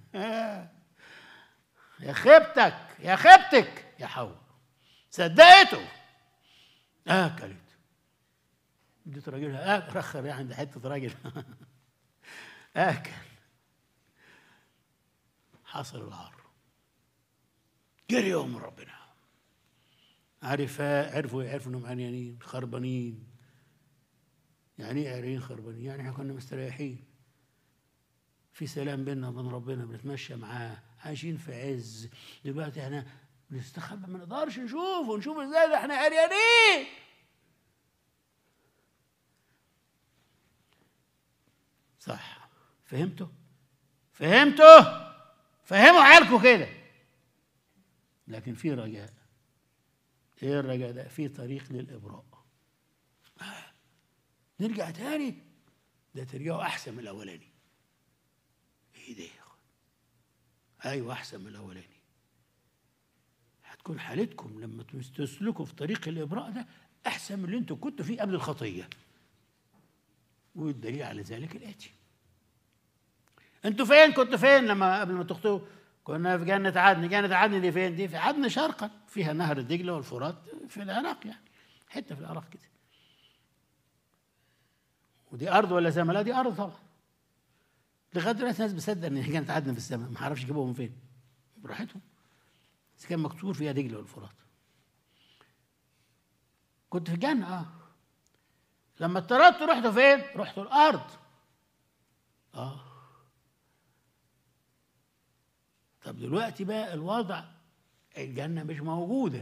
يا خيبتك يا خيبتك يا حواء، صدقته، اكلت. اديت راجلها رخر يعني عند حته راجل اكل. حصل العار، جريوا من ربنا. عرفوا انهم عريانين خربانين. يعني ايه عريانين خربانين؟ يعني احنا كنا مستريحين في سلام بيننا وبين ربنا، بنتمشى معاه، عايشين في عز. دلوقتي احنا بنستخبى، ما نقدرش نشوف ازاي ده احنا عريانين. صح؟ فهموا عيالكم كده. لكن في رجاء. ايه الرجاء ده؟ في طريق للإبراء. نرجع تاني، ده ترجعوا احسن من الاولاني. ايه ده؟ ايوه احسن من الاولاني. هتكون حالتكم لما تسلكوا في طريق الإبراء ده احسن من اللي انتوا كنتوا فيه قبل الخطيه. والدليل على ذلك الاتي. انتوا فين؟ كنتوا فين لما قبل ما تخطئوا؟ كنا في جنة عدن. جنة عدن دي فين؟ دي في عدن شرقا، فيها نهر الدجلة والفرات في العراق، يعني حتة في العراق كده. ودي أرض ولا سماء؟ لا دي أرض طبعا. لغاية دلوقتي ناس بتصدق إن جنة عدن في السماء، ما عرفش يجيبوها من فين. براحتهم. بس كان مكتوب فيها دجلة والفرات. كنت في الجنة لما اضطردتوا رحتوا فين؟ رحتوا الأرض. طب دلوقتي بقى الوضع، الجنة مش موجودة.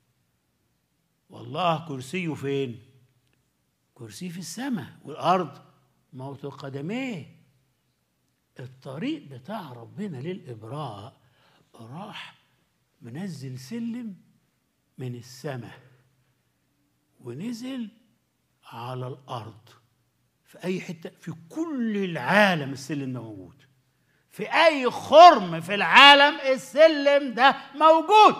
والله كرسيه فين؟ كرسيه في السماء، والأرض موت قدميه. الطريق بتاع ربنا للإبراء راح منزل سلم من السماء ونزل على الأرض. في أي حتة في كل العالم السلم ده موجود. في أي خرم في العالم السلم ده موجود.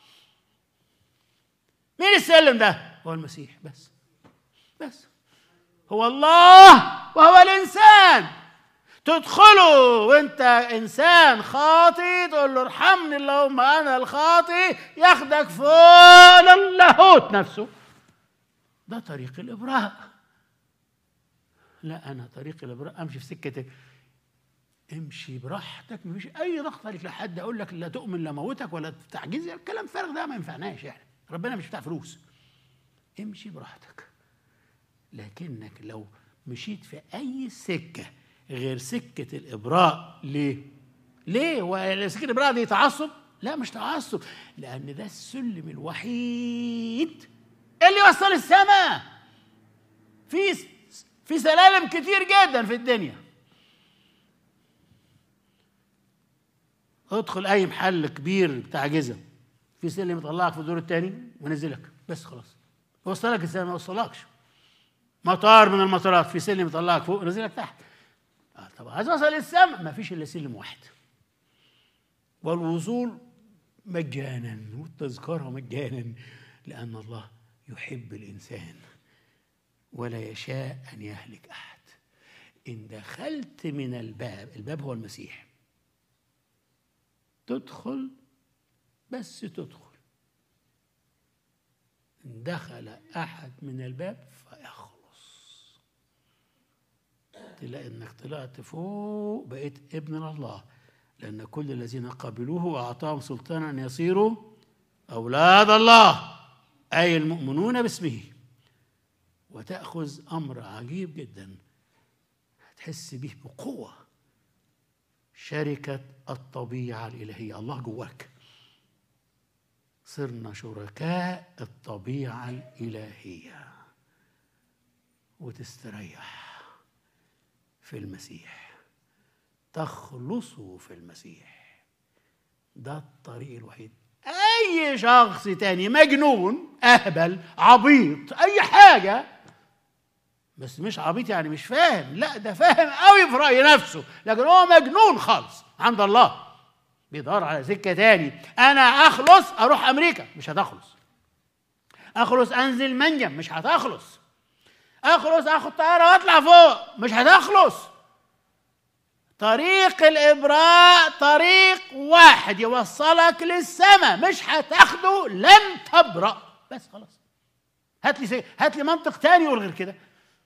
مين السلم ده؟ هو المسيح بس. هو الله وهو الإنسان. تدخله وانت انسان خاطي تقول له ارحمني اللهم انا الخاطي، ياخدك فوق اللاهوت نفسه. ده طريق الابراء. لا، انا طريق الابراء امشي في سكتك، امشي براحتك، مفيش اي ضغط عليك لحد اقول لك لا تؤمن لا موتك ولا تعجز. الكلام فارغ ده ما ينفعناش، يعني ربنا مش بتاع فلوس. امشي براحتك. لكنك لو مشيت في اي سكه غير سكه الابراء، ليه وسكه الابراء دي تعصب؟ لا، مش تعصب، لان ده السلم الوحيد اللي يوصل السماء. في سلالم كتير جدا في الدنيا. ادخل اي محل كبير بتاع جزم، في سلم يطلعك في الدور الثاني وينزلك، بس خلاص وصلك السلم. ما وصلكش مطار من المطارات، في سلم يطلعك فوق ونزلك تحت. طب عايز اوصل للسماء، ما فيش الا سلم واحد، والوصول مجانا والتذكره مجانا، لان الله يحب الانسان ولا يشاء ان يهلك احد. ان دخلت من الباب هو المسيح، تدخل، بس تدخل. إن دخل أحد من الباب فيخلص، تلاقي إنك طلعت فوق، بقيت ابن الله، لأن كل الذين قبلوه وأعطاهم سلطانا أن يصيروا أولاد الله، أي المؤمنون باسمه. وتأخذ أمر عجيب جدا هتحس به بقوة، شركة الطبيعة الإلهية. الله جواك، صرنا شركاء الطبيعة الإلهية، وتستريح في المسيح، تخلصوا في المسيح. ده الطريق الوحيد. أي شخص تاني مجنون، أهبل، عبيط، أي حاجة، بس مش عبيط يعني مش فاهم، لا ده فاهم قوي في رأي نفسه، لكن هو مجنون خالص عند الله، بيدور على سكة تاني. أنا أخلص أروح أمريكا، مش هتخلص. أخلص أنزل منجم، مش هتخلص. أخلص أخد طيارة وأطلع فوق، مش هتخلص. طريق الإبراء طريق واحد يوصلك للسماء، مش هتاخده لن تبرأ. بس خلاص، هات لي منطق تاني يقول غير كده.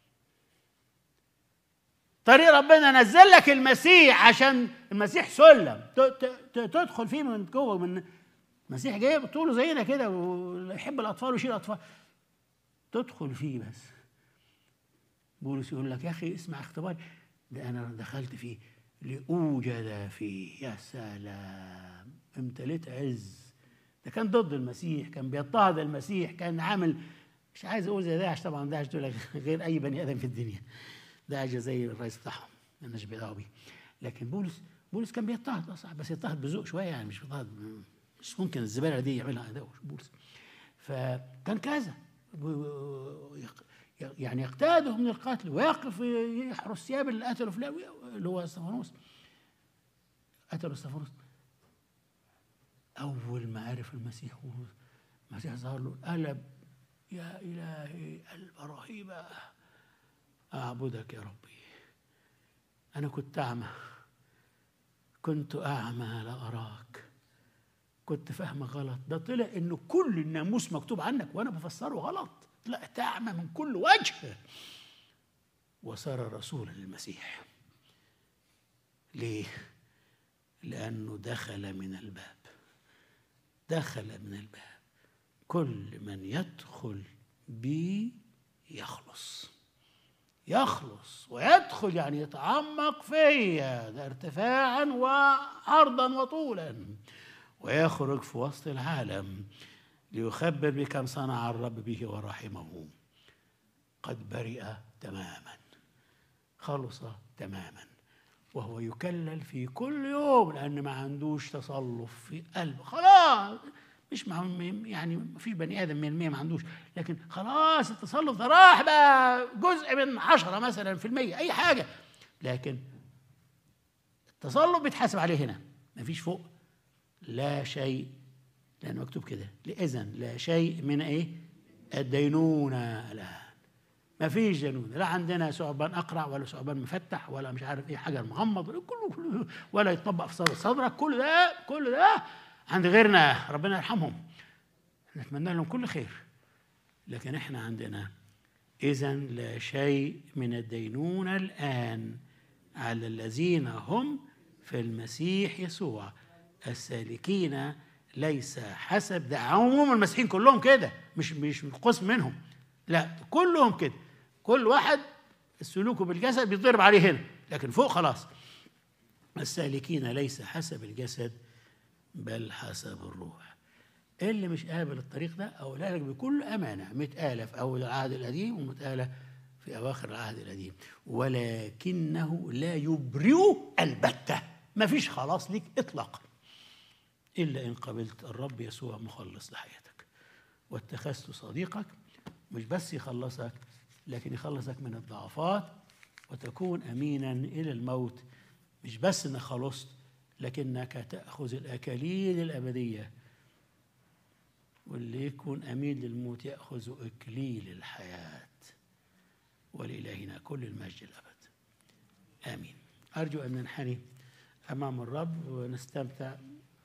طريق ربنا نزل لك المسيح، عشان المسيح سلم تدخل فيه من جوه. من المسيح جاي طوله زينا كده ويحب الاطفال ويشيل الاطفال، تدخل فيه. بس بولس يقول لك يا اخي اسمع اختباري ده، انا دخلت فيه لأوجد فيه. يا سلام، امتليت عز. ده كان ضد المسيح، كان بيضطهد المسيح، كان عامل، مش عايز اقول زي داعش، طبعا داعش دول غير اي بني ادم في الدنيا، داعش زي الرئيس بتاعهم، مالناش بدعوه بيه. لكن بولس كان بيضطهد، صح، بس يضطهد بذوق شويه، يعني مش بيضطهد، مش ممكن الزباله دي يعملها ده بولس. فكان كذا، يعني يقتاده من القتل، ويقف يحرس ثياب اللي قتلوا فلان، اللي هو استفانوس، قتلوا استفانوس. اول ما عرف المسيح ظهر له قلب، يا الهي قلب رهيبه، اعبدك يا ربي. انا كنت اعمى لا اراك، كنت فاهمه غلط. ده طلع انه كل الناموس مكتوب عنك وانا بفسره غلط، طلعت اعمى من كل وجه، وصار رسولا للمسيح. ليه؟ لانه دخل من الباب. كل من يدخل بي يخلص ويدخل، يعني يتعمق فيا، ده ارتفاعا وعرضا وطولا، ويخرج في وسط العالم ليخبر بكم صنع الرب به ورحمه. قد برئ تماما، خلص تماما، وهو يكلل في كل يوم، لأن ما عندوش تصلف في قلبه. خلاص، مش يعني ما فيش بني آدم 100% ما عندوش، لكن خلاص التصلف ده راح بقى جزء من 10 مثلا في المية، أي حاجة. لكن التصلف بيتحاسب عليه هنا، ما فيش فوق لا شيء، لأن مكتوب كده، إذن لا شيء من إيه؟ الدينونة الآن. ما فيش دينونة، لا عندنا ثعبان أقرع ولا ثعبان مفتح ولا مش عارف إيه حاجة مغمض، كله ولا يتطبق في صدرك، كل ده عند غيرنا، ربنا يرحمهم، نتمنى لهم كل خير. لكن إحنا عندنا إذن لا شيء من الدينونة الآن على الذين هم في المسيح يسوع السالكين ليس حسب، ده عموم المسيحيين كلهم كده، مش قسم منهم، لا كلهم كده، كل واحد سلوكه بالجسد بيضرب عليه هنا، لكن فوق خلاص السالكين ليس حسب الجسد بل حسب الروح. اللي مش قابل الطريق ده أقولها لك بكل أمانة، متقالة في أول العهد القديم ومتقالة في أواخر العهد القديم، ولكنه لا يبرئ البتة، ما فيش خلاص ليك إطلاقا إلا إن قبلت الرب يسوع مخلص لحياتك واتخذت صديقك، مش بس يخلصك لكن يخلصك من الضعفات وتكون أمينا إلى الموت، مش بس إنك خلصت لكنك تأخذ الأكاليل الأبدية، واللي يكون أمين للموت يأخذ إكليل الحياة. ولإلهنا كل المجد الأبد آمين. أرجو أن ننحني أمام الرب ونستمتع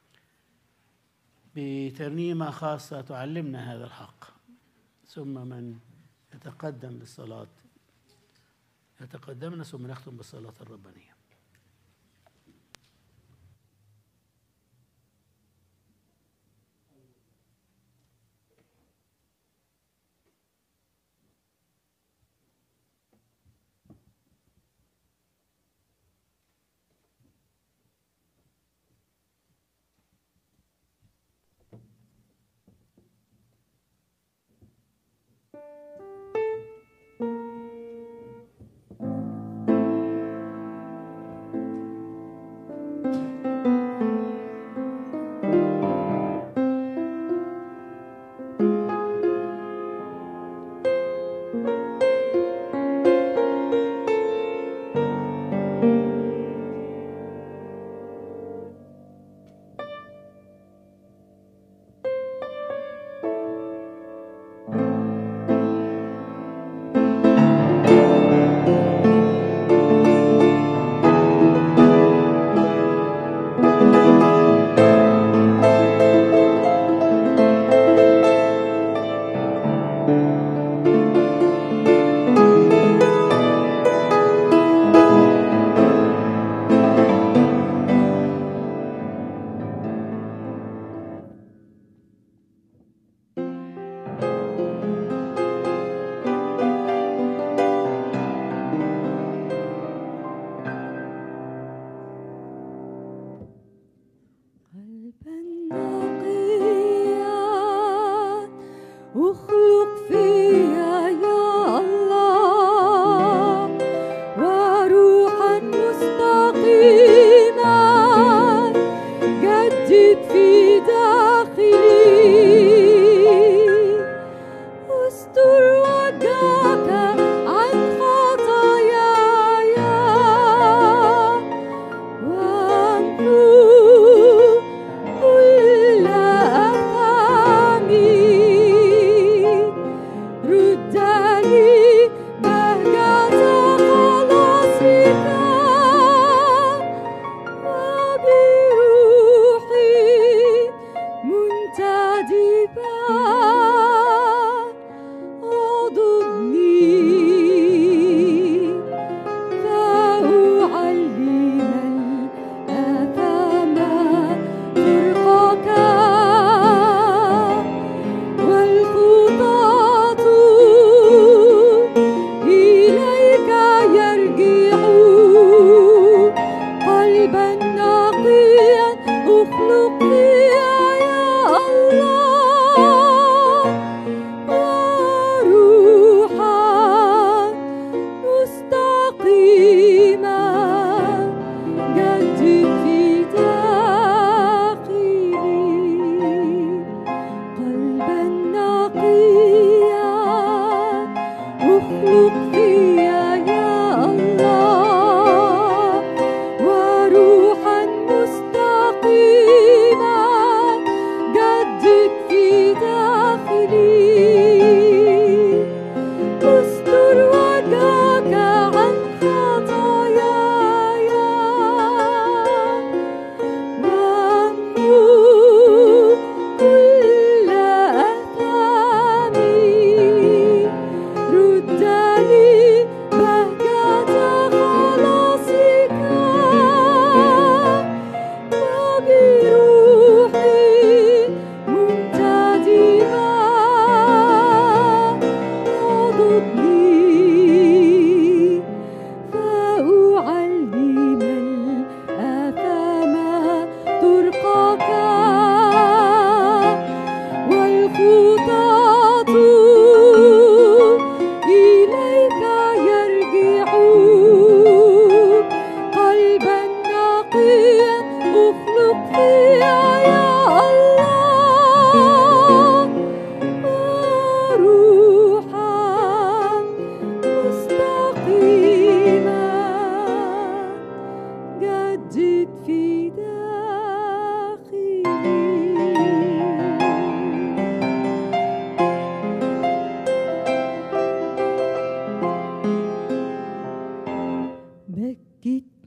بترنيمة خاصة تعلمنا هذا الحق، ثم من يتقدم بالصلاة يتقدمنا، ثم نختم بالصلاة الربانية.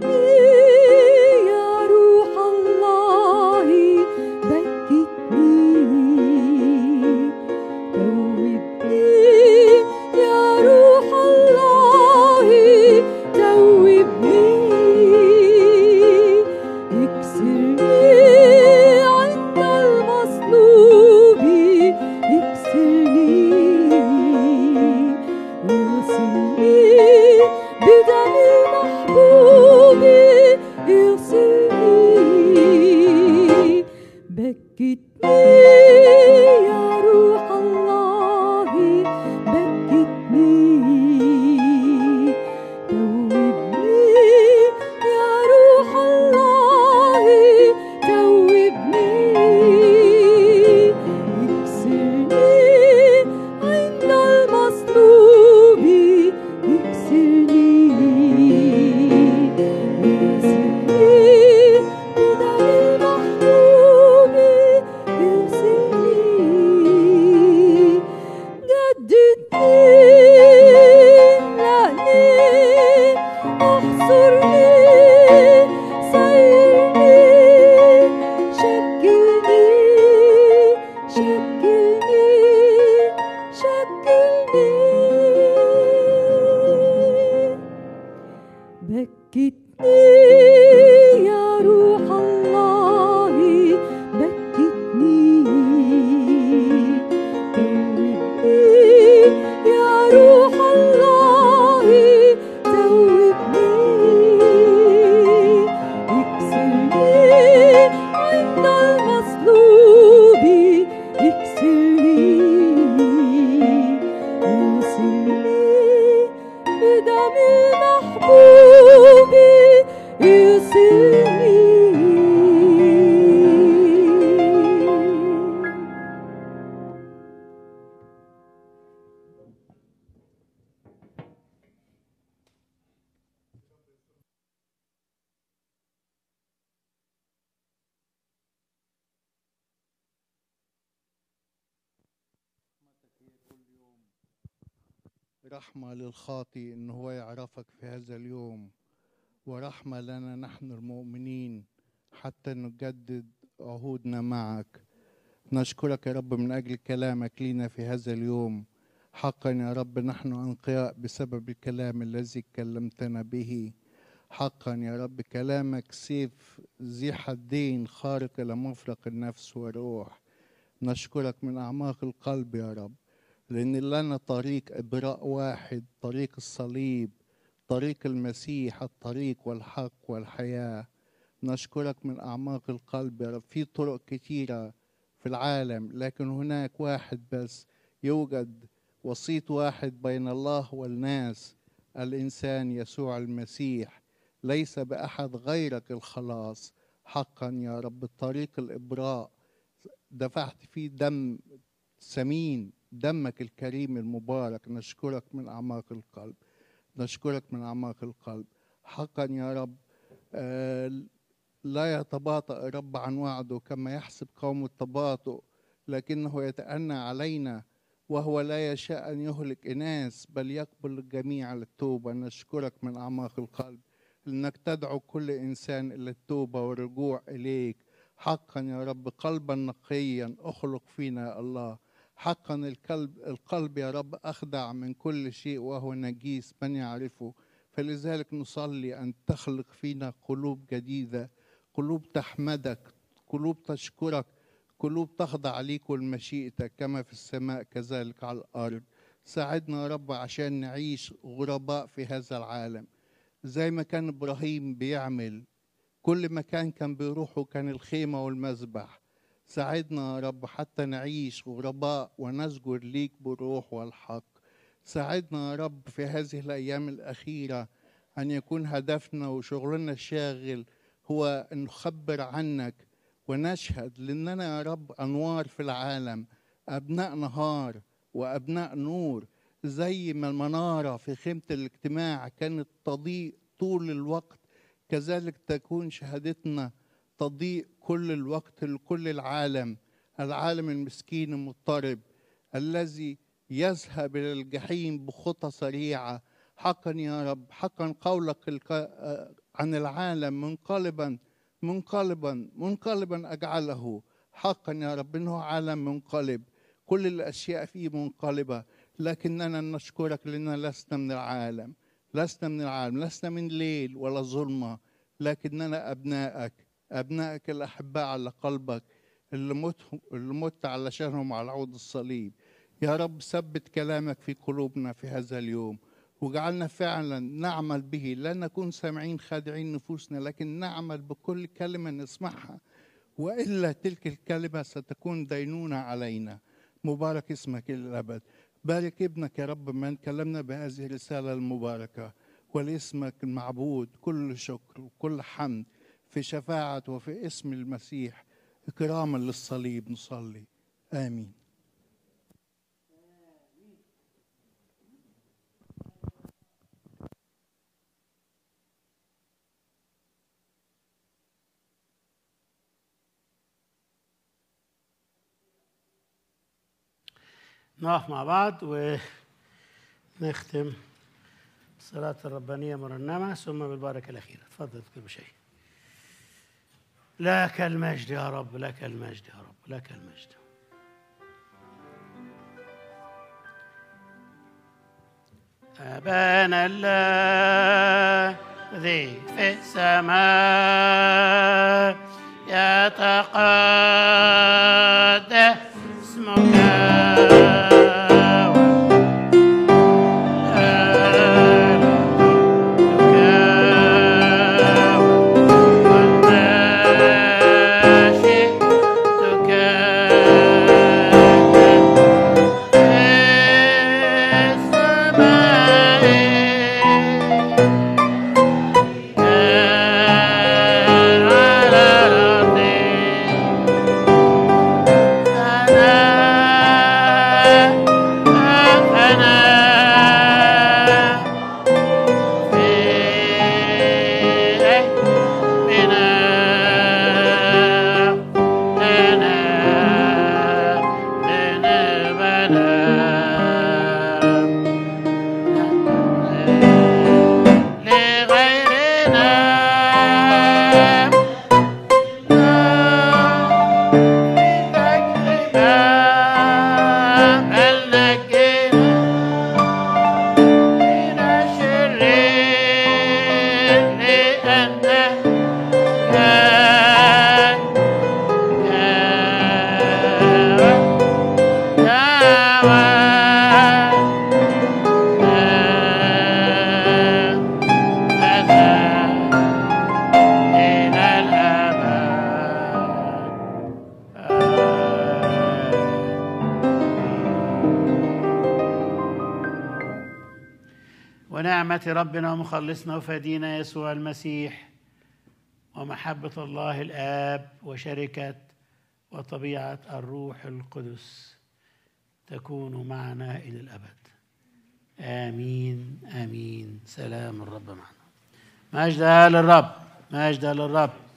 يا روح الله بكتني توبني يا روح الله توبني اكسرني عند المصلوب اكسرني اغسلني بدم المحبوب اغسلني بكتني يا روح الله بكتني توبني يا روح الله توبني اكسرني عند المصلوب اكسرني اغسلني بدم المحبوب اغسلني جددني املأني احصرني سيرني شكلني شكلني شكلني بكتني يا روح الله بكتني توبني يا روح الله توبني اكسرني عند المصلوب اكسرني اغسلني بدم المحبوب اغسلني. رحمة للخاطئ إن هو يعرفك في هذا اليوم، ورحمة لنا نحن المؤمنين حتى نجدد عهودنا معك. نشكرك يا رب من أجل كلامك لينا في هذا اليوم. حقا يا رب نحن أنقياء بسبب الكلام الذي كلمتنا به. حقا يا رب كلامك سيف ذي حدين خارق إلى مفرق النفس والروح. نشكرك من أعماق القلب يا رب، لأن لنا طريق إبراء واحد، طريق الصليب، طريق المسيح، الطريق والحق والحياة. نشكرك من أعماق القلب يا رب. في طرق كثيرة في العالم، لكن هناك واحد بس، يوجد وسيط واحد بين الله والناس، الإنسان يسوع المسيح. ليس بأحد غيرك الخلاص. حقا يا رب طريق الإبراء دفعت فيه دم ثمين، دمك الكريم المبارك. نشكرك من أعماق القلب، نشكرك من أعماق القلب. حقا يا رب لا يتباطأ الرب عن وعده كما يحسب قوم التباطؤ، لكنه يتأنى علينا، وهو لا يشاء أن يهلك إناس بل يقبل الجميع للتوبة. نشكرك من أعماق القلب لأنك تدعو كل إنسان إلى التوبة والرجوع إليك. حقا يا رب قلبا نقيا اخلق فينا يا الله. حقا القلب يا رب أخدع من كل شيء وهو نجيس من يعرفه، فلذلك نصلي أن تخلق فينا قلوب جديدة، قلوب تحمدك، قلوب تشكرك، قلوب تخضع ليك ولمشيئتك كما في السماء كذلك على الأرض. ساعدنا يا رب عشان نعيش غرباء في هذا العالم زي ما كان إبراهيم بيعمل. كل مكان كان بيروحه كان الخيمة والمذبح. ساعدنا يا رب حتى نعيش غرباء ونسجد ليك بالروح والحق. ساعدنا يا رب في هذه الأيام الأخيرة أن يكون هدفنا وشغلنا الشاغل هو أن نخبر عنك ونشهد، لأننا يا رب أنوار في العالم، أبناء نهار وأبناء نور. زي ما المنارة في خيمة الاجتماع كانت تضيء طول الوقت، كذلك تكون شهادتنا تضيء كل الوقت لكل العالم، العالم المسكين المضطرب الذي يذهب إلى الجحيم بخطى سريعة. حقا يا رب، حقا عن العالم منقلبا أجعله. حقا يا رب إنه عالم منقلب، كل الأشياء فيه منقلبة، لكننا نشكرك لأننا لسنا من العالم، لسنا من ليل ولا ظلمة، لكننا أبنائك الأحباء على قلبك اللي مت علشانهم على عود الصليب. يا رب ثبت كلامك في قلوبنا في هذا اليوم، وجعلنا فعلا نعمل به، لا نكون سامعين خادعين نفوسنا، لكن نعمل بكل كلمة نسمعها، وإلا تلك الكلمة ستكون دينونة علينا. مبارك اسمك إلى الأبد. بارك ابنك يا رب من كلمنا بهذه الرسالة المباركة، ولاسمك المعبود كل شكر وكل حمد في شفاعة وفي اسم المسيح إكراما للصليب نصلي، آمين. نقف مع بعض ونختم الصلاة الربانية مرنمة ثم بالبركة الأخيرة. تفضل كل شيء. لك المجد يا رب، لك المجد يا رب، لك المجد. أبانا الذي في السماء يتقدس اسمك. ونعمة ربنا ومخلصنا وفدينا يسوع المسيح ومحبة الله الآب وشركة وطبيعة الروح القدس تكون معنا إلى الأبد. آمين آمين. سلام الرب معنا. مجد للرب، مجد للرب.